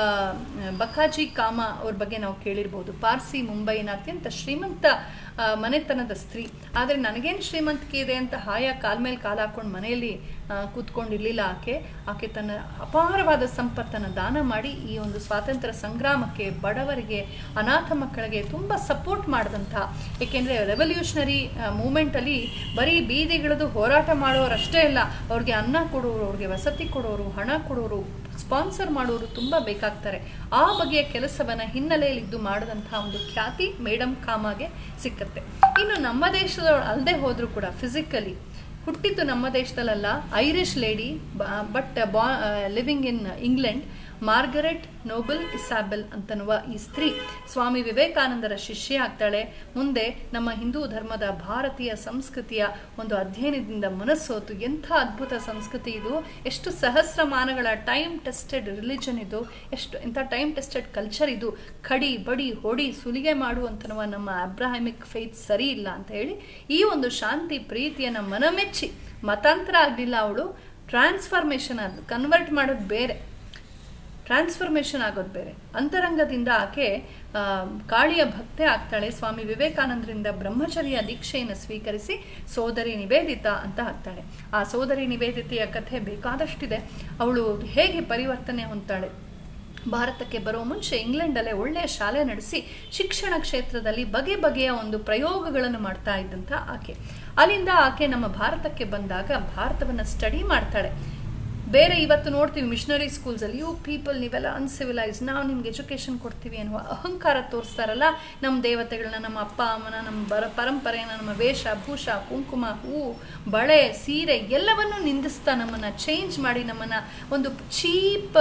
ಬಕಾಜಿ ಕಾಮಾ ಅವ್ರ ಬಗ್ಗೆ ನಾವು ಕೇಳಿರ್ಬೋದು. ಪಾರ್ಸಿ, ಮುಂಬೈನ ಅತ್ಯಂತ ಶ್ರೀಮಂತ ಮನೆತನದ ಸ್ತ್ರೀ. ಆದರೆ ನನಗೇನು ಶ್ರೀಮಂತಿಕೆ ಇದೆ ಅಂತ ಕಾಲ ಮೇಲೆ ಕಾಲು ಹಾಕೊಂಡು ಮನೆಯಲ್ಲಿ ಕೂತ್ಕೊಂಡಿರಲಿಲ್ಲ ಆಕೆ ತನ್ನ ಅಪಾರವಾದ ಸಂಪತ್ತನ್ನು ದಾನ ಮಾಡಿ ಈ ಒಂದು ಸ್ವಾತಂತ್ರ್ಯ ಸಂಗ್ರಾಮಕ್ಕೆ, ಬಡವರಿಗೆ, ಅನಾಥ ಮಕ್ಕಳಿಗೆ ತುಂಬ ಸಪೋರ್ಟ್ ಮಾಡಿದಂಥ. ಏಕೆಂದರೆ ರೆವಲ್ಯೂಷನರಿ ಮೂಮೆಂಟಲ್ಲಿ ಬರೀ ಬೀದಿಗಿಳಿದು ಹೋರಾಟ ಮಾಡೋರಷ್ಟೇ ಇಲ್ಲ, ಅವ್ರಿಗೆ ಅನ್ನ ಕೊಡೋರು, ಅವ್ರಿಗೆ ವಸತಿ ಕೊಡೋರು, ಹಣ ಕೊಡೋರು, ಸ್ಪಾನ್ಸರ್ ಮಾಡೋರು ತುಂಬ ಬೇಕಾಗ್ತಾರೆ. ಆ ಬಗೆಯ ಕೆಲಸವನ್ನು ಹಿನ್ನೆಲೆಯಲ್ಲಿದ್ದು ಮಾಡಿದಂತಹ ಒಂದು ಖ್ಯಾತಿ ಮೇಡಮ್ ಕಾಮಾಗೆ ಸಿಕ್ಕತ್ತೆ. ಇನ್ನು ನಮ್ಮ ದೇಶದವಳು ಅಲ್ಲದೆ ಹೋದರೂ ಕೂಡ ಫಿಸಿಕಲಿ ಹುಟ್ಟಿದ್ದು ನಮ್ಮ ದೇಶದಲ್ಲ, Irish lady, but living in England, Margaret Noble Isabel ಅಂತನ್ನುವ ಈ ಸ್ತ್ರೀ ಸ್ವಾಮಿ ವಿವೇಕಾನಂದರ ಶಿಷ್ಯೆ ಆಗ್ತಾಳೆ. ಮುಂದೆ ನಮ್ಮ ಹಿಂದೂ ಧರ್ಮದ ಭಾರತೀಯ ಸಂಸ್ಕೃತಿಯ ಒಂದು ಅಧ್ಯಯನದಿಂದ ಮನಸ್ಸೋತು. ಎಂಥ ಅದ್ಭುತ ಸಂಸ್ಕೃತಿ ಇದು, ಎಷ್ಟು ಸಹಸ್ರಮಾನಗಳ ಟೈಮ್ ಟೆಸ್ಟೆಡ್ ರಿಲಿಜನ್ ಇದು, ಎಂಥ ಟೈಮ್ ಟೆಸ್ಟೆಡ್ ಕಲ್ಚರ್ ಇದು. ಕಡಿ ಬಡಿ ಹೊಡಿ ಸುಲಿಗೆ ಮಾಡು ಅಂತನ್ನುವ ನಮ್ಮ ಅಬ್ರಾಹಿಮಿಕ್ ಫೇತ್ ಸರಿ ಇಲ್ಲ ಅಂತ ಹೇಳಿ ಈ ಒಂದು ಶಾಂತಿ ಪ್ರೀತಿಯನ್ನು ಮನಮೆಚ್ಚಿ, ಮತಾಂತರ ಆಗಲಿಲ್ಲ ಅವಳು, ಟ್ರಾನ್ಸ್ಫಾರ್ಮೇಷನ್ ಆದ, ಕನ್ವರ್ಟ್ ಮಾಡೋದು ಬೇರೆ, ಟ್ರಾನ್ಸ್ಫಾರ್ಮೇಷನ್ ಆಗೋದು ಬೇರೆ. ಅಂತರಂಗದಿಂದ ಆಕೆ ಕಾಳಿಯ ಭಕ್ತೆ ಆಗ್ತಾಳೆ. ಸ್ವಾಮಿ ವಿವೇಕಾನಂದರಿಂದ ಬ್ರಹ್ಮಚರ್ಯ ದೀಕ್ಷೆಯನ್ನು ಸ್ವೀಕರಿಸಿ ಸೋದರಿ ನಿವೇದಿತಾ ಅಂತ ಆಗ್ತಾಳೆ. ಆ ಸೋದರಿ ನಿವೇದಿತೆಯ ಕಥೆ ಬೇಕಾದಷ್ಟಿದೆ. ಅವಳು ಹೇಗೆ ಪರಿವರ್ತನೆ ಹೊಂದ್ತಾಳೆ, ಭಾರತಕ್ಕೆ ಬರೋ ಮುಂಚೆ ಇಂಗ್ಲೆಂಡಲ್ಲೇ ಒಳ್ಳೆಯ ಶಾಲೆ ನಡೆಸಿ ಶಿಕ್ಷಣ ಕ್ಷೇತ್ರದಲ್ಲಿ ಬಗೆ ಬಗೆಯ ಒಂದು ಪ್ರಯೋಗಗಳನ್ನು ಮಾಡ್ತಾ ಇದ್ದಂಥ ಆಕೆ. ಅಲ್ಲಿಂದ ಆಕೆ ನಮ್ಮ ಭಾರತಕ್ಕೆ ಬಂದಾಗ ಭಾರತವನ್ನು ಸ್ಟಡಿ ಮಾಡ್ತಾಳೆ. ಬೇರೆ ಇವತ್ತು ನೋಡ್ತೀವಿ ಮಿಷನರಿ ಸ್ಕೂಲ್ಸಲ್ಲಿ, ಯು ಪೀಪಲ್ ನೀವೆಲ್ಲ ಅನ್ಸಿವಿಲೈಸ್, ನಾವು ನಿಮ್ಗೆ ಎಜುಕೇಷನ್ ಕೊಡ್ತೀವಿ ಅನ್ನುವ ಅಹಂಕಾರ ತೋರಿಸ್ತಾರಲ್ಲ. ನಮ್ಮ ದೇವತೆಗಳನ್ನ, ನಮ್ಮ ಅಪ್ಪ ಅಮ್ಮನ, ನಮ್ಮ ಪರಂಪರೆಯನ್ನು, ನಮ್ಮ ವೇಷ ಭೂಷ, ಕುಂಕುಮ, ಹೂವು, ಬಳೆ, ಸೀರೆ ಎಲ್ಲವನ್ನೂ ನಿಂದಿಸ್ತಾ ನಮ್ಮನ್ನು ಚೇಂಜ್ ಮಾಡಿ ನಮ್ಮನ್ನು ಒಂದು ಚೀಪ್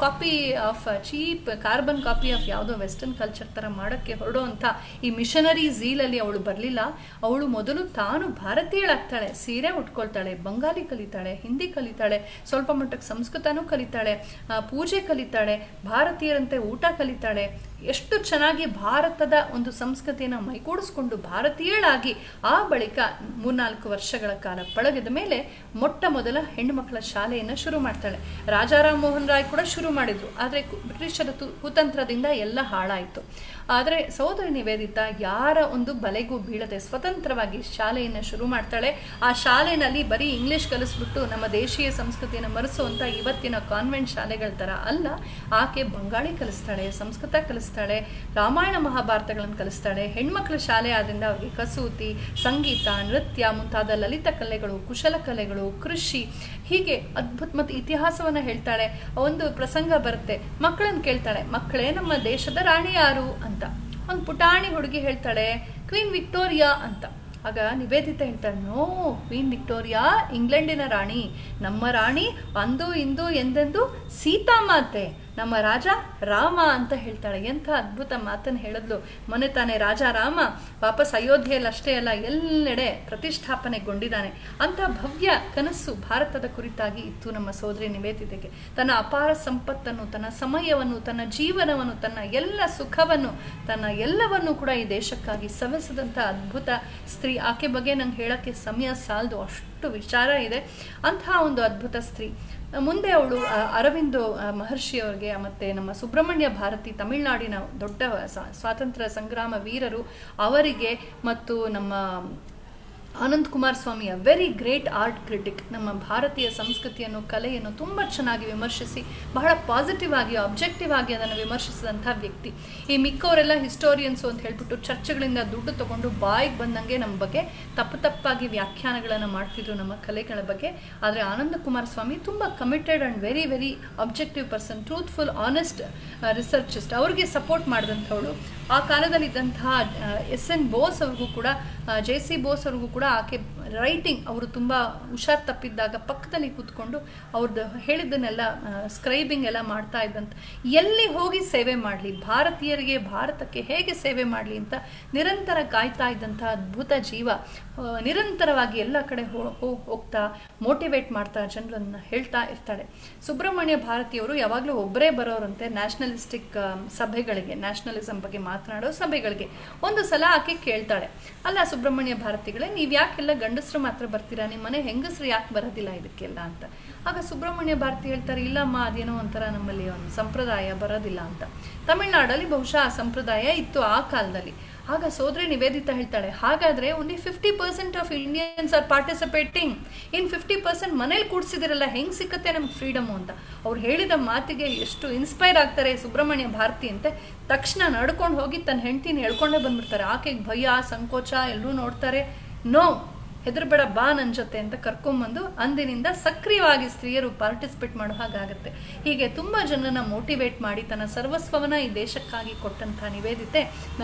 ಕಾರ್ಬನ್ ಕಾಪಿ ಆಫ್ ಯಾವುದೋ ವೆಸ್ಟರ್ನ್ ಕಲ್ಚರ್ ಥರ ಮಾಡೋಕ್ಕೆ ಹೊರಡುವಂಥ ಈ ಮಿಷನರಿ ಝೀಲಲ್ಲಿ ಅವಳು ಬರಲಿಲ್ಲ. ಅವಳು ಮೊದಲು ತಾನು ಭಾರತೀಯಳಾಗ್ತಾಳೆ, ಸೀರೆ ಉಟ್ಕೊಳ್ತಾಳೆ, ಬಂಗಾಲಿ ಕಲಿತಾಳೆ, ಹಿಂದಿ ಕಲಿತಾಳೆ, ಸ್ವಲ್ಪ ಮಟ್ಟಕ್ಕೆ ಸಂಸ್ಕೃತನೂ ಕಲಿತಾಳೆ, ಪೂಜೆ ಕಲಿತಾಳೆ, ಭಾರತೀಯರಂತೆ ಊಟ ಕಲಿತಾಳೆ. ಎಷ್ಟು ಚೆನ್ನಾಗಿ ಭಾರತದ ಒಂದು ಸಂಸ್ಕೃತಿಯನ್ನು ಮೈಗೂಡಿಸ್ಕೊಂಡು ಭಾರತೀಯಳಾಗಿ ಆ ಬಳಿಕ 3-4 ವರ್ಷಗಳ ಕಾಲ ಪಳಗಿದ ಮೇಲೆ ಮೊಟ್ಟ ಮೊದಲ ಹೆಣ್ಣು ಮಕ್ಕಳ ಶಾಲೆಯನ್ನು ಶುರು ಮಾಡ್ತಾಳೆ. ರಾಜಾರಾಮ್ ಮೋಹನ್ ರಾಯ್ ಕೂಡ ಶುರು ಮಾಡಿದ್ರು, ಆದರೆ ಬ್ರಿಟಿಷರ ಕುತಂತ್ರದಿಂದ ಎಲ್ಲ ಹಾಳಾಯಿತು. ಆದರೆ ಸೋದರಿ ನಿವೇದಿತಾ ಯಾರ ಒಂದು ಬಲೆಗೂ ಬೀಳದೆ ಸ್ವತಂತ್ರವಾಗಿ ಶಾಲೆಯನ್ನು ಶುರು ಮಾಡ್ತಾಳೆ. ಆ ಶಾಲೆಯಲ್ಲಿ ಬರೀ ಇಂಗ್ಲಿಷ್ ಕಲಿಸ್ಬಿಟ್ಟು ನಮ್ಮ ದೇಶೀಯ ಸಂಸ್ಕೃತಿಯನ್ನು ಮರೆಸುವಂಥ ಇವತ್ತಿನ ಕಾನ್ವೆಂಟ್ ಶಾಲೆಗಳ ಥರ ಅಲ್ಲ, ಆಕೆ ಬಂಗಾಳಿ ಕಲಿಸ್ತಾಳೆ, ಸಂಸ್ಕೃತ ಕಲಿಸ್ತಾಳೆ, ರಾಮಾಯಣ ಮಹಾಭಾರತಗಳನ್ನು ಕಲಿಸ್ತಾಳೆ. ಹೆಣ್ಮಕ್ಳ ಶಾಲೆ ಆದ್ದರಿಂದ ಅವರಿಗೆ ಕಸೂತಿ, ಸಂಗೀತ, ನೃತ್ಯ ಮುಂತಾದ ಲಲಿತ ಕಲೆಗಳು, ಕುಶಲ ಕಲೆಗಳು, ಕೃಷಿ, ಹೀಗೆ ಅದ್ಭುತ ಮತ್ತು ಇತಿಹಾಸವನ್ನು ಹೇಳ್ತಾಳೆ. ಒಂದು ಪ್ರಸಂಗ ಬರುತ್ತೆ, ಮಕ್ಕಳನ್ನು ಕೇಳ್ತಾಳೆ, ಮಕ್ಕಳೇ ನಮ್ಮ ದೇಶದ ರಾಣಿ ಯಾರು ಅಂತ. ಒಂದು ಪುಟಾಣಿ ಹುಡುಗಿ ಹೇಳ್ತಾಳೆ, ಕ್ವೀನ್ ವಿಕ್ಟೋರಿಯಾ ಅಂತ. ಆಗ ನಿವೇದಿತಾ ಹೇಳ್ತಾಳೆ, ನೋ, ಕ್ವೀನ್ ವಿಕ್ಟೋರಿಯಾ ಇಂಗ್ಲೆಂಡಿನ ರಾಣಿ, ನಮ್ಮ ರಾಣಿ ಅಂದು ಇಂದು ಎಂದೆಂದು ಸೀತಾಮಾತೆ, ನಮ್ಮ ರಾಜ ರಾಮ ಅಂತ ಹೇಳ್ತಾಳೆ. ಎಂಥ ಅದ್ಭುತ ಮಾತನ್ನು ಹೇಳಿದ್ಲು. ಮೊನ್ನೆ ತಾನೇ ರಾಜ ರಾಮ ವಾಪಸ್ ಅಯೋಧ್ಯೆಯಲ್ಲಿ ಅಷ್ಟೇ ಅಲ್ಲ ಎಲ್ಲೆಡೆ ಪ್ರತಿಷ್ಠಾಪನೆಗೊಂಡಿದ್ದಾನೆ. ಅಂಥ ಭವ್ಯ ಕನಸು ಭಾರತದ ಕುರಿತಾಗಿ ಇತ್ತು ನಮ್ಮ ಸೋದರಿ ನಿವೇದಿತೆಗೆ. ತನ್ನ ಅಪಾರ ಸಂಪತ್ತನ್ನು, ತನ್ನ ಸಮಯವನ್ನು, ತನ್ನ ಜೀವನವನ್ನು, ತನ್ನ ಎಲ್ಲ ಸುಖವನ್ನು, ತನ್ನ ಎಲ್ಲವನ್ನೂ ಕೂಡ ಈ ದೇಶಕ್ಕಾಗಿ ಸವೆಸಿದಂಥ ಅದ್ಭುತ ಸ್ತ್ರೀ. ಆಕೆ ಬಗ್ಗೆ ನಂಗೆ ಹೇಳೋಕ್ಕೆ ಸಮಯ ಸಾಲದು, ಅಷ್ಟು ವಿಚಾರ ಇದೆ. ಅಂತಹ ಒಂದು ಅದ್ಭುತ ಸ್ತ್ರೀ. ಮುಂದೆ ಅವಳು ಅರವಿಂದೋ ಮಹರ್ಷಿಯವರಿಗೆ ಮತ್ತು ನಮ್ಮ ಸುಬ್ರಹ್ಮಣ್ಯ ಭಾರತಿ ತಮಿಳುನಾಡಿನ ದೊಡ್ಡ ಸ್ವಾತಂತ್ರ್ಯ ಸಂಗ್ರಾಮ ವೀರರು ಅವರಿಗೆ ಮತ್ತು ನಮ್ಮ Anand Kumar Swamy very great art critic. ನಮ್ಮ ಭಾರತೀಯ ಸಂಸ್ಕೃತಿಯನ್ನು, ಕಲೆಯನ್ನು ತುಂಬ ಚೆನ್ನಾಗಿ ವಿಮರ್ಶಿಸಿ ಬಹಳ ಪಾಸಿಟಿವ್ ಆಗಿ, ಆಬ್ಜೆಕ್ಟಿವ್ ಆಗಿ ಅದನ್ನು ವಿಮರ್ಶಿಸಿದಂಥ ವ್ಯಕ್ತಿ. ಈ ಮಿಕ್ಕವರೆಲ್ಲ ಹಿಸ್ಟೋರಿಯನ್ಸು ಅಂತ ಹೇಳ್ಬಿಟ್ಟು ಚರ್ಚ್ಗಳಿಂದ ದುಡ್ಡು ತಗೊಂಡು ಬಾಯಿಗೆ ಬಂದಂಗೆ ನಮ್ಮ ಬಗ್ಗೆ ತಪ್ಪಾಗಿ ವ್ಯಾಖ್ಯಾನಗಳನ್ನು ಮಾಡ್ತಿದ್ರು ನಮ್ಮ ಕಲೆಗಳ ಬಗ್ಗೆ. ಆದರೆ ಆನಂದ್ ಕುಮಾರ್ ಸ್ವಾಮಿ ತುಂಬ committed and very very objective person, truthful, honest researchist. ಅವ್ರಿಗೆ ಸಪೋರ್ಟ್ ಮಾಡಿದಂಥವಳು. ಆ ಕಾಲದಲ್ಲಿದ್ದಂತಹ SN ಬೋಸ್ ಅವ್ರಿಗೂ ಕೂಡ, JC ಬೋಸ್ ಅವ್ರಿಗೂ ಕೂಡ ಆಕೆ ರೈಟಿಂಗ್, ಅವರು ತುಂಬ ಹುಷಾರು ತಪ್ಪಿದ್ದಾಗ ಪಕ್ಕದಲ್ಲಿ ಕೂತ್ಕೊಂಡು ಅವ್ರದ್ದು ಹೇಳಿದ್ದನ್ನೆಲ್ಲ ಸ್ಕ್ರೈಬಿಂಗ್ ಎಲ್ಲ ಮಾಡ್ತಾ ಇದ್ದಂತ. ಎಲ್ಲಿ ಹೋಗಿ ಸೇವೆ ಮಾಡಲಿ, ಭಾರತೀಯರಿಗೆ, ಭಾರತಕ್ಕೆ ಹೇಗೆ ಸೇವೆ ಮಾಡಲಿ ಅಂತ ನಿರಂತರ ಕಾಯ್ತಾ ಇದ್ದಂಥ ಅದ್ಭುತ ಜೀವ. ನಿರಂತರವಾಗಿ ಎಲ್ಲ ಕಡೆ ಹೋಗ್ತಾ ಮೋಟಿವೇಟ್ ಮಾಡ್ತಾ ಜನರನ್ನು ಹೇಳ್ತಾ ಇರ್ತಾಳೆ. ಸುಬ್ರಹ್ಮಣ್ಯ ಭಾರತಿಯವರು ಯಾವಾಗಲೂ ಒಬ್ಬರೇ ಬರೋರಂತೆ ನ್ಯಾಷನಲಿಸ್ಟಿಕ್ ಸಭೆಗಳಿಗೆ, ನ್ಯಾಷನಲಿಸಮ್ ಬಗ್ಗೆ ಮಾತನಾಡೋ ಸಭೆಗಳಿಗೆ. ಒಂದು ಸಲ ಆಕೆ ಕೇಳ್ತಾಳೆ, ಅಲ್ಲ ಸುಬ್ರಹ್ಮಣ್ಯ ಭಾರತಿಗಳೇ, ನೀವು ಯಾಕೆಲ್ಲ ಗಂಡಸರು ಮಾತ್ರ ಬರ್ತೀರಾ, ನಿಮ್ಮ ಮನೆ ಹೆಂಗಸರು ಯಾಕೆ ಬರೋದಿಲ್ಲ ಇದಕ್ಕೆಲ್ಲ ಅಂತ. ಆಗ ಸುಬ್ರಹ್ಮಣ್ಯ ಭಾರತಿ ಹೇಳ್ತಾರೆ, ಇಲ್ಲಮ್ಮ ಅದೇನೋ ಒಂಥರ ನಮ್ಮಲ್ಲಿ ಒಂದು ಸಂಪ್ರದಾಯ ಬರೋದಿಲ್ಲ ಅಂತ. ತಮಿಳ್ನಾಡಲ್ಲಿ ಬಹುಶಃ ಆ ಸಂಪ್ರದಾಯ ಇತ್ತು ಆ ಕಾಲದಲ್ಲಿ. ಆಗ ಸೋದರಿ ನಿವೇದಿತಾ ಹೇಳ್ತಾಳೆ, ಹಾಗಾದರೆ only 50% of Indians are participating, in 50% ಮನೇಲಿ ಕೂಡಿಸಿದಿರಲ್ಲ, ಹೆಂಗೆ ಸಿಕ್ಕತ್ತೆ ನಮ್ಗೆ ಫ್ರೀಡಮು ಅಂತ. ಅವ್ರು ಹೇಳಿದ ಮಾತಿಗೆ ಎಷ್ಟು ಇನ್ಸ್ಪೈರ್ ಆಗ್ತಾರೆ ಸುಬ್ರಹ್ಮಣ್ಯ ಭಾರತಿ ಅಂತೆ. ತಕ್ಷಣ ನಡ್ಕೊಂಡು ಹೋಗಿ ತನ್ನ ಹೆಂಡತಿನ ಹೇಳ್ಕೊಂಡೇ ಬಂದ್ಬಿಡ್ತಾರೆ. ಆಕೆಗೆ ಭಯ, ಸಂಕೋಚ, ಎಲ್ಲರೂ ನೋಡ್ತಾರೆ. ನೋ, ಹೆದರ್ಬೇಡ, ಬಾ ನನ್ನ ಜೊತೆ ಅಂತ ಕರ್ಕೊಂಬಂದು ಅಂದಿನಿಂದ ಸಕ್ರಿಯವಾಗಿ ಸ್ತ್ರೀಯರು ಪಾರ್ಟಿಸಿಪೇಟ್ ಮಾಡೋ ಹಾಗಾಗುತ್ತೆ. ಹೀಗೆ ತುಂಬ ಜನರನ್ನ ಮೋಟಿವೇಟ್ ಮಾಡಿ ತನ್ನ ಸರ್ವಸ್ವವನ್ನ ಈ ದೇಶಕ್ಕಾಗಿ ಕೊಟ್ಟಂಥ ನಿವೇದಿತೆ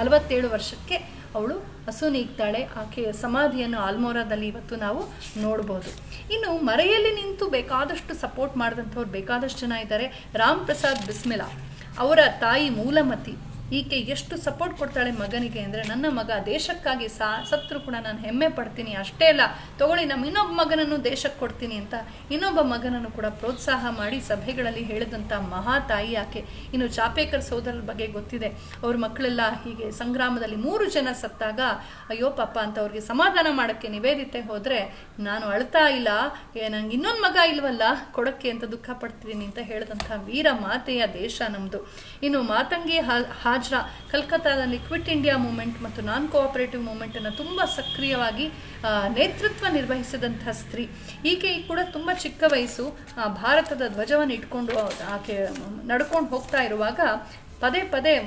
47 ವರ್ಷಕ್ಕೆ ಅವಳು ಅಸುನೀಗ್ತಾಳೆ. ಆಕೆಯ ಸಮಾಧಿಯನ್ನು ಆಲ್ಮೋರಾದಲ್ಲಿ ಇವತ್ತು ನಾವು ನೋಡ್ಬೋದು. ಇನ್ನು ಮರೆಯಲ್ಲಿ ನಿಂತು ಬೇಕಾದಷ್ಟು ಸಪೋರ್ಟ್ ಮಾಡಿದಂಥವ್ರು ಬೇಕಾದಷ್ಟು ಜನ ಇದ್ದಾರೆ. ರಾಮ್ ಪ್ರಸಾದ್ ಬಿಸ್ಮಿಲಾ ಅವರ ತಾಯಿ ಮೂಲಮತಿ, ಈಕೆ ಎಷ್ಟು ಸಪೋರ್ಟ್ ಕೊಡ್ತಾಳೆ ಮಗನಿಗೆ ಅಂದರೆ, ನನ್ನ ಮಗ ದೇಶಕ್ಕಾಗಿ ಸತ್ರು ಕೂಡ ನಾನು ಹೆಮ್ಮೆ ಪಡ್ತೀನಿ, ಅಷ್ಟೇ ಅಲ್ಲ ತಗೊಳ್ಳಿ ನಮ್ಮ ಇನ್ನೊಬ್ಬ ಮಗನನ್ನು ದೇಶಕ್ಕೆ ಕೊಡ್ತೀನಿ ಅಂತ ಇನ್ನೊಬ್ಬ ಮಗನನ್ನು ಕೂಡ ಪ್ರೋತ್ಸಾಹ ಮಾಡಿ ಸಭೆಗಳಲ್ಲಿ ಹೇಳಿದಂಥ ಮಹಾ ತಾಯಿ ಆಕೆ. ಇನ್ನು ಚಾಪೇಕರ್ ಸೋದರರ ಬಗ್ಗೆ ಗೊತ್ತಿದೆ, ಅವ್ರ ಮಕ್ಕಳೆಲ್ಲ ಹೀಗೆ ಸಂಗ್ರಾಮದಲ್ಲಿ 3 ಜನ ಸತ್ತಾಗ ಅಯ್ಯೋ ಪಾಪ ಅಂತ ಅವ್ರಿಗೆ ಸಮಾಧಾನ ಮಾಡೋಕ್ಕೆ ನಿವೇದಿತೆ ಹೋದರೆ, ನಾನು ಅಳ್ತಾ ಇಲ್ಲ, ನಂಗೆ ಇನ್ನೊಂದು ಮಗ ಇಲ್ವಲ್ಲ ಕೊಡೋಕ್ಕೆ ಅಂತ ದುಃಖ ಪಡ್ತೀನಿ ಅಂತ ಹೇಳಿದಂಥ ವೀರ ಮಾತೆಯ ದೇಶ ನಮ್ಮದು. ಇನ್ನು ಮಾತಂಗಿ ಹಾಜ್ರಾ ಕಲ್ಕತ್ತಾದಲ್ಲಿ ಕ್ವಿಟ್ ಇಂಡಿಯಾ ಮೂವ್ಮೆಂಟ್ ಮತ್ತು ನಾನ್ ಕೋಆಪರೇಟಿವ್ ಮೂವ್ಮೆಂಟನ್ನು ತುಂಬ ಸಕ್ರಿಯವಾಗಿ ನೇತೃತ್ವ ನಿರ್ವಹಿಸಿದಂಥ ಸ್ತ್ರೀ. ಈಕೆ ಕೂಡ ತುಂಬ ಚಿಕ್ಕ ವಯಸ್ಸು, ಭಾರತದ ಧ್ವಜವನ್ನು ಇಟ್ಕೊಂಡು ಆಕೆ ನಡ್ಕೊಂಡು ಹೋಗ್ತಾ ಇರುವಾಗ ಪದೇ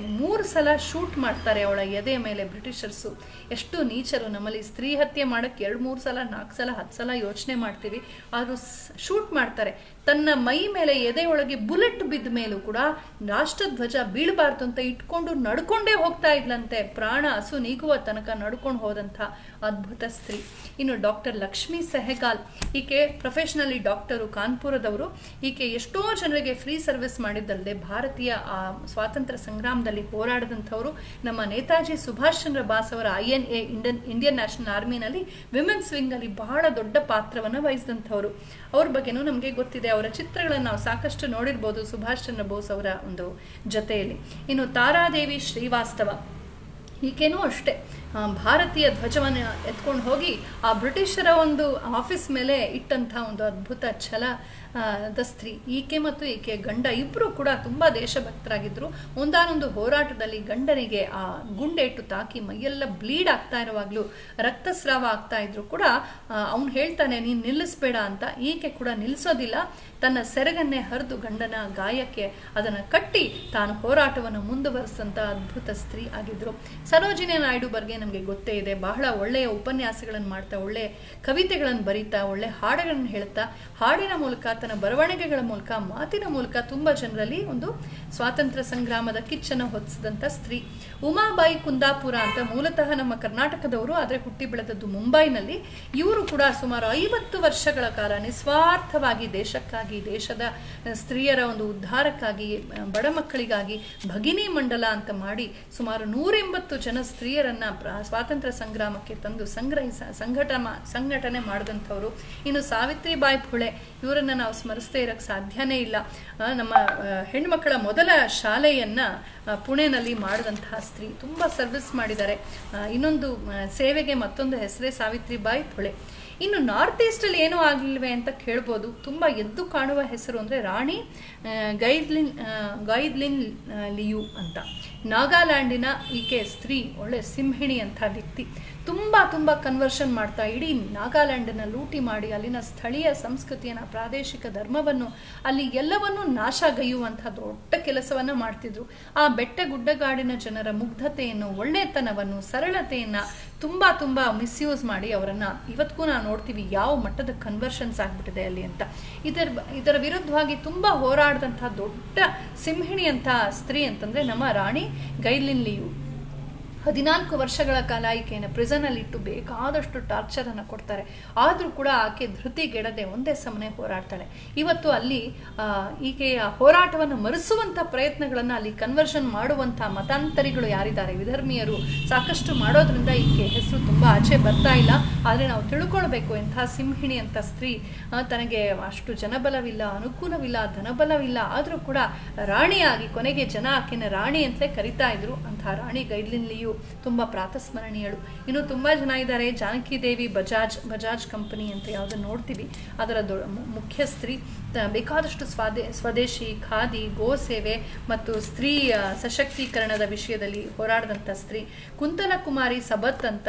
3 ಸಲ ಶೂಟ್ ಮಾಡ್ತಾರೆ ಅವಳ ಎದೆ ಮೇಲೆ ಬ್ರಿಟಿಷರ್ಸು. ಎಷ್ಟು ನೀಚರು! ನಮ್ಮಲ್ಲಿ ಸ್ತ್ರೀ ಹತ್ಯೆ ಮಾಡೋಕ್ಕೆ 2-3 ಸಲ 4 ಸಲ 10 ಸಲ ಯೋಚನೆ ಮಾಡ್ತೀವಿ, ಆದರೂ ಶೂಟ್ ಮಾಡ್ತಾರೆ. ತನ್ನ ಮೈ ಮೇಲೆ ಎದೆಯೊಳಗೆ ಬುಲೆಟ್ ಬಿದ್ದ ಮೇಲೂ ಕೂಡ ರಾಷ್ಟ್ರಧ್ವಜ ಬೀಳಬಾರ್ದು ಅಂತ ಇಟ್ಕೊಂಡು ನಡ್ಕೊಂಡೇ ಹೋಗ್ತಾ ಇದ್ಲಂತೆ. ಪ್ರಾಣ ಹಸು ನೀಗುವ ತನಕ ನಡ್ಕೊಂಡು ಹೋದಂಥ ಅದ್ಭುತ ಸ್ತ್ರೀ. ಇನ್ನು ಡಾಕ್ಟರ್ ಲಕ್ಷ್ಮೀ ಸೆಹಗಾಲ್, ಈಕೆ ಪ್ರೊಫೆಷನಲಿ ಡಾಕ್ಟರು, ಕಾನ್ಪುರದವರು. ಈಕೆ ಎಷ್ಟೋ ಜನರಿಗೆ ಫ್ರೀ ಸರ್ವಿಸ್ ಮಾಡಿದ್ದಲ್ಲದೆ ಭಾರತೀಯ ಸ್ವಾತಂತ್ರ್ಯ ಸಂಗ್ರಾಮದಲ್ಲಿ ಹೋರಾಡಿದಂಥವರು. ನಮ್ಮ ನೇತಾಜಿ ಸುಭಾಷ್ ಚಂದ್ರ ಬೋಸ್ ಅವರ INA ಇಂಡಿಯನ್ ನ್ಯಾಷನಲ್ ಆರ್ಮಿನಲ್ಲಿ ವಿಮೆನ್ಸ್ ವಿಂಗ್ ಅಲ್ಲಿ ಬಹಳ ದೊಡ್ಡ ಪಾತ್ರವನ್ನು ವಹಿಸಿದಂಥವ್ರು. ಅವ್ರ ಬಗ್ಗೆನೂ ನಮಗೆ ಗೊತ್ತಿದೆ, ಅವರ ಚಿತ್ರಗಳನ್ನು ನಾವು ಸಾಕಷ್ಟು ನೋಡಿರ್ಬೋದು ಸುಭಾಷ್ ಚಂದ್ರ ಬೋಸ್ ಅವರ ಒಂದು ಜೊತೆಯಲ್ಲಿ. ಇನ್ನು ತಾರಾದೇವಿ ಶ್ರೀವಾಸ್ತವ, ಈಗೇನೂ ಅಷ್ಟೇ ಭಾರತೀಯ ಧ್ವಜವನ್ನು ಎತ್ಕೊಂಡು ಹೋಗಿ ಆ ಬ್ರಿಟಿಷರ ಒಂದು ಆಫೀಸ್ ಮೇಲೆ ಇಟ್ಟಂಥ ಒಂದು ಅದ್ಭುತ ಛಲದ ಸ್ತ್ರೀ. ಈಕೆ ಮತ್ತು ಈಕೆ ಗಂಡ ಇಬ್ಬರು ಕೂಡ ತುಂಬ ದೇಶಭಕ್ತರಾಗಿದ್ದರು. ಒಂದಾನೊಂದು ಹೋರಾಟದಲ್ಲಿ ಗಂಡನಿಗೆ ಆ ಗುಂಡೇಟು ತಾಕಿ ಮೈಯೆಲ್ಲ ಬ್ಲೀಡ್ ಆಗ್ತಾ ಇರುವಾಗಲೂ, ರಕ್ತಸ್ರಾವ ಆಗ್ತಾ ಇದ್ರು ಕೂಡ ಅವನು ಹೇಳ್ತಾನೆ ನೀನು ನಿಲ್ಲಿಸ್ಬೇಡ ಅಂತ. ಈಕೆ ಕೂಡ ನಿಲ್ಲಿಸೋದಿಲ್ಲ, ತನ್ನ ಸೆರಗನ್ನೇ ಹರಿದು ಗಂಡನ ಗಾಯಕ್ಕೆ ಅದನ್ನು ಕಟ್ಟಿ ತಾನು ಹೋರಾಟವನ್ನು ಮುಂದುವರಿಸಿದಂಥ ಅದ್ಭುತ ಸ್ತ್ರೀ ಆಗಿದ್ರು. ಸರೋಜಿನಿ ನಾಯ್ಡು ಬಗ್ಗೆ ನಮಗೆ ಗೊತ್ತೇ ಇದೆ, ಬಹಳ ಒಳ್ಳೆಯ ಉಪನ್ಯಾಸಗಳನ್ನು ಮಾಡ್ತಾ, ಒಳ್ಳೆಯ ಕವಿತೆಗಳನ್ನು ಬರೀತಾ, ಒಳ್ಳೆ ಹಾಡುಗಳನ್ನು ಹೇಳ್ತಾ, ಹಾಡಿನ ಮೂಲಕ, ತನ್ನ ಬರವಣಿಗೆಗಳ ಮೂಲಕ, ಮಾತಿನ ಮೂಲಕ ತುಂಬ ಜನರಲ್ಲಿ ಒಂದು ಸ್ವಾತಂತ್ರ್ಯ ಸಂಗ್ರಾಮದ ಕಿಚ್ಚನ್ನು ಹೊತ್ತಿಸಿದಂಥ ಸ್ತ್ರೀ. ಉಮಾಬಾಯಿ ಕುಂದಾಪುರ ಅಂತ ಮೂಲತಃ ನಮ್ಮ ಕರ್ನಾಟಕದವರು, ಆದರೆ ಹುಟ್ಟಿ ಬೆಳೆದದ್ದು ಮುಂಬೈನಲ್ಲಿ. ಇವರು ಕೂಡ ಸುಮಾರು 50 ವರ್ಷಗಳ ಕಾಲ ನಿಸ್ವಾರ್ಥವಾಗಿ ದೇಶಕ್ಕಾಗಿ, ದೇಶದ ಸ್ತ್ರೀಯರ ಒಂದು ಉದ್ಧಾರಕ್ಕಾಗಿ, ಬಡ ಮಕ್ಕಳಿಗಾಗಿ ಭಗಿನಿ ಮಂಡಲ ಅಂತ ಮಾಡಿ ಸುಮಾರು 180 ಜನ ಸ್ತ್ರೀಯರನ್ನ ಸ್ವಾತಂತ್ರ್ಯ ಸಂಗ್ರಾಮಕ್ಕೆ ತಂದು ಸಂಘಟನೆ ಮಾಡಿದಂಥವ್ರು. ಇನ್ನು ಸಾವಿತ್ರಿಬಾಯಿ ಫುಳೆ, ಇವರನ್ನ ನಾವು ಸ್ಮರಿಸದೇ ಇರಕ್ಕೆ ಸಾಧ್ಯನೇ ಇಲ್ಲ. ನಮ್ಮ ಹೆಣ್ಮಕ್ಕಳ ಮೊದಲ ಶಾಲೆಯನ್ನ ಪುಣೆನಲ್ಲಿ ಮಾಡಿದಂತಹ ಸ್ತ್ರೀ, ತುಂಬ ಸರ್ವಿಸ್ ಮಾಡಿದ್ದಾರೆ. ಇನ್ನೊಂದು ಸೇವೆಗೆ ಮತ್ತೊಂದು ಹೆಸರೇ ಸಾವಿತ್ರಿಬಾಯಿ ಫುಳೆ. ಇನ್ನು ನಾರ್ತ್ ಈಸ್ಟಲ್ಲಿ ಏನೂ ಆಗಲಿಲ್ವೇ ಅಂತ ಕೇಳ್ಬೋದು. ತುಂಬ ಎದ್ದು ಕಾಣುವ ಹೆಸರು ಅಂದರೆ ರಾಣಿ ಗೈದ್ಲಿನ್ ಲಿಯು ಅಂತ. ನಾಗಾಲ್ಯಾಂಡಿನ ಈಕೆ ಸ್ತ್ರೀ, ಒಳ್ಳೆ ಸಿಂಹಿಣಿ ಅಂತ ವ್ಯಕ್ತಿ. ತುಂಬ ಕನ್ವರ್ಷನ್ ಮಾಡ್ತಾ ಇಡೀ ನಾಗಾಲ್ಯಾಂಡನ್ನು ಲೂಟಿ ಮಾಡಿ ಅಲ್ಲಿನ ಸ್ಥಳೀಯ ಸಂಸ್ಕೃತಿಯನ್ನು, ಪ್ರಾದೇಶಿಕ ಧರ್ಮವನ್ನು, ಅಲ್ಲಿ ಎಲ್ಲವನ್ನೂ ನಾಶಗೈಯುವಂಥ ದೊಡ್ಡ ಕೆಲಸವನ್ನು ಮಾಡ್ತಿದ್ರು. ಆ ಬೆಟ್ಟ ಗುಡ್ಡಗಾಡಿನ ಜನರ ಮುಗ್ಧತೆಯನ್ನು, ಒಳ್ಳೆತನವನ್ನು, ಸರಳತೆಯನ್ನು ತುಂಬ ಮಿಸ್ಯೂಸ್ ಮಾಡಿ ಅವರನ್ನು ಇವತ್ತಿಗೂ ನಾವು ನೋಡ್ತೀವಿ ಯಾವ ಮಟ್ಟದ ಕನ್ವರ್ಷನ್ಸ್ ಆಗಿಬಿಟ್ಟಿದೆ ಅಲ್ಲಿ ಅಂತ. ಇದರ ವಿರುದ್ಧವಾಗಿ ತುಂಬ ಹೋರಾಡಿದಂಥ ದೊಡ್ಡ ಸಿಂಹಿಣಿ ಅಂತ ಸ್ತ್ರೀ ಅಂತಂದರೆ ನಮ್ಮ ರಾಣಿ ಗೈಲಿನ್ ಲಿಯು. 14 ವರ್ಷಗಳ ಕಾಲ ಈಕೆಯನ್ನು ಪ್ರಿಸನಲ್ಲಿಟ್ಟು ಬೇಕಾದಷ್ಟು ಟಾರ್ಚರನ್ನು ಕೊಡ್ತಾರೆ. ಆದರೂ ಕೂಡ ಆಕೆ ಧೃತಿಗೆಡದೆ ಒಂದೇ ಸಮನೆ ಹೋರಾಡ್ತಾಳೆ. ಇವತ್ತು ಅಲ್ಲಿ ಈಕೆಯ ಹೋರಾಟವನ್ನು ಮರೆಸುವಂಥ ಪ್ರಯತ್ನಗಳನ್ನು, ಅಲ್ಲಿ ಕನ್ವರ್ಷನ್ ಮಾಡುವಂಥ ಮತಾಂತರಿಗಳು ಯಾರಿದ್ದಾರೆ, ವಿಧರ್ಮೀಯರು ಸಾಕಷ್ಟು ಮಾಡೋದ್ರಿಂದ ಈಕೆ ಹೆಸರು ತುಂಬ ಆಚೆ ಬರ್ತಾ ಇಲ್ಲ. ಆದರೆ ನಾವು ತಿಳ್ಕೊಳ್ಬೇಕು, ಎಂಥ ಸಿಂಹಿಣಿ ಅಂತ ಸ್ತ್ರೀ, ತನಗೆ ಅಷ್ಟು ಜನಬಲವಿಲ್ಲ, ಅನುಕೂಲವಿಲ್ಲ, ಧನಬಲವಿಲ್ಲ, ಆದರೂ ಕೂಡ ರಾಣಿಯಾಗಿ ಕೊನೆಗೆ ಜನ ಆಕೆನ ರಾಣಿ ಅಂತಲೇ ಕರಿತಾ ಇದ್ರು. ಅಂಥ ರಾಣಿ ಗೈಲಿನ್ ಲಿಯು ತುಂಬ ಪ್ರಾತಸ್ಮರಣೀಯಳು. ಇನ್ನು ತುಂಬ ಜನ ಇದ್ದಾರೆ. ಜಾನಕಿ ದೇವಿ ಬಜಾಜ್ ಕಂಪನಿ ಅಂತ ಯಾವುದನ್ನು ನೋಡ್ತೀವಿ, ಅದರ ಮುಖ್ಯಸ್ತ್ರೀ. ಬೇಕಾದಷ್ಟು ಸ್ವದೇಶಿ, ಖಾದಿ, ಗೋ ಸೇವೆ ಮತ್ತು ಸ್ತ್ರೀ ಸಶಕ್ತೀಕರಣದ ವಿಷಯದಲ್ಲಿ ಹೋರಾಡಿದಂಥ ಸ್ತ್ರೀ. ಕುಂತಲ ಕುಮಾರಿ ಸಬತ್ ಅಂತ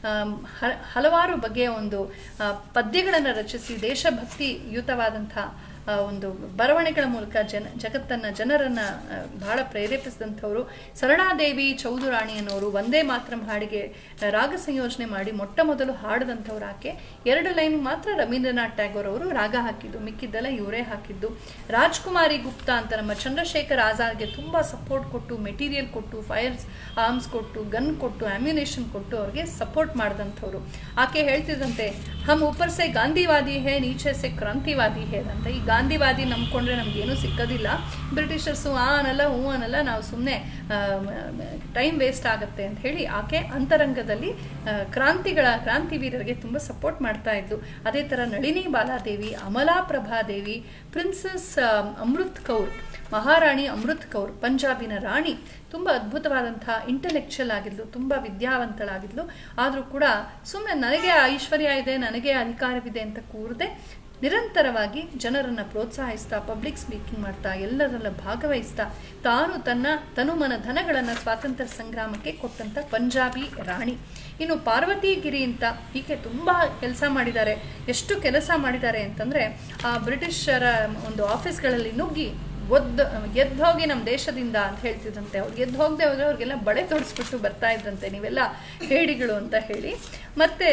ಹಲವಾರು ಬಗೆಯ ಒಂದು ಪದ್ಯಗಳನ್ನು ರಚಿಸಿ ದೇಶಭಕ್ತಿಯುತವಾದಂಥ ಒಂದು ಬರವಣಿಗೆಗಳ ಮೂಲಕ ಜನರನ್ನು ಬಹಳ ಪ್ರೇರೇಪಿಸಿದಂಥವರು. ಸರಳಾದೇವಿ ಚೌಧುರಾಣಿ ಅನ್ನೋರು ವಂದೇ ಮಾತರಂ ಹಾಡಿಗೆ ರಾಗ ಸಂಯೋಜನೆ ಮಾಡಿ ಮೊಟ್ಟ ಮೊದಲು ಹಾಡಿದಂಥವ್ರು ಆಕೆ. 2 ಲೈನ್ ಮಾತ್ರ ರವೀಂದ್ರನಾಥ್ ಟ್ಯಾಗೋರ್ ಅವರು ರಾಗ ಹಾಕಿದ್ದು, ಮಿಕ್ಕಿದ್ದೆಲ್ಲ ಇವರೇ ಹಾಕಿದ್ದು. ರಾಜ್ಕುಮಾರಿ ಗುಪ್ತಾ ಅಂತ ನಮ್ಮ ಚಂದ್ರಶೇಖರ್ ಆಜಾದ್ಗೆ ತುಂಬ ಸಪೋರ್ಟ್ ಕೊಟ್ಟು, ಮೆಟೀರಿಯಲ್ ಕೊಟ್ಟು, ಫೈರ್ ಆರ್ಮ್ಸ್ ಕೊಟ್ಟು, ಗನ್ ಕೊಟ್ಟು, ಆಮ್ಯುನೇಷನ್ ಕೊಟ್ಟು ಅವ್ರಿಗೆ ಸಪೋರ್ಟ್ ಮಾಡಿದಂಥವ್ರು. ಆಕೆ ಹೇಳ್ತಿದ್ದಂತೆ, ಹಮ್ ऊपर से ಗಾಂಧಿವಾದಿ ಹೇ, ನೀಚೆ ಸೆ ಕ್ರಾಂತಿವಾದಿ ಹೇ ಅಂತ. ಈ ಗಾಂಧಿವಾದಿ ನಂಬ್ಕೊಂಡ್ರೆ ನಮ್ಗೇನು ಸಿಕ್ಕೋದಿಲ್ಲ, ಬ್ರಿಟಿಷರ್ಸು ಅನ್ನಲ್ಲ ಹೂ ಅನ್ನಲ್ಲ, ನಾವು ಸುಮ್ಮನೆ ಟೈಮ್ ವೇಸ್ಟ್ ಆಗುತ್ತೆ ಅಂತ ಹೇಳಿ ಆಕೆ ಅಂತರಂಗದಲ್ಲಿ ಕ್ರಾಂತಿವೀರರಿಗೆ ತುಂಬ ಸಪೋರ್ಟ್ ಮಾಡ್ತಾ ಇದ್ಲು. ಅದೇ ಥರ ನಳಿನಿ ಬಾಲಾದೇವಿ, ಅಮಲಾ ಪ್ರಭಾದೇವಿ, ಪ್ರಿನ್ಸೆಸ್ ಅಮೃತ್ ಕೌರ್, ಮಹಾರಾಣಿ ಅಮೃತ್ ಕೌರ್, ಪಂಜಾಬಿನ ರಾಣಿ, ತುಂಬ ಅದ್ಭುತವಾದಂಥ ಇಂಟೆಲೆಕ್ಚುಯಲ್ ಆಗಿದ್ಲು, ತುಂಬ ವಿದ್ಯಾವಂತಳಾಗಿದ್ಲು. ಆದರೂ ಕೂಡ ಸುಮ್ಮನೆ ನನಗೆ ಐಶ್ವರ್ಯ ಇದೆ, ನನಗೆ ಅಧಿಕಾರವಿದೆ ಅಂತ ಕೂರದೆ ನಿರಂತರವಾಗಿ ಜನರನ್ನು ಪ್ರೋತ್ಸಾಹಿಸ್ತಾ, ಪಬ್ಲಿಕ್ ಸ್ಪೀಕಿಂಗ್ ಮಾಡ್ತಾ, ಎಲ್ಲರನ್ನ ಭಾಗವಹಿಸ್ತಾ, ತಾನು ತನ್ನ ತನುಮನ ಧನಗಳನ್ನು ಸ್ವಾತಂತ್ರ್ಯ ಸಂಗ್ರಾಮಕ್ಕೆ ಕೊಟ್ಟಂಥ ಪಂಜಾಬಿ ರಾಣಿ. ಇನ್ನು ಪಾರ್ವತಿಗಿರಿ ಅಂತ ಈಕೆ ತುಂಬ ಕೆಲಸ ಮಾಡಿದ್ದಾರೆ. ಎಷ್ಟು ಕೆಲಸ ಮಾಡಿದ್ದಾರೆ ಅಂತಂದರೆ, ಆ ಬ್ರಿಟಿಷರ ಒಂದು ಆಫೀಸ್ಗಳಲ್ಲಿ ನುಗ್ಗಿ ಎದ್ದೋಗಿ ನಮ್ಮ ದೇಶದಿಂದ ಅಂತ ಹೇಳ್ತಿದ್ದಂತೆ. ಅವ್ರು ಎದ್ದು ಹೋಗದೆ ಹೋದರೆ ಅವ್ರಿಗೆಲ್ಲ ಬಳೆ ತೊಡಿಸ್ಬಿಟ್ಟು ಬರ್ತಾ ಇದ್ದಂತೆ, ನೀವೆಲ್ಲ ಹೇಡಿಗಳು ಅಂತ ಹೇಳಿ. ಮತ್ತು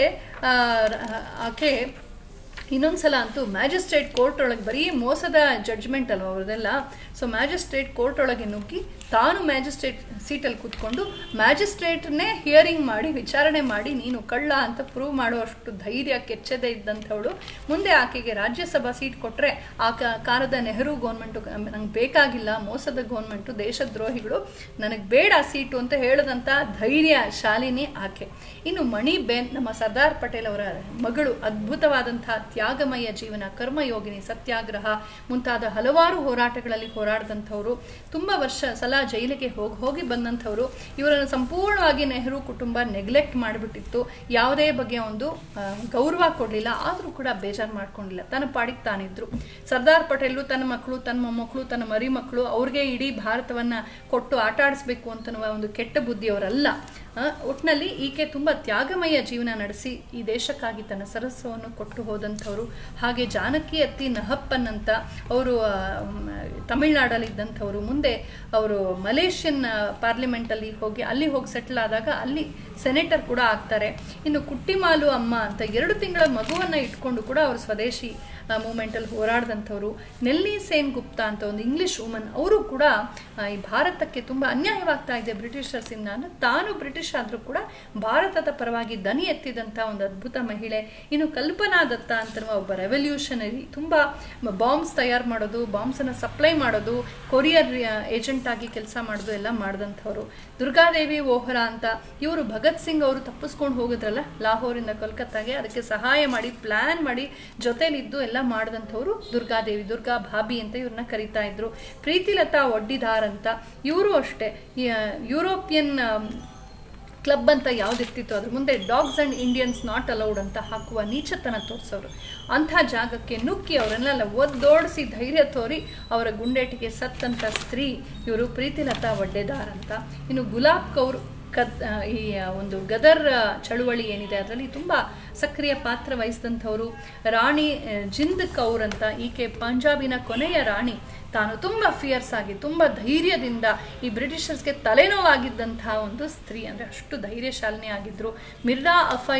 ಆಕೆ ಇನ್ನೊಂದ್ಸಲ ಅಂತೂ ಮ್ಯಾಜಿಸ್ಟ್ರೇಟ್ ಕೋರ್ಟ್ ಒಳಗೆ, ಬರೀ ಮೋಸದ ಜಡ್ಜ್ಮೆಂಟ್ ಅಲ್ವ ಅವ್ರದೆಲ್ಲ, ಸೊ ಮ್ಯಾಜಿಸ್ಟ್ರೇಟ್ ಕೋರ್ಟ್ ಒಳಗೆ ನುಗ್ಗಿ ತಾನು ಮ್ಯಾಜಿಸ್ಟ್ರೇಟ್ ಸೀಟಲ್ಲಿ ಕೂತ್ಕೊಂಡು ಮ್ಯಾಜಿಸ್ಟ್ರೇಟ್ನೇ ಹಿಯರಿಂಗ್ ಮಾಡಿ, ವಿಚಾರಣೆ ಮಾಡಿ, ನೀನು ಕಳ್ಳ ಅಂತ ಪ್ರೂವ್ ಮಾಡುವಷ್ಟು ಧೈರ್ಯ ಕೆಚ್ಚದೆ ಇದ್ದಂಥವಳು. ಮುಂದೆ ಆಕೆಗೆ ರಾಜ್ಯಸಭಾ ಸೀಟ್ ಕೊಟ್ಟರೆ ಆ ಕಾಲದ ನೆಹರು ಗೌರ್ಮೆಂಟು ನಂಗೆ ಬೇಕಾಗಿಲ್ಲ, ಮೋಸದ ಗೌರ್ಮೆಂಟು, ದೇಶದ್ರೋಹಿಗಳು, ನನಗೆ ಬೇಡ ಸೀಟು ಅಂತ ಹೇಳಿದಂಥ ಧೈರ್ಯ ಶಾಲಿನಿ ಆಕೆ. ಇನ್ನು ಮಣಿಬೇನ್, ನಮ್ಮ ಸರ್ದಾರ್ ಪಟೇಲ್ ಅವರ ಮಗಳು, ಅದ್ಭುತವಾದಂಥ ತ್ಯಾಗಮಯ ಜೀವನ, ಕರ್ಮಯೋಗಿನಿ, ಸತ್ಯಾಗ್ರಹ ಮುಂತಾದ ಹಲವಾರು ಹೋರಾಟಗಳಲ್ಲಿ ಹೋರಾಡಿದಂಥವ್ರು. ತುಂಬ ಸಲ ಜೈಲಿಗೆ ಹೋಗಿ ಬಂದಂಥವ್ರು. ಇವರನ್ನು ಸಂಪೂರ್ಣವಾಗಿ ನೆಹರು ಕುಟುಂಬ ನೆಗ್ಲೆಕ್ಟ್ ಮಾಡಿಬಿಟ್ಟಿತ್ತು, ಯಾವುದೇ ಬಗೆಯ ಒಂದು ಗೌರವ ಕೊಡಲಿಲ್ಲ. ಆದರೂ ಕೂಡ ಬೇಜಾರು ಮಾಡ್ಕೊಂಡಿಲ್ಲ, ತನ್ನ ಪಾಡಿಗೆ ತಾನಿದ್ರು. ಸರ್ದಾರ್ ಪಟೇಲು ತನ್ನ ಮಕ್ಕಳು, ತನ್ನ ಮೊಮ್ಮಕ್ಕಳು, ತನ್ನ ಮರಿ ಮಕ್ಕಳು, ಅವ್ರಿಗೆ ಇಡೀ ಭಾರತವನ್ನು ಕೊಟ್ಟು ಆಟ ಆಡಿಸ್ಬೇಕು ಅಂತನ್ನುವ ಒಂದು ಕೆಟ್ಟ ಬುದ್ಧಿಯವರಲ್ಲ. ಒಟ್ಟಿನಲ್ಲಿ ಈಕೆ ತುಂಬ ತ್ಯಾಗಮಯ ಜೀವನ ನಡೆಸಿ ಈ ದೇಶಕ್ಕಾಗಿ ತನ್ನ ಸರ್ವಸ್ವವನ್ನು ಕೊಟ್ಟು ಹೋದಂಥವ್ರು. ಹಾಗೆ ಜಾನಕಿ ಅತ್ತಿ ನಹಪ್ಪನ್ ಅಂತ ಅವರು ತಮಿಳ್ನಾಡಲ್ಲಿ ಇದ್ದಂಥವ್ರು. ಮುಂದೆ ಅವರು ಮಲೇಷಿಯನ್ ಪಾರ್ಲಿಮೆಂಟಲ್ಲಿ ಅಲ್ಲಿ ಹೋಗಿ ಸೆಟ್ಲ್ ಆದಾಗ ಅಲ್ಲಿ ಸೆನೆಟರ್ ಕೂಡ ಆಗ್ತಾರೆ. ಇನ್ನು ಕುಟ್ಟಿಮಾಲು ಅಮ್ಮ ಅಂತ 2 ತಿಂಗಳ ಮಗುವನ್ನು ಇಟ್ಕೊಂಡು ಕೂಡ ಅವರು ಸ್ವದೇಶಿ ಮೂಮೆಂಟಲ್ಲಿ ಹೋರಾಡಿದಂಥವ್ರು. ನೆಲ್ಲಿ ಸೇನ್ ಗುಪ್ತಾ ಅಂತ ಒಂದು ಇಂಗ್ಲಿಷ್ ವುಮನ್, ಅವರು ಕೂಡ ಈ ಭಾರತಕ್ಕೆ ತುಂಬ ಅನ್ಯಾಯವಾಗ್ತಾ ಇದೆ ಬ್ರಿಟಿಷರ್ಸಿಂದ, ತಾನು ಬ್ರಿಟಿಷ್ ಆದರೂ ಕೂಡ ಭಾರತದ ಪರವಾಗಿ ದನಿ ಎತ್ತಿದಂಥ ಒಂದು ಅದ್ಭುತ ಮಹಿಳೆ. ಇನ್ನು ಕಲ್ಪನಾ ದತ್ತ ಅಂತ ಒಬ್ಬ ರೆವಲ್ಯೂಷನರಿ, ತುಂಬ ಬಾಂಬ್ಸ್ ತಯಾರು ಮಾಡೋದು, ಬಾಂಬ್ಸನ್ನು ಸಪ್ಲೈ ಮಾಡೋದು, ಕೊರಿಯರ್ ಏಜೆಂಟ್ ಆಗಿ ಕೆಲಸ ಮಾಡೋದು ಎಲ್ಲ ಮಾಡಿದಂಥವ್ರು. ದುರ್ಗಾದೇವಿ ವೋಹರಾ ಅಂತ, ಇವರು ಭಗತ್ ಸಿಂಗ್ ಅವರು ತಪ್ಪಿಸ್ಕೊಂಡು ಹೋಗಿದ್ರಲ್ಲ ಲಾಹೋರಿಂದ ಕೋಲ್ಕತ್ತಾಗೆ, ಅದಕ್ಕೆ ಸಹಾಯ ಮಾಡಿ, ಪ್ಲಾನ್ ಮಾಡಿ, ಜೊತೆಲಿದ್ದು ಎಲ್ಲ ಮಾಡಿದಂಥವ್ರು ದುರ್ಗಾದೇವಿ, ದುರ್ಗಾ ಭಾಬಿ ಅಂತ ಇವ್ರನ್ನ ಕರೀತಾ ಇದ್ರು. ಪ್ರೀತಿಲತಾ ಒಡ್ಡಿದಾರ್ ಅಂತ, ಇವರು ಅಷ್ಟೇ ಯುರೋಪಿಯನ್ ಕ್ಲಬ್ ಅಂತ ಯಾವುದಿರ್ತಿತ್ತು ಅದ್ರ ಮುಂದೆ dogs and Indians not allowed ಅಂತ ಹಾಕುವ ನೀಚತನ ತೋರಿಸೋರು. ಅಂಥ ಜಾಗಕ್ಕೆ ನುಗ್ಗಿ ಅವರನ್ನೆಲ್ಲ ಒದ್ದೋಡಿಸಿ ಧೈರ್ಯ ತೋರಿ ಅವರ ಗುಂಡೇಟಿಗೆ ಸತ್ತಂಥ ಸ್ತ್ರೀ ಇವರು ಪ್ರೀತಿಲತಾ ಒಡ್ಡೆದಾರ್ ಅಂತ. ಇನ್ನು ಗುಲಾಬ್ ಕೌರ್ ಈ ಒಂದು ಗದರ್ ಚಳುವಳಿ ಏನಿದೆ ಅದರಲ್ಲಿ ತುಂಬ ಸಕ್ರಿಯ ಪಾತ್ರ ವಹಿಸಿದಂಥವರು ರಾಣಿ ಜಿಂದ್ ಕೌರ್ ಅಂತ. ಈಕೆ ಪಂಜಾಬಿನ ಕೊನೆಯ ರಾಣಿ. ತಾನು ತುಂಬ ಫಿಯರ್ಸ್ ಆಗಿ ತುಂಬ ಧೈರ್ಯದಿಂದ ಈ ಬ್ರಿಟಿಷರ್ಸ್ಗೆ ತಲೆನೋವಾಗಿದ್ದಂತಹ ಒಂದು ಸ್ತ್ರೀ, ಅಂದರೆ ಅಷ್ಟು ಧೈರ್ಯಶಾಲಿನಿ ಆಗಿದ್ದರು. ಮಿರ್ಡಾ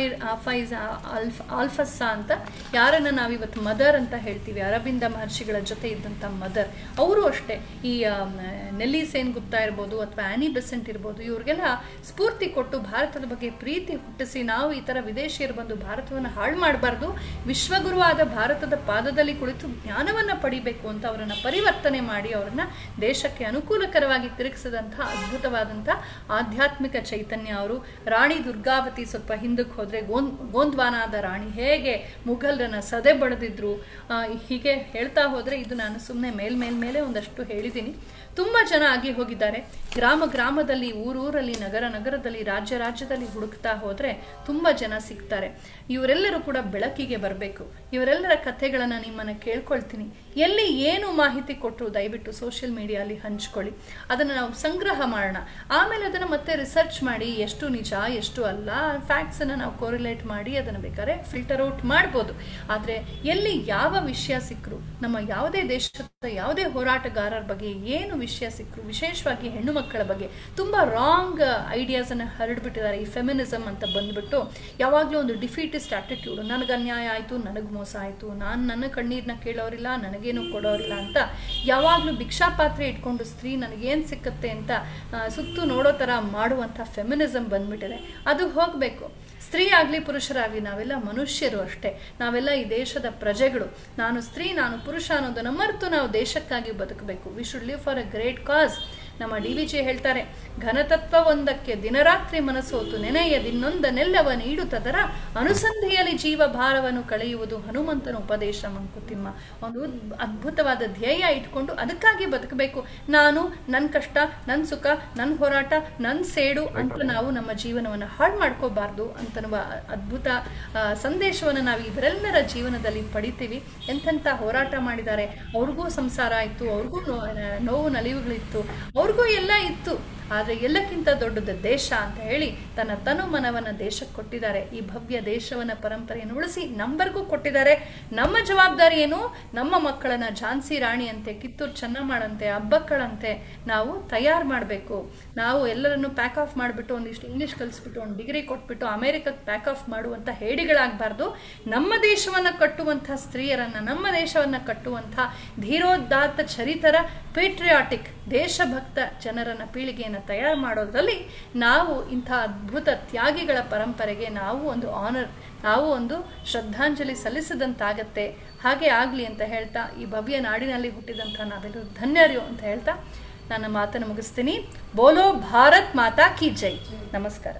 ಆಲ್ಫಸ್ಸಾ ಅಂತ, ಯಾರನ್ನು ನಾವಿವತ್ತು ಮದರ್ ಅಂತ ಹೇಳ್ತೀವಿ, ಅರವಿಂದ ಮಹರ್ಷಿಗಳ ಜೊತೆ ಇದ್ದಂಥ ಮದರ್, ಅವರು ಅಷ್ಟೇ ಈ ನೆಲ್ಲಿ ಸೇನ್ ಗುಪ್ತಾ ಇರ್ಬೋದು ಅಥವಾ ಆ್ಯನಿ ಬೆಸೆಂಟ್ ಇರ್ಬೋದು, ಇವ್ರಿಗೆಲ್ಲ ಸ್ಫೂರ್ತಿ ಕೊಟ್ಟು ಭಾರತದ ಬಗ್ಗೆ ಪ್ರೀತಿ ಹುಟ್ಟಿಸಿ ನಾವು ಈ ಥರ ವಿದೇಶಿಯರು ಬಂದು ಭಾರತವನ್ನು ಹಾಳು ಮಾಡಬಾರ್ದು, ವಿಶ್ವಗುರುವಾದ ಭಾರತದ ಪಾದದಲ್ಲಿ ಕುಳಿತು ಜ್ಞಾನವನ್ನು ಪಡಿಬೇಕು ಅಂತ ಅವರನ್ನು ಪರಿವರ್ತನೆ ಮಾಡಿ ಅವರನ್ನ ದೇಶಕ್ಕೆ ಅನುಕೂಲಕರವಾಗಿ ತಿರುಗಿಸಿದಂಥ ಅದ್ಭುತವಾದಂಥ ಆಧ್ಯಾತ್ಮಿಕ ಚೈತನ್ಯ ಅವರು. ರಾಣಿ ದುರ್ಗಾವತಿ ಸ್ವಲ್ಪ ಹಿಂದಕ್ಕೆ ಹೋದರೆ ಗೋಂದ್ವಾನಾದ ರಾಣಿ ಹೇಗೆ ಮುಘಲರನ್ನ ಸದೆ ಬಡಿದಿದ್ರು, ಹೀಗೆ ಹೇಳ್ತಾ ಹೋದರೆ ಇದು ನಾನು ಸುಮ್ಮನೆ ಮೇಲ್ಮೇಲೆ ಒಂದಷ್ಟು ಹೇಳಿದ್ದೀನಿ. ತುಂಬ ಜನ ಆಗಿ ಹೋಗಿದ್ದಾರೆ. ಗ್ರಾಮದಲ್ಲಿ, ಊರಲ್ಲಿ, ನಗರದಲ್ಲಿ, ರಾಜ್ಯದಲ್ಲಿ ಹುಡುಕ್ತಾ ಹೋದರೆ ತುಂಬ ಜನ ಸಿಗ್ತಾರೆ. ಇವರೆಲ್ಲರೂ ಕೂಡ ಬೆಳಕಿಗೆ ಬರಬೇಕು. ಇವರೆಲ್ಲರ ಕಥೆಗಳನ್ನು ನಿಮ್ಮನ್ನು ಕೇಳ್ಕೊಳ್ತೀನಿ. ಎಲ್ಲಿ ಏನು ಮಾಹಿತಿ ಕೊಟ್ಟರು ದಯವಿಟ್ಟು ಸೋಷಿಯಲ್ ಮೀಡಿಯಲ್ಲಿ ಹಂಚ್ಕೊಳ್ಳಿ. ಅದನ್ನು ನಾವು ಸಂಗ್ರಹ ಮಾಡೋಣ. ಆಮೇಲೆ ಅದನ್ನು ಮತ್ತೆ ರಿಸರ್ಚ್ ಮಾಡಿ ಎಷ್ಟು ನಿಜ ಎಷ್ಟು ಅಲ್ಲ ಫ್ಯಾಕ್ಟ್ಸನ್ನು ನಾವು ಕೋರಿಲೇಟ್ ಮಾಡಿ ಅದನ್ನು ಬೇಕಾದ್ರೆ ಫಿಲ್ಟರ್ ಔಟ್ ಮಾಡ್ಬೋದು. ಆದರೆ ಎಲ್ಲಿ ಯಾವ ವಿಷಯ ಸಿಕ್ಕರು, ನಮ್ಮ ಯಾವುದೇ ದೇಶದ ಯಾವುದೇ ಹೋರಾಟಗಾರರ ಬಗ್ಗೆ ಏನು ವಿಷಯ ಸಿಕ್ಕರು, ವಿಶೇಷವಾಗಿ ಹೆಣ್ಣು ಮಕ್ಕಳ ಬಗ್ಗೆ ತುಂಬ ರಾಂಗ್ ಐಡಿಯಾಸನ್ನು ಹರಡ್ಬಿಟ್ಟಿದ್ದಾರೆ. ಈ ಫೆಮಿನಿಸಮ್ ಅಂತ ಬಂದ್ಬಿಟ್ಟು ಯಾವಾಗಲೂ ಒಂದು ಡಿಫೀಟಿಸ್ಟ್ ಆಟಿಟ್ಯೂಡ್, ನನಗೆ ಅನ್ಯಾಯ ಆಯಿತು, ನನಗೆ ಮೋಸ ಆಯಿತು, ನಾನು ನನ್ನ ಕಣ್ಣೀರನ್ನ ಕೇಳೋರಿಲ್ಲ, ನನಗೇನು ಕೊಡೋರಿಲ್ಲ ಅಂತ ಯಾವಾಗಲೂ ಭಿಕ್ಷಾಪಾತ್ರೆ ಇಟ್ಕೊಂಡು ಸ್ತ್ರೀ ನನಗೇನು ಸಿಕ್ಕತ್ತೆ ಅಂತ ಸುತ್ತು ನೋಡೋ ಥರ ಮಾಡುವಂಥ ಫೆಮಿನಿಸಮ್ ಬಂದ್ಬಿಟ್ಟಿದೆ. ಅದು ಹೋಗಬೇಕು. ಸ್ತ್ರೀ ಆಗಲಿ ಪುರುಷರಾಗಲಿ ನಾವೆಲ್ಲ ಮನುಷ್ಯರು ಅಷ್ಟೇ. ನಾವೆಲ್ಲ ಈ ದೇಶದ ಪ್ರಜೆಗಳು. ನಾನು ಸ್ತ್ರೀ, ನಾನು ಪುರುಷ ಅನ್ನೋದನ್ನು ಮರೆತು ನಾವು ದೇಶಕ್ಕಾಗಿ ಬದುಕಬೇಕು. We should live for a great cause. ನಮ್ಮ DVG ಹೇಳ್ತಾರೆ, ಘನತತ್ವ ಒಂದಕ್ಕೆ ದಿನರಾತ್ರಿ ಮನಸೋತು ನೆನೆಯದಿನ್ನೊಂದನೆಲ್ಲವ ನೀಡುತ್ತದರ ಅನುಸಂಧಿಯಲ್ಲಿ ಜೀವ ಭಾರವನ್ನು ಕಳೆಯುವುದು ಹನುಮಂತನ ಉಪದೇಶ ಮಂಕುತಿಮ್ಮ. ಒಂದು ಅದ್ಭುತವಾದ ಧ್ಯೇಯ ಇಟ್ಕೊಂಡು ಅದಕ್ಕಾಗಿ ಬದುಕಬೇಕು. ನಾನು, ನನ್ನ ಕಷ್ಟ, ನನ್ನ ಸುಖ, ನನ್ನ ಹೋರಾಟ, ನನ್ನ ಸೇಡು ಅಂತ ನಾವು ನಮ್ಮ ಜೀವನವನ್ನು ಹಾಳು ಮಾಡ್ಕೋಬಾರ್ದು ಅಂತನ್ನುವ ಅದ್ಭುತ ಸಂದೇಶವನ್ನು ನಾವು ಇವರೆಲ್ಲರ ಜೀವನದಲ್ಲಿ ಪಡಿತೀವಿ. ಎಂತೆಂಥ ಹೋರಾಟ ಮಾಡಿದ್ದಾರೆ, ಅವ್ರಿಗೂ ಸಂಸಾರ ಆಯಿತು, ಅವ್ರಿಗೂ ನೋವು ನಲಿವುಗಳಿತ್ತು, ಅವ್ರಿಗೂ ಎಲ್ಲ ಇತ್ತು. ಆದರೆ ಎಲ್ಲಕ್ಕಿಂತ ದೊಡ್ಡದು ದೇಶ ಅಂತ ಹೇಳಿ ತನ್ನ ತನು ಮನವನ್ನು ದೇಶಕ್ಕೆ ಕೊಟ್ಟಿದ್ದಾರೆ. ಈ ಭವ್ಯ ದೇಶವನ್ನ ಪರಂಪರೆಯನ್ನು ಉಳಿಸಿ ನಂಬರ್ಗೂ ಕೊಟ್ಟಿದ್ದಾರೆ. ನಮ್ಮ ಜವಾಬ್ದಾರಿ ಏನು? ನಮ್ಮ ಮಕ್ಕಳನ್ನ ಝಾನ್ಸಿ ರಾಣಿ ಅಂತೆ, ಕಿತ್ತೂರು ಚೆನ್ನಮ್ಮಳಂತೆ, ಅಬ್ಬಕ್ಕಳಂತೆ ನಾವು ತಯಾರು ಮಾಡಬೇಕು. ನಾವು ಎಲ್ಲರನ್ನು ಪ್ಯಾಕ್ ಆಫ್ ಮಾಡಿಬಿಟ್ಟು ಒಂದಿಷ್ಟು ಇಂಗ್ಲೀಷ್ ಕಲಿಸ್ಬಿಟ್ಟು ಒಂದು ಡಿಗ್ರಿ ಕೊಟ್ಬಿಟ್ಟು ಅಮೆರಿಕಕ್ಕೆ ಪ್ಯಾಕ್ ಆಫ್ ಮಾಡುವಂಥ ಹೇಡಿಗಳಾಗಬಾರ್ದು. ನಮ್ಮ ದೇಶವನ್ನು ಕಟ್ಟುವಂಥ ಸ್ತ್ರೀಯರನ್ನು, ನಮ್ಮ ದೇಶವನ್ನು ಕಟ್ಟುವಂಥ ಧೀರೋದಾತ್ತ ಚರಿತರ, ಪೇಟ್ರಿಯಾಟಿಕ್ ದೇಶಭಕ್ತ ಜನರನ್ನ ಪೀಳಿಗೆಯನ್ನು ತಯಾರು ಮಾಡೋದ್ರಲ್ಲಿ ನಾವು ಇಂಥ ಅದ್ಭುತ ತ್ಯಾಗಿಗಳ ಪರಂಪರೆಗೆ ನಾವು ಒಂದು ಆನರ್, ನಾವು ಒಂದು ಶ್ರದ್ಧಾಂಜಲಿ ಸಲ್ಲಿಸಿದಂತಾಗತ್ತೆ. ಹಾಗೆ ಆಗಲಿ ಅಂತ ಹೇಳ್ತಾ, ಈ ಭವ್ಯ ನಾಡಿನಲ್ಲಿ ಹುಟ್ಟಿದಂಥ ನಾವೆಲ್ಲರೂ ಧನ್ಯರು ಅಂತ ಹೇಳ್ತಾ ನನ್ನ ಮಾತನ್ನು ಮುಗಿಸ್ತೀನಿ. ಬೋಲೋ ಭಾರತ್ ಮಾತಾ ಕಿ ಜೈ. ನಮಸ್ಕಾರ.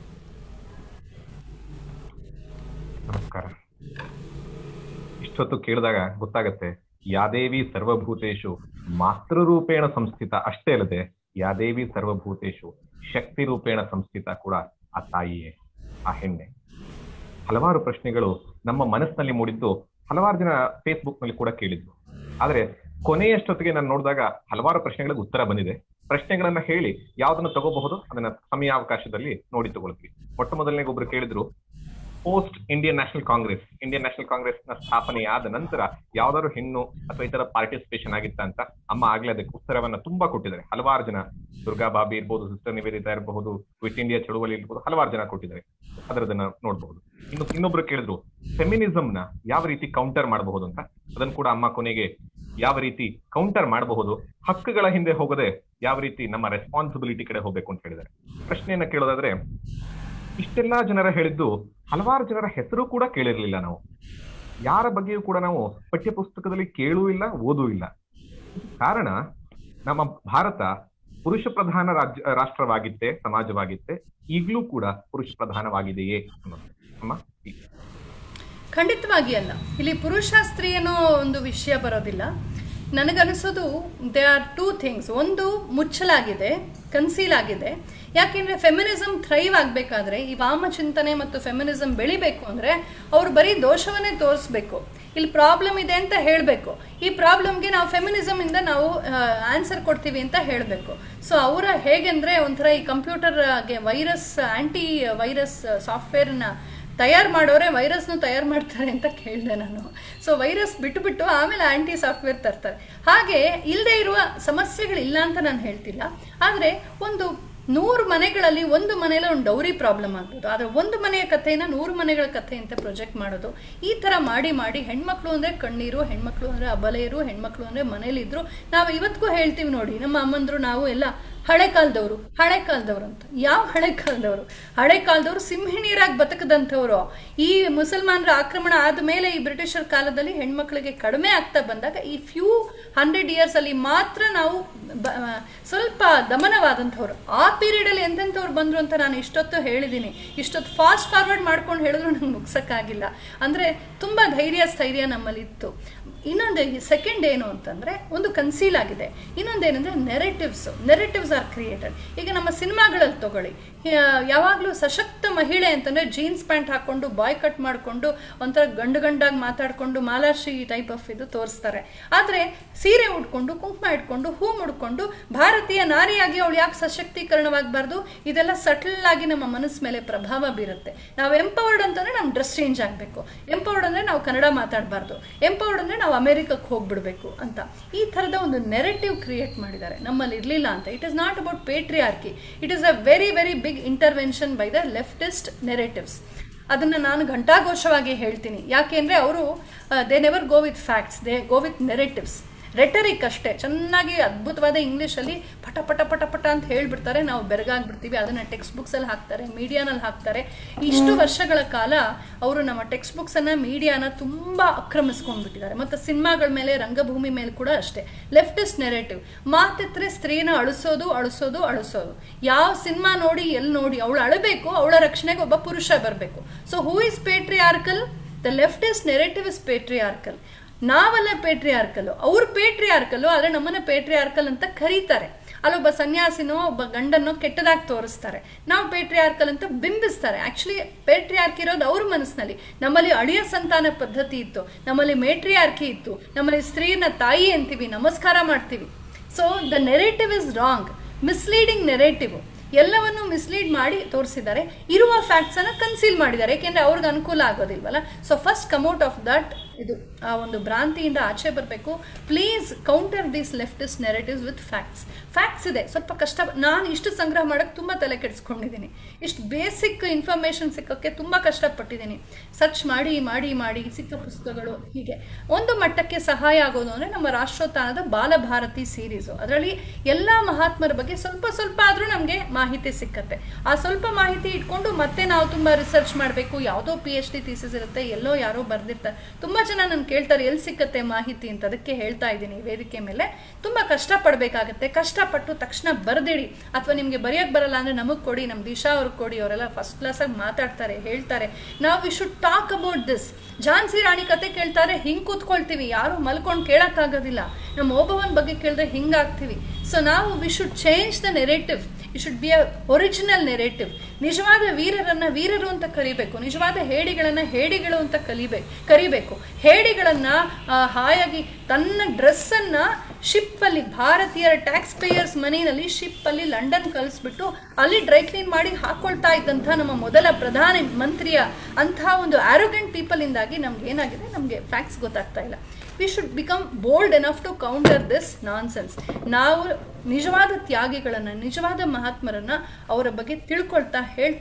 ನಮಸ್ಕಾರ. ಇಷ್ಟೊತ್ತು ಕೇಳಿದಾಗ ಗೊತ್ತಾಗತ್ತೆ, ಯಾದೇವಿ ಸರ್ವಭೂತೇಶು ಮಾತೃರೂಪೇಣ ಸಂಸ್ಥಿತ ಅಷ್ಟೇ ಅಲ್ಲದೆ ಯಾದೇವಿ ಸರ್ವಭೂತೇಶು ಶಕ್ತಿ ರೂಪೇಣ ಸಂಸ್ಥಿತ ಕೂಡ ಆ ತಾಯಿಯೇ, ಆ ಹೆಣ್ಣೆ. ಹಲವಾರು ಪ್ರಶ್ನೆಗಳು ನಮ್ಮ ಮನಸ್ಸಿನಲ್ಲಿ ಮೂಡಿದ್ದು ಹಲವಾರು ಜನ ಫೇಸ್ಬುಕ್ ನಲ್ಲಿ ಕೂಡ ಕೇಳಿದ್ರು. ಆದ್ರೆ ಕೊನೆಯಷ್ಟೊತ್ತಿಗೆ ನಾನು ನೋಡಿದಾಗ ಹಲವಾರು ಪ್ರಶ್ನೆಗಳಿಗೆ ಉತ್ತರ ಬಂದಿದೆ. ಪ್ರಶ್ನೆಗಳನ್ನ ಹೇಳಿ ಯಾವ್ದನ್ನ ತಗೋಬಹುದು ಅದನ್ನ ಸಮಯಾವಕಾಶದಲ್ಲಿ ನೋಡಿ ತಗೊಳ್ತೀವಿ. ಮೊಟ್ಟ ಮೊದಲನೇ ಒಬ್ರು ಕೇಳಿದ್ರು, ಪೋಸ್ಟ್ ಇಂಡಿಯನ್ ನ್ಯಾಷನಲ್ ಕಾಂಗ್ರೆಸ್ ನ ಸ್ಥಾಪನೆಯಾದ ನಂತರ ಯಾವ್ದಾದ್ರು ಹೆಣ್ಣು ಅಥವಾ ಈ ತರ ಪಾರ್ಟಿಸಿಪೇಷನ್ ಆಗಿತ್ತ ಅಂತ ಅಮ್ಮ ಆಗ್ಲೇ ಅದಕ್ಕೆ ಉತ್ತರವನ್ನ ತುಂಬಾ ಕೊಟ್ಟಿದ್ದಾರೆ. ಹಲವಾರು ಜನ, ದುರ್ಗಾ ಬಾಬಿ ಇರ್ಬೋದು, ಸಿಸ್ಟರ್ ನಿವೇದಿತಾ ಇರಬಹುದು, ಕ್ವಿಟ್ ಇಂಡಿಯಾ ಚಳುವಳಿ ಇರ್ಬೋದು, ಹಲವಾರು ಜನ ಕೊಟ್ಟಿದ್ದಾರೆ. ಅದರದನ್ನ ನೋಡ್ಬಹುದು. ಇನ್ನೊಬ್ರು ಕೇಳಿದ್ರು, ಫೆಮಿನಿಸಮ್ ನ ಯಾವ ರೀತಿ ಕೌಂಟರ್ ಮಾಡಬಹುದು ಅಂತ. ಅದನ್ನು ಕೂಡ ಅಮ್ಮ ಕೊನೆಗೆ ಯಾವ ರೀತಿ ಕೌಂಟರ್ ಮಾಡಬಹುದು, ಹಕ್ಕುಗಳ ಹಿಂದೆ ಹೋಗದೆ ಯಾವ ರೀತಿ ನಮ್ಮ ರೆಸ್ಪಾನ್ಸಿಬಿಲಿಟಿ ಕಡೆ ಹೋಗ್ಬೇಕು ಅಂತ ಹೇಳಿದ್ದಾರೆ. ಪ್ರಶ್ನೆಯನ್ನ ಕೇಳೋದಾದ್ರೆ, ಇಷ್ಟೆಲ್ಲಾ ಜನರ ಹೇಳಿದ್ದು ಹಲವಾರು ಜನರ ಹೆಸರು ಕೂಡ ಕೇಳಿರ್ಲಿಲ್ಲ. ನಾವು ಯಾರ ಬಗ್ಗೆಯೂ ಕೂಡ ನಾವು ಪಠ್ಯ ಪುಸ್ತಕದಲ್ಲಿ ಕೇಳೂ ಇಲ್ಲ, ಓದೂ ಇಲ್ಲ. ಕಾರಣ ನಮ್ಮ ಭಾರತ ಪುರುಷ ಪ್ರಧಾನ ರಾಷ್ಟ್ರವಾಗಿತ್ತೆ, ಸಮಾಜವಾಗಿತ್ತೆ. ಈಗಲೂ ಕೂಡ ಪುರುಷ ಪ್ರಧಾನವಾಗಿದೆಯೇ ಅನ್ನೋದು ಅಮ್ಮ? ಖಂಡಿತವಾಗಿ ಅಲ್ಲ. ಇಲ್ಲಿ ಪುರುಷ ಸ್ತ್ರೀ ಅನ್ನೋ ಒಂದು ವಿಷಯ ಬರೋದಿಲ್ಲ. ನನಗನ್ನಿಸೋದು ದೇ ಆರ್ ಟೂ ಥಿಂಗ್ಸ್. ಒಂದು ಮುಚ್ಚಲಾಗಿದೆ, ಕನ್ಸೀಲ್ ಆಗಿದೆ. ಯಾಕೆಂದ್ರೆ ಫೆಮಿನಿಸಮ್ ಥ್ರೈವ್ ಆಗಬೇಕಾದ್ರೆ, ಈ ವಾಮ ಚಿಂತನೆ ಮತ್ತು ಫೆಮಿನಿಸಮ್ ಬೆಳಿಬೇಕು ಅಂದ್ರೆ ಅವ್ರು ಬರೀ ದೋಷವನ್ನೇ ತೋರಿಸ್ಬೇಕು. ಇಲ್ಲಿ ಪ್ರಾಬ್ಲಮ್ ಇದೆ ಅಂತ ಹೇಳಬೇಕು. ಈ ಪ್ರಾಬ್ಲಮ್ಗೆ ನಾವು ಫೆಮಿನಿಸಮ್ ಇಂದ ನಾವು ಆನ್ಸರ್ ಕೊಡ್ತೀವಿ ಅಂತ ಹೇಳಬೇಕು. ಸೊ ಅವರ ಹೇಗೆಂದ್ರೆ ಒಂಥರ ಈ ಕಂಪ್ಯೂಟರ್ಗೆ ವೈರಸ್, ಆಂಟಿ ವೈರಸ್ ಸಾಫ್ಟ್ವೇರ್ನ ತಯಾರು ಮಾಡೋರೆ ವೈರಸ್ನು ತಯಾರು ಮಾಡ್ತಾರೆ ಅಂತ ಕೇಳಿದೆ ನಾನು. ಸೊ ವೈರಸ್ ಬಿಟ್ಟು ಆಮೇಲೆ ಆಂಟಿ ಸಾಫ್ಟ್ವೇರ್ ತರ್ತಾರೆ. ಹಾಗೆ ಇಲ್ಲದೆ ಇರುವ ಸಮಸ್ಯೆಗಳಿಲ್ಲ ಅಂತ ನಾನು ಹೇಳ್ತಿಲ್ಲ. ಆದರೆ ಒಂದು 100 ಮನೆಗಳಲ್ಲಿ ಒಂದು ಮನೆಯಲ್ಲಿ ಒಂದು ಡೌರಿ ಪ್ರಾಬ್ಲಮ್ ಆಗ್ಬೋದು. ಆದರೆ ಒಂದು ಮನೆಯ ಕಥೆನ 100 ಮನೆಗಳ ಕಥೆ ಅಂತ ಪ್ರೊಜೆಕ್ಟ್ ಮಾಡೋದು, ಈ ಥರ ಮಾಡಿ ಹೆಣ್ಮಕ್ಳು ಅಂದರೆ ಕಣ್ಣೀರು, ಹೆಣ್ಮಕ್ಳು ಅಂದರೆ ಅಬಲೆಯರು, ಹೆಣ್ಮಕ್ಳು ಅಂದರೆ ಮನೇಲಿದ್ರು. ನಾವು ಇವತ್ತಿಗೂ ಹೇಳ್ತೀವಿ ನೋಡಿ, ನಮ್ಮ ಅಮ್ಮಂದ್ರು ನಾವು ಎಲ್ಲ ಹಳೆ ಕಾಲದವರು ಅಂತ. ಯಾವ ಹಳೆ ಕಾಲದವರು ಸಿಂಹಿಣಿಯರಾಗಿ ಬದುಕದಂಥವ್ರು. ಈ ಮುಸಲ್ಮಾನರ ಆಕ್ರಮಣ ಆದಮೇಲೆ ಈ ಬ್ರಿಟಿಷರ ಕಾಲದಲ್ಲಿ ಹೆಣ್ಮಕ್ಳಿಗೆ ಕಡಿಮೆ ಆಗ್ತಾ ಬಂದಾಗ ಈ ಫ್ಯೂ 100 years ಅಲ್ಲಿ ಮಾತ್ರ ನಾವು ಸ್ವಲ್ಪ ದಮನವಾದಂಥವ್ರು. ಆ ಪೀರಿಯಡ್ ಅಲ್ಲಿ ಎಂತೆಂಥವ್ರು ಬಂದ್ರು ಅಂತ ನಾನು ಇಷ್ಟೊತ್ತು ಹೇಳಿದ್ದೀನಿ. ಇಷ್ಟೊತ್ತು ಫಾಸ್ಟ್ ಫಾರ್ವರ್ಡ್ ಮಾಡ್ಕೊಂಡು ಹೇಳಿದ್ರು ನಂಗೆ ಮುಗ್ಸಕ್ಕಾಗಿಲ್ಲ. ಅಂದ್ರೆ ತುಂಬಾ ಸ್ಥೈರ್ಯ ನಮ್ಮಲ್ಲಿ ಇತ್ತು. ಇನ್ನೊಂದು ಸೆಕೆಂಡ್ ಏನು ಅಂತಂದ್ರೆ, ಒಂದು ಕನ್ಸೀಲ್ ಆಗಿದೆ. ಇನ್ನೊಂದೇನಂದ್ರೆ ನೆರೇಟಿವ್ಸ್ ಆರ್ ಕ್ರಿಯೇಟೆಡ್. ಈಗ ನಮ್ಮ ಸಿನಿಮಾಗಳಲ್ಲಿ ತಗೊಳ್ಳಿ, ಯಾವಾಗಲೂ ಸಶಕ್ತ ಮಹಿಳೆ ಅಂತಂದ್ರೆ ಜೀನ್ಸ್ ಪ್ಯಾಂಟ್ ಹಾಕೊಂಡು ಬಾಯ್ ಕಟ್ ಮಾಡಿಕೊಂಡು ಒಂಥರ ಗಂಡಾಗಿ ಮಾತಾಡ್ಕೊಂಡು ಮಾಲಾಶ್ರೀ ಟೈಪ್ ಆಫ್ ಇದು ತೋರಿಸ್ತಾರೆ. ಆದ್ರೆ ಸೀರೆ ಉಟ್ಕೊಂಡು, ಕುಂಕುಮ ಇಟ್ಕೊಂಡು, ಹೂ ಮುಡ್ಕೊಂಡು ಭಾರತೀಯ ನಾರಿಯಾಗಿ ಅವಳು ಯಾಕೆ ಸಶಕ್ತೀಕರಣವಾಗಬಾರ್ದು? ಇದೆಲ್ಲ ಸಟಲ್ ಆಗಿ ನಮ್ಮ ಮನಸ್ಸು ಮೇಲೆ ಪ್ರಭಾವ ಬೀರುತ್ತೆ. ನಾವು ಎಂಪವರ್ಡ್ ಅಂತಂದ್ರೆ ನಮ್ಮ ಡ್ರೆಸ್ ಚೇಂಜ್ ಆಗಬೇಕು, ಎಂಪವರ್ಡ್ ಅಂದ್ರೆ ನಾವು ಕನ್ನಡ ಮಾತಾಡಬಾರ್ದು, ಎಂಪವರ್ಡ್ ಅಂದ್ರೆ ನಾವು ಅಮೆರಿಕಕ್ಕೆ ಹೋಗ್ಬಿಡ್ಬೇಕು ಅಂತ ಈ ಥರದ ಒಂದು ನೆರೇಟಿವ್ ಕ್ರಿಯೇಟ್ ಮಾಡಿದ್ದಾರೆ. ನಮ್ಮಲ್ಲಿ ಇರಲಿಲ್ಲ ಅಂತ. It is not about patriarchy, it is a very very big intervention by the leftist narratives. ಅದನ್ನು ನಾನು ಘಂಟಾಘೋಷವಾಗಿ ಹೇಳ್ತೀನಿ. ಯಾಕೆಂದರೆ ಅವರು they never go with facts, they go with narratives. Rhetoric ಅಷ್ಟೇ, ಚೆನ್ನಾಗಿ ಅದ್ಭುತವಾದ ಇಂಗ್ಲೀಷಲ್ಲಿ ಪಟ ಪಟ ಪಟ ಪಟ ಅಂತ ಹೇಳ್ಬಿಡ್ತಾರೆ. ನಾವು ಬೆರಗಾಗ್ಬಿಡ್ತೀವಿ. ಅದನ್ನು ಟೆಕ್ಸ್ಟ್ ಬುಕ್ಸಲ್ಲಿ ಹಾಕ್ತಾರೆ, ಮೀಡಿಯಾನಲ್ಲಿ ಹಾಕ್ತಾರೆ. ಇಷ್ಟು ವರ್ಷಗಳ ಕಾಲ ಅವರು ನಮ್ಮ ಟೆಕ್ಸ್ಟ್ ಬುಕ್ಸನ್ನು, ಮೀಡಿಯಾನ ತುಂಬ ಆಕ್ರಮಿಸ್ಕೊಂಡ್ಬಿಟ್ಟಿದ್ದಾರೆ. ಮತ್ತು ಸಿನಿಮಾಗಳ ಮೇಲೆ, ರಂಗಭೂಮಿ ಮೇಲೆ ಕೂಡ ಅಷ್ಟೇ ಲೆಫ್ಟಿಸ್ಟ್ ನೆರೇಟಿವ್. ಮಾತೆತ್ತರೆ ಸ್ತ್ರೀನ ಅಳಿಸೋದು. ಯಾವ ಸಿನಿಮಾ ನೋಡಿ, ಎಲ್ಲಿ ನೋಡಿ ಅವಳು ಅಳಬೇಕು, ಅವಳ ರಕ್ಷಣೆಗೆ ಒಬ್ಬ ಪುರುಷ ಬರಬೇಕು. So who is patriarchal? The leftist narrative is patriarchal. ನಾವೆಲ್ಲ ಪೇಟ್ರಿಯಾರ್ಕಲ್ಲು, ಅವ್ರು ಪೇಟ್ರಿಯಾರ್ಕಲ್ಲು, ಆದರೆ ನಮ್ಮನ್ನ ಪೇಟ್ರಿಯಾರ್ಕಲ್ ಅಂತ ಕರೀತಾರೆ. ಅಲ್ಲೊಬ್ಬ ಸನ್ಯಾಸಿನೋ ಒಬ್ಬ ಗಂಡನೋ ಕೆಟ್ಟದಾಗಿ ತೋರಿಸ್ತಾರೆ, ನಾವು ಪೇಟ್ರಿಯಾರ್ಕಲ್ ಅಂತ ಬಿಂಬಿಸ್ತಾರೆ. ಆಕ್ಚುಲಿ ಪೇಟ್ರಿಯಾರ್ಕಿ ಇರೋದು ಅವ್ರ ಮನಸ್ಸಿನಲ್ಲಿ. ನಮ್ಮಲ್ಲಿ ಅಳಿಯ ಸಂತಾನ ಪದ್ಧತಿ ಇತ್ತು, ನಮ್ಮಲ್ಲಿ ಮೇಟ್ರಿಯಾರ್ಕಿ ಇತ್ತು, ನಮ್ಮಲ್ಲಿ ಸ್ತ್ರೀನ ತಾಯಿ ಅಂತೀವಿ, ನಮಸ್ಕಾರ ಮಾಡ್ತೀವಿ. So the narrative is wrong, misleading narrative. ಎಲ್ಲವನ್ನು ಮಿಸ್ಲೀಡ್ ಮಾಡಿ ತೋರಿಸಿದ್ದಾರೆ. ಇರುವ ಫ್ಯಾಕ್ಟ್ಸ್ ಅನ್ನ ಕನ್ಸೀಲ್ ಮಾಡಿದ್ದಾರೆ, ಯಾಕೆಂದ್ರೆ ಅವ್ರಿಗೆ ಅನುಕೂಲ ಆಗೋದಿಲ್ವಲ್ಲ. So first come out of that. ಇದು ಆ ಒಂದು ಭ್ರಾಂತಿಯಿಂದ ಆಚೆ ಬರಬೇಕು. Please counter these leftist narratives with facts ಇದೆ. ಸ್ವಲ್ಪ ಕಷ್ಟ. ನಾನು ಇಷ್ಟು ಸಂಗ್ರಹ ಮಾಡೋಕ್ಕೆ ತುಂಬ ತಲೆ ಕೆಡಿಸ್ಕೊಂಡಿದ್ದೀನಿ. ಇಷ್ಟು ಬೇಸಿಕ್ ಇನ್ಫಾರ್ಮೇಶನ್ ಸಿಕ್ಕೋಕ್ಕೆ ತುಂಬ ಕಷ್ಟಪಟ್ಟಿದ್ದೀನಿ. ಸರ್ಚ್ ಮಾಡಿ ಸಿಕ್ಕ ಪುಸ್ತಕಗಳು. ಹೀಗೆ ಒಂದು ಮಟ್ಟಕ್ಕೆ ಸಹಾಯ ಆಗೋದು ಅಂದರೆ ನಮ್ಮ ರಾಷ್ಟ್ರೋತ್ಥಾನದ ಬಾಲಭಾರತಿ ಸೀರೀಸು. ಅದರಲ್ಲಿ ಎಲ್ಲ ಮಹಾತ್ಮರ ಬಗ್ಗೆ ಸ್ವಲ್ಪ ಆದರೂ ನಮಗೆ ಮಾಹಿತಿ ಸಿಕ್ಕತ್ತೆ. ಆ ಸ್ವಲ್ಪ ಮಾಹಿತಿ ಇಟ್ಕೊಂಡು ಮತ್ತೆ ನಾವು ತುಂಬ ರಿಸರ್ಚ್ ಮಾಡಬೇಕು. ಯಾವುದೋ PhD ಥೀಸಿಸ್ ಇರುತ್ತೆ, ಎಲ್ಲೋ ಯಾರೋ ಬರೆದಿರ್ತಾರೆ. ತುಂಬ ಜನ ನನ್ನ ಕೇಳ್ತಾರೆ ಎಲ್ಲಿ ಸಿಕ್ಕತ್ತೆ ಮಾಹಿತಿ ಅಂತ. ಅದಕ್ಕೆ ಹೇಳ್ತಾ ಇದ್ದೀನಿ ವೇದಿಕೆ ಮೇಲೆ, ತುಂಬ ಕಷ್ಟಪಡಬೇಕಾಗತ್ತೆ. ಕಷ್ಟಪಟ್ಟು ತಕ್ಷಣ ಬರೆದಿಡಿ. ಅಥವಾ ನಿಮಗೆ ಬರೆಯೋಕ್ಕೆ ಬರಲ್ಲ ಅಂದರೆ ನಮಗೆ ಕೊಡಿ, ನಮ್ಮ ದಿಶಾ ಅವ್ರಿಗೆ ಕೊಡಿ. ಅವರೆಲ್ಲ ಫಸ್ಟ್ ಕ್ಲಾಸಾಗಿ ಮಾತಾಡ್ತಾರೆ, ಹೇಳ್ತಾರೆ. ನಾವು we should talk about this. Jhansi Rani ಕತೆ ಕೇಳ್ತಾರೆ, ಹಿಂಗೆ ಕೂತ್ಕೊಳ್ತೀವಿ, ಯಾರು ಮಲ್ಕೊಂಡು ಕೇಳೋಕ್ಕಾಗೋದಿಲ್ಲ. ನಮ್ಮ ಓಬವ್ವನ ಬಗ್ಗೆ ಕೇಳಿದ್ರೆ ಹಿಂಗಾಗ್ತೀವಿ. ಸೊ ನಾವು we should change the narrative. It should be a original narrative. ನಿಜವಾದ ವೀರರನ್ನ ವೀರರು ಅಂತ ಕರಿಬೇಕು, ನಿಜವಾದ ಹೇಡಿಗಳನ್ನ ಹೇಡಿಗಳು ಅಂತ ಕರಿಬೇಕು. ಹೇಡಿಗಳನ್ನ ಹಾಯಾಗಿ ತನ್ನ ಡ್ರೆಸ್ಸನ್ನ ಶಿಪ್ಪಲ್ಲಿ, ಭಾರತೀಯರ ಟ್ಯಾಕ್ಸ್ ಪೇಯರ್ಸ್ ಮನಿನಲ್ಲಿ ಶಿಪ್ಪಲ್ಲಿ ಲಂಡನ್ ಕಳಿಸ್ಬಿಟ್ಟು ಅಲ್ಲಿ ಡ್ರೈ ಕ್ಲೀನ್ ಮಾಡಿ ಹಾಕೊಳ್ತಾ ಇದ್ದಂಥ ನಮ್ಮ ಮೊದಲ ಪ್ರಧಾನ ಮಂತ್ರಿಯ ಅಂತಹ ಒಂದು ಆರೋಗೆಂಟ್ ಪೀಪಲ್ ಇಂದಾಗಿ ನಮ್ಗೆ ಏನಾಗಿದೆ, ನಮಗೆ ಫ್ಯಾಕ್ಟ್ಸ್ ಗೊತ್ತಾಗ್ತಾ ಇಲ್ಲ. We should become bold enough to counter this nonsense. ನಾವು ನಿಜವಾದ ತ್ಯಾಗಿಗಳನ್ನು, ನಿಜವಾದ ಮಹಾತ್ಮರನ್ನ ಅವರ ಬಗ್ಗೆ ತಿಳ್ಕೊಳ್ತಾ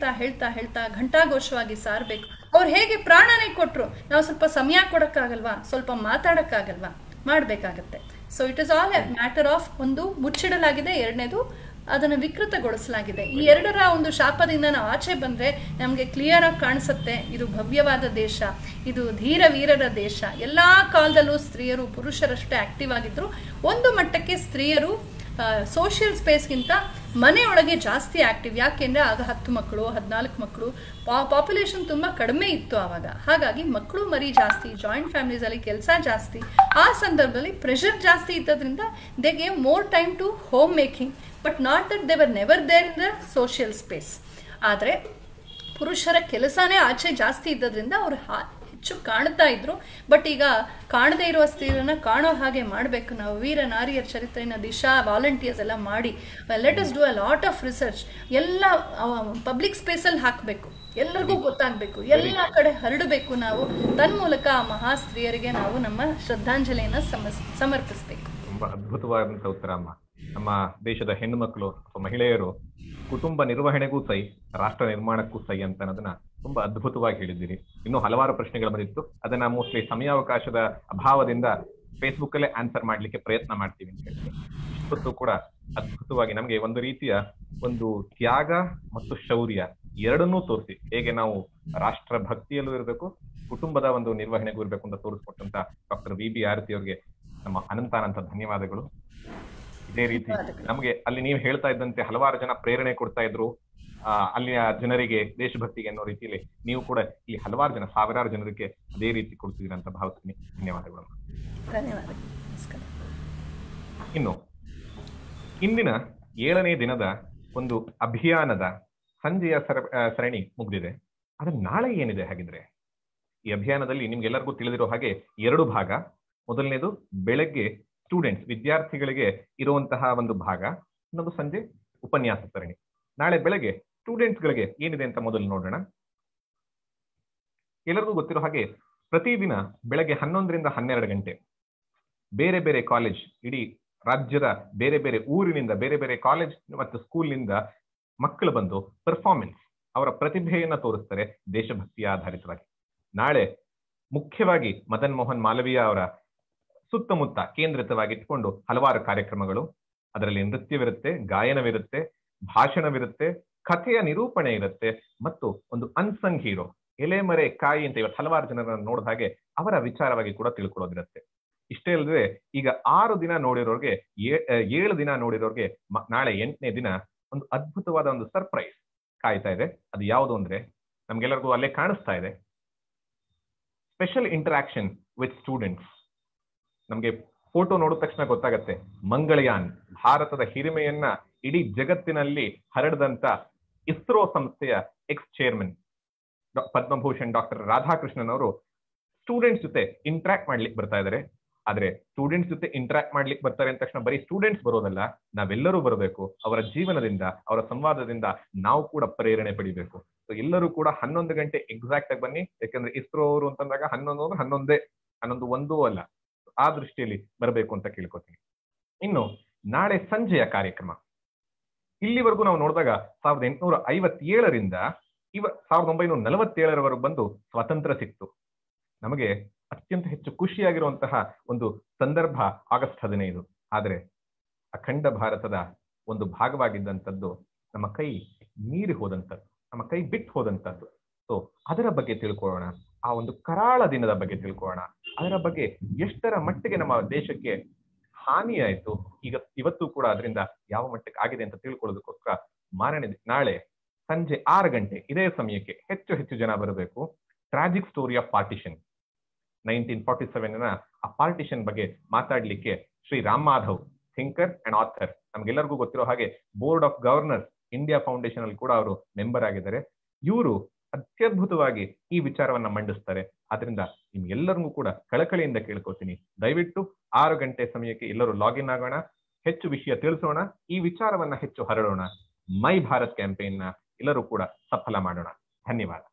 ಹೇಳ್ತಾ ಘಂಟಾಘೋಷವಾಗಿ ಸಾರಬೇಕು. ಅವ್ರು ಹೇಗೆ ಪ್ರಾಣನೇ ಕೊಟ್ಟರು, ನಾವು ಸ್ವಲ್ಪ ಸಮಯ ಕೊಡೋಕ್ಕಾಗಲ್ವಾ, ಸ್ವಲ್ಪ ಮಾತಾಡೋಕ್ಕಾಗಲ್ವಾ, ಮಾಡಬೇಕಾಗತ್ತೆ. So it is all a matter of, ಒಂದು ಮುಚ್ಚಿಡಲಾಗಿದೆ, ಎರಡನೇದು ಅದನ್ನು ವಿಕೃತಗೊಳಿಸಲಾಗಿದೆ. ಈ ಎರಡರ ಒಂದು ಶಾಪದಿಂದ ನಾವು ಆಚೆ ಬಂದರೆ ನಮಗೆ ಕ್ಲಿಯರ್ ಆಗಿ ಕಾಣಿಸುತ್ತೆ, ಇದು ಭವ್ಯವಾದ ದೇಶ, ಇದು ಧೀರ ವೀರರ ದೇಶ. ಎಲ್ಲ ಕಾಲದಲ್ಲೂ ಸ್ತ್ರೀಯರು ಪುರುಷರಷ್ಟೇ ಆಕ್ಟಿವ್ ಆಗಿದ್ರು. ಒಂದು ಮಟ್ಟಕ್ಕೆ ಸ್ತ್ರೀಯರು ಸೋಷಿಯಲ್ ಸ್ಪೇಸ್ಗಿಂತ ಮನೆಯೊಳಗೆ ಜಾಸ್ತಿ ಆಕ್ಟಿವ್. ಯಾಕೆಂದರೆ ಆಗ 10 ಮಕ್ಕಳು 14 ಮಕ್ಕಳು, ಪಾಪ್ಯುಲೇಷನ್ ತುಂಬ ಕಡಿಮೆ ಇತ್ತು ಆವಾಗ. ಹಾಗಾಗಿ ಮಕ್ಕಳು ಮರಿ ಜಾಸ್ತಿ, ಜಾಯಿಂಟ್ ಫ್ಯಾಮಿಲೀಸಲ್ಲಿ ಕೆಲಸ ಜಾಸ್ತಿ. ಆ ಸಂದರ್ಭದಲ್ಲಿ ಪ್ರೆಷರ್ ಜಾಸ್ತಿ ಇದ್ದದ್ರಿಂದ they gave more time to home making, but not that they were never there in the social space. ಆದರೆ ಪುರುಷರ ಕೆಲಸನೇ ಆಚೆ ಜಾಸ್ತಿ ಇದ್ದದ್ರಿಂದ ಅವರು ಹೆಚ್ಚು ಕಾಣ್ತಾ ಇದ್ರು. ಬಟ್ ಈಗ ಕಾಣದೇ ಇರುವ ಸ್ತ್ರೀಯರನ್ನ ಕಾಣೋ ಹಾಗೆ ಮಾಡಬೇಕು ನಾವು. ವೀರ ನಾರಿಯರ ಚರಿತ್ರೆನ ದಿಶಾ ವಾಲಂಟಿಯರ್ಸ್ ಎಲ್ಲ ಮಾಡಿ let us do a lot of research. ಎಲ್ಲ ಪಬ್ಲಿಕ್ ಸ್ಪೇಸಲ್ಲಿ ಹಾಕಬೇಕು, ಎಲ್ಲರಿಗೂ ಗೊತ್ತಾಗಬೇಕು, ಎಲ್ಲ ಕಡೆ ಹರಡಬೇಕು. ನಾವು ತನ್ಮೂಲಕ ಆ ಮಹಾ ಸ್ತ್ರೀಯರಿಗೆ ನಾವು ನಮ್ಮ ಶ್ರದ್ಧಾಂಜಲಿಯನ್ನು ಸಮರ್ಪಿಸಬೇಕು. ತುಂಬಾ ಅದ್ಭುತವಾದಂಥ ಉತ್ತರ ಅಮ್ಮ. ನಮ್ಮ ದೇಶದ ಹೆಣ್ಣು ಮಕ್ಕಳು ಅಥವಾ ಮಹಿಳೆಯರು ಕುಟುಂಬ ನಿರ್ವಹಣೆಗೂ ಸೈ, ರಾಷ್ಟ್ರ ನಿರ್ಮಾಣಕ್ಕೂ ಸೈ ಅಂತ ಅನ್ನೋದನ್ನ ತುಂಬಾ ಅದ್ಭುತವಾಗಿ ಹೇಳಿದ್ದೀರಿ. ಇನ್ನೂ ಹಲವಾರು ಪ್ರಶ್ನೆಗಳು ಬಂದಿತ್ತು, ಅದನ್ನ ಮೋಸ್ಟ್ಲಿ ಸಮಯಾವಕಾಶದ ಅಭಾವದಿಂದ ಫೇಸ್ಬುಕ್ ಅಲ್ಲೇ ಆನ್ಸರ್ ಮಾಡ್ಲಿಕ್ಕೆ ಪ್ರಯತ್ನ ಮಾಡ್ತೀವಿ ಅಂತ ಹೇಳ್ತೀನಿ. ಇಷ್ಟೊತ್ತು ಕೂಡ ಅದ್ಭುತವಾಗಿ ನಮಗೆ ಒಂದು ರೀತಿಯ ಒಂದು ತ್ಯಾಗ ಮತ್ತು ಶೌರ್ಯ ಎರಡನ್ನೂ ತೋರಿಸಿ, ಹೇಗೆ ನಾವು ರಾಷ್ಟ್ರ ಭಕ್ತಿಯಲ್ಲೂ ಇರಬೇಕು, ಕುಟುಂಬದ ಒಂದು ನಿರ್ವಹಣೆಗೂ ಇರಬೇಕು ಅಂತ ತೋರಿಸ್ಕೊಟ್ಟಂತ ಡಾಕ್ಟರ್ ವಿ.ಬಿ. ಆರತಿ ಅವರಿಗೆ ನಮ್ಮ ಅನಂತ ಧನ್ಯವಾದಗಳು. ಇದೇ ರೀತಿ ನಮಗೆ ಅಲ್ಲಿ ನೀವು ಹೇಳ್ತಾ ಇದ್ದಂತೆ ಹಲವಾರು ಜನ ಪ್ರೇರಣೆ ಕೊಡ್ತಾ ಇದ್ರು, ಅಲ್ಲಿಯ ಜನರಿಗೆ ದೇಶಭಕ್ತಿಗೆ ಅನ್ನೋ ರೀತಿಯಲ್ಲಿ ನೀವು ಕೂಡ ಈ ಹಲವಾರು ಜನ, ಸಾವಿರಾರು ಜನರಿಗೆ ಅದೇ ರೀತಿ ಕೊಡ್ತಿದ್ದೀರ ಅಂತ ಭಾವಿಸ್ತೀನಿ. ಧನ್ಯವಾದಗಳು. ಇನ್ನು ಇಂದಿನ 7ನೇ ದಿನದ ಒಂದು ಅಭಿಯಾನದ ಸಂಜೆಯ ಸರಣಿ ಮುಗಿದಿದೆ. ಆದ್ರೆ ನಾಳೆ ಏನಿದೆ ಹಾಗಿದ್ರೆ? ಈ ಅಭಿಯಾನದಲ್ಲಿ ನಿಮ್ಗೆಲ್ಲರಿಗೂ ತಿಳಿದಿರೋ ಹಾಗೆ 2 ಭಾಗ. ಮೊದಲನೇದು ಬೆಳಗ್ಗೆ ಸ್ಟೂಡೆಂಟ್ಸ್, ವಿದ್ಯಾರ್ಥಿಗಳಿಗೆ ಇರುವಂತಹ ಒಂದು ಭಾಗ, ಇನ್ನೊಂದು ಸಂಜೆ ಉಪನ್ಯಾಸ ಸರಣಿ. ನಾಳೆ ಬೆಳಗ್ಗೆ ಸ್ಟೂಡೆಂಟ್ಸ್ಗಳಿಗೆ ಏನಿದೆ ಅಂತ ಮೊದಲು ನೋಡೋಣ. ಎಲ್ಲರಿಗೂ ಗೊತ್ತಿರೋ ಹಾಗೆ ಪ್ರತಿದಿನ ಬೆಳಗ್ಗೆ 11ರಿಂದ 12 ಗಂಟೆ ಬೇರೆ ಬೇರೆ ಕಾಲೇಜ್, ಇಡೀ ರಾಜ್ಯದ ಬೇರೆ ಬೇರೆ ಊರಿನಿಂದ, ಬೇರೆ ಬೇರೆ ಕಾಲೇಜ್ ಮತ್ತು ಸ್ಕೂಲ್ನಿಂದ ಮಕ್ಕಳು ಬಂದು ಪರ್ಫಾರ್ಮೆನ್ಸ್, ಅವರ ಪ್ರತಿಭೆಯನ್ನ ತೋರಿಸ್ತಾರೆ ದೇಶಭಕ್ತಿಯ ಆಧಾರಿತವಾಗಿ. ನಾಳೆ ಮುಖ್ಯವಾಗಿ ಮದನ್ ಮೋಹನ್ ಮಾಲವೀಯ ಅವರ ಸುತ್ತಮುತ್ತ ಕೇಂದ್ರಿತವಾಗಿ ಇಟ್ಕೊಂಡು ಹಲವಾರು ಕಾರ್ಯಕ್ರಮಗಳು, ಅದರಲ್ಲಿ ನೃತ್ಯವಿರುತ್ತೆ, ಗಾಯನವಿರುತ್ತೆ, ಭಾಷಣವಿರುತ್ತೆ, ಕಥೆಯ ನಿರೂಪಣೆ ಇರುತ್ತೆ, ಮತ್ತು ಒಂದು ಅನ್ಸಂಗ್ ಹೀರೋ, ಎಲೆಮರೆ ಕಾಯಿ ಅಂತ ಇವತ್ತು ಹಲವಾರು ಜನರನ್ನು ನೋಡಿದ ಹಾಗೆ ಅವರ ವಿಚಾರವಾಗಿ ಕೂಡ ತಿಳ್ಕೊಳ್ಳೋದಿರುತ್ತೆ. ಇಷ್ಟೇ ಅಲ್ಲದೆ ಈಗ 6 ದಿನ ನೋಡಿರೋರ್ಗೆ, 7 ದಿನ ನೋಡಿರೋರ್ಗೆ ನಾಳೆ 8ನೇ ದಿನ ಒಂದು ಅದ್ಭುತವಾದ ಒಂದು ಸರ್ಪ್ರೈಸ್ ಕಾಯ್ತಾ ಇದೆ. ಅದು ಯಾವುದು ಅಂದ್ರೆ ನಮ್ಗೆಲ್ಲರಿಗೂ ಅಲ್ಲೇ ಕಾಣಿಸ್ತಾ ಇದೆ, ಸ್ಪೆಷಲ್ ಇಂಟರಾಕ್ಷನ್ ವಿತ್ ಸ್ಟೂಡೆಂಟ್ಸ್. ನಮ್ಗೆ ಫೋಟೋ ನೋಡಿದ ತಕ್ಷಣ ಗೊತ್ತಾಗತ್ತೆ, ಮಂಗಳಯಾನ್, ಭಾರತದ ಹಿರಿಮೆಯನ್ನ ಇಡೀ ಜಗತ್ತಿನಲ್ಲಿ ಹರಡಿದಂತ ಇಸ್ರೋ ಸಂಸ್ಥೆಯ ex chairman Padma Bhushan doctor Radhakrishnan ಅವರು ಸ್ಟೂಡೆಂಟ್ಸ್ ಜೊತೆ ಇಂಟ್ರಾಕ್ಟ್ ಮಾಡ್ಲಿಕ್ಕೆ ಬರ್ತಾ ಇದ್ದಾರೆ. ಆದ್ರೆ ಸ್ಟೂಡೆಂಟ್ಸ್ ಜೊತೆ ಇಂಟ್ರಾಕ್ಟ್ ಮಾಡ್ಲಿಕ್ಕೆ ಬರ್ತಾರೆ ಅಂದ ತಕ್ಷಣ ಬರೀ ಸ್ಟೂಡೆಂಟ್ಸ್ ಬರೋದಲ್ಲ, ನಾವೆಲ್ಲರೂ ಬರಬೇಕು. ಅವರ ಜೀವನದಿಂದ, ಅವರ ಸಂವಾದದಿಂದ ನಾವು ಕೂಡ ಪ್ರೇರಣೆ ಪಡಿಬೇಕು. ಸೊ ಎಲ್ಲರೂ ಕೂಡ 11 ಗಂಟೆ ಎಕ್ಸಾಕ್ಟ್ ಆಗಿ ಬನ್ನಿ. ಯಾಕಂದ್ರೆ ಇಸ್ರೋ ಅವರು ಅಂತಂದಾಗ 11 ಅಲ್ಲ, ಆ ದೃಷ್ಟಿಯಲ್ಲಿ ಬರಬೇಕು ಅಂತ ಕೇಳ್ಕೊತೀನಿ. ಇನ್ನು ನಾಳೆ ಸಂಜೆಯ ಕಾರ್ಯಕ್ರಮ, ಇಲ್ಲಿವರೆಗೂ ನಾವು ನೋಡಿದಾಗ 1857ರಿಂದ 1947ರವರೆಗೂ ಬಂದು ಸ್ವಾತಂತ್ರ್ಯ ಸಿಕ್ತು. ನಮಗೆ ಅತ್ಯಂತ ಹೆಚ್ಚು ಖುಷಿಯಾಗಿರುವಂತಹ ಒಂದು ಸಂದರ್ಭ ಆಗಸ್ಟ್ 15. ಆದರೆ ಅಖಂಡ ಭಾರತದ ಒಂದು ಭಾಗವಾಗಿದ್ದಂಥದ್ದು ನಮ್ಮ ಕೈ ಮೀರಿ ಹೋದಂಥದ್ದು, ನಮ್ಮ ಕೈ ಬಿಟ್ಟು ಹೋದಂಥದ್ದು. ಸೊ ಅದರ ಬಗ್ಗೆ ತಿಳ್ಕೊಳ್ಳೋಣ, ಆ ಒಂದು ಕರಾಳ ದಿನದ ಬಗ್ಗೆ ತಿಳ್ಕೊಳ್ಳೋಣ, ಅದರ ಬಗ್ಗೆ ಎಷ್ಟರ ಮಟ್ಟಿಗೆ ನಮ್ಮ ದೇಶಕ್ಕೆ ಹಾನಿಯಾಯಿತು, ಇವತ್ತು ಕೂಡ ಅದರಿಂದ ಯಾವ ಮಟ್ಟಕ್ಕೆ ಆಗಿದೆ ಅಂತ ತಿಳ್ಕೊಳ್ಳೋದಕ್ಕೋಸ್ಕರ ನಾಳೆ ಸಂಜೆ 6 ಗಂಟೆ ಇದೇ ಸಮಯಕ್ಕೆ ಹೆಚ್ಚು ಜನ ಬರಬೇಕು. ಟ್ರಾಜಿಕ್ ಸ್ಟೋರಿ ಆಫ್ ಪಾರ್ಟಿಷನ್, 1947ನ ಆ ಪಾರ್ಟಿಷನ್ ಬಗ್ಗೆ ಮಾತಾಡ್ಲಿಕ್ಕೆ Shri Ram Madhav, thinker and author, ನಮ್ಗೆಲ್ಲರಿಗೂ ಗೊತ್ತಿರೋ ಹಾಗೆ board of governors India Foundation ಅಲ್ಲಿ ಕೂಡ ಅವರು ಮೆಂಬರ್ ಆಗಿದ್ದಾರೆ. ಇವರು ಅತ್ಯದ್ಭುತವಾಗಿ ಈ ವಿಚಾರವನ್ನ ಮಂಡಿಸ್ತಾರೆ. ಆದ್ರಿಂದ ನಿಮ್ಗೆಲ್ಲರಿಗೂ ಕೂಡ ಕಳಕಳಿಯಿಂದ ಕೇಳ್ಕೊತೀನಿ, ದಯವಿಟ್ಟು 6 ಗಂಟೆ ಸಮಯಕ್ಕೆ ಎಲ್ಲರೂ ಲಾಗಿನ್ ಆಗೋಣ, ಹೆಚ್ಚು ವಿಷಯ ತಿಳಿಸೋಣ, ಈ ವಿಚಾರವನ್ನ ಹೆಚ್ಚು ಹರಡೋಣ. ಮೈ ಭಾರತ್ ಕ್ಯಾಂಪೇನ್ ನ ಎಲ್ಲರೂ ಕೂಡ ಸಫಲ ಮಾಡೋಣ. ಧನ್ಯವಾದ.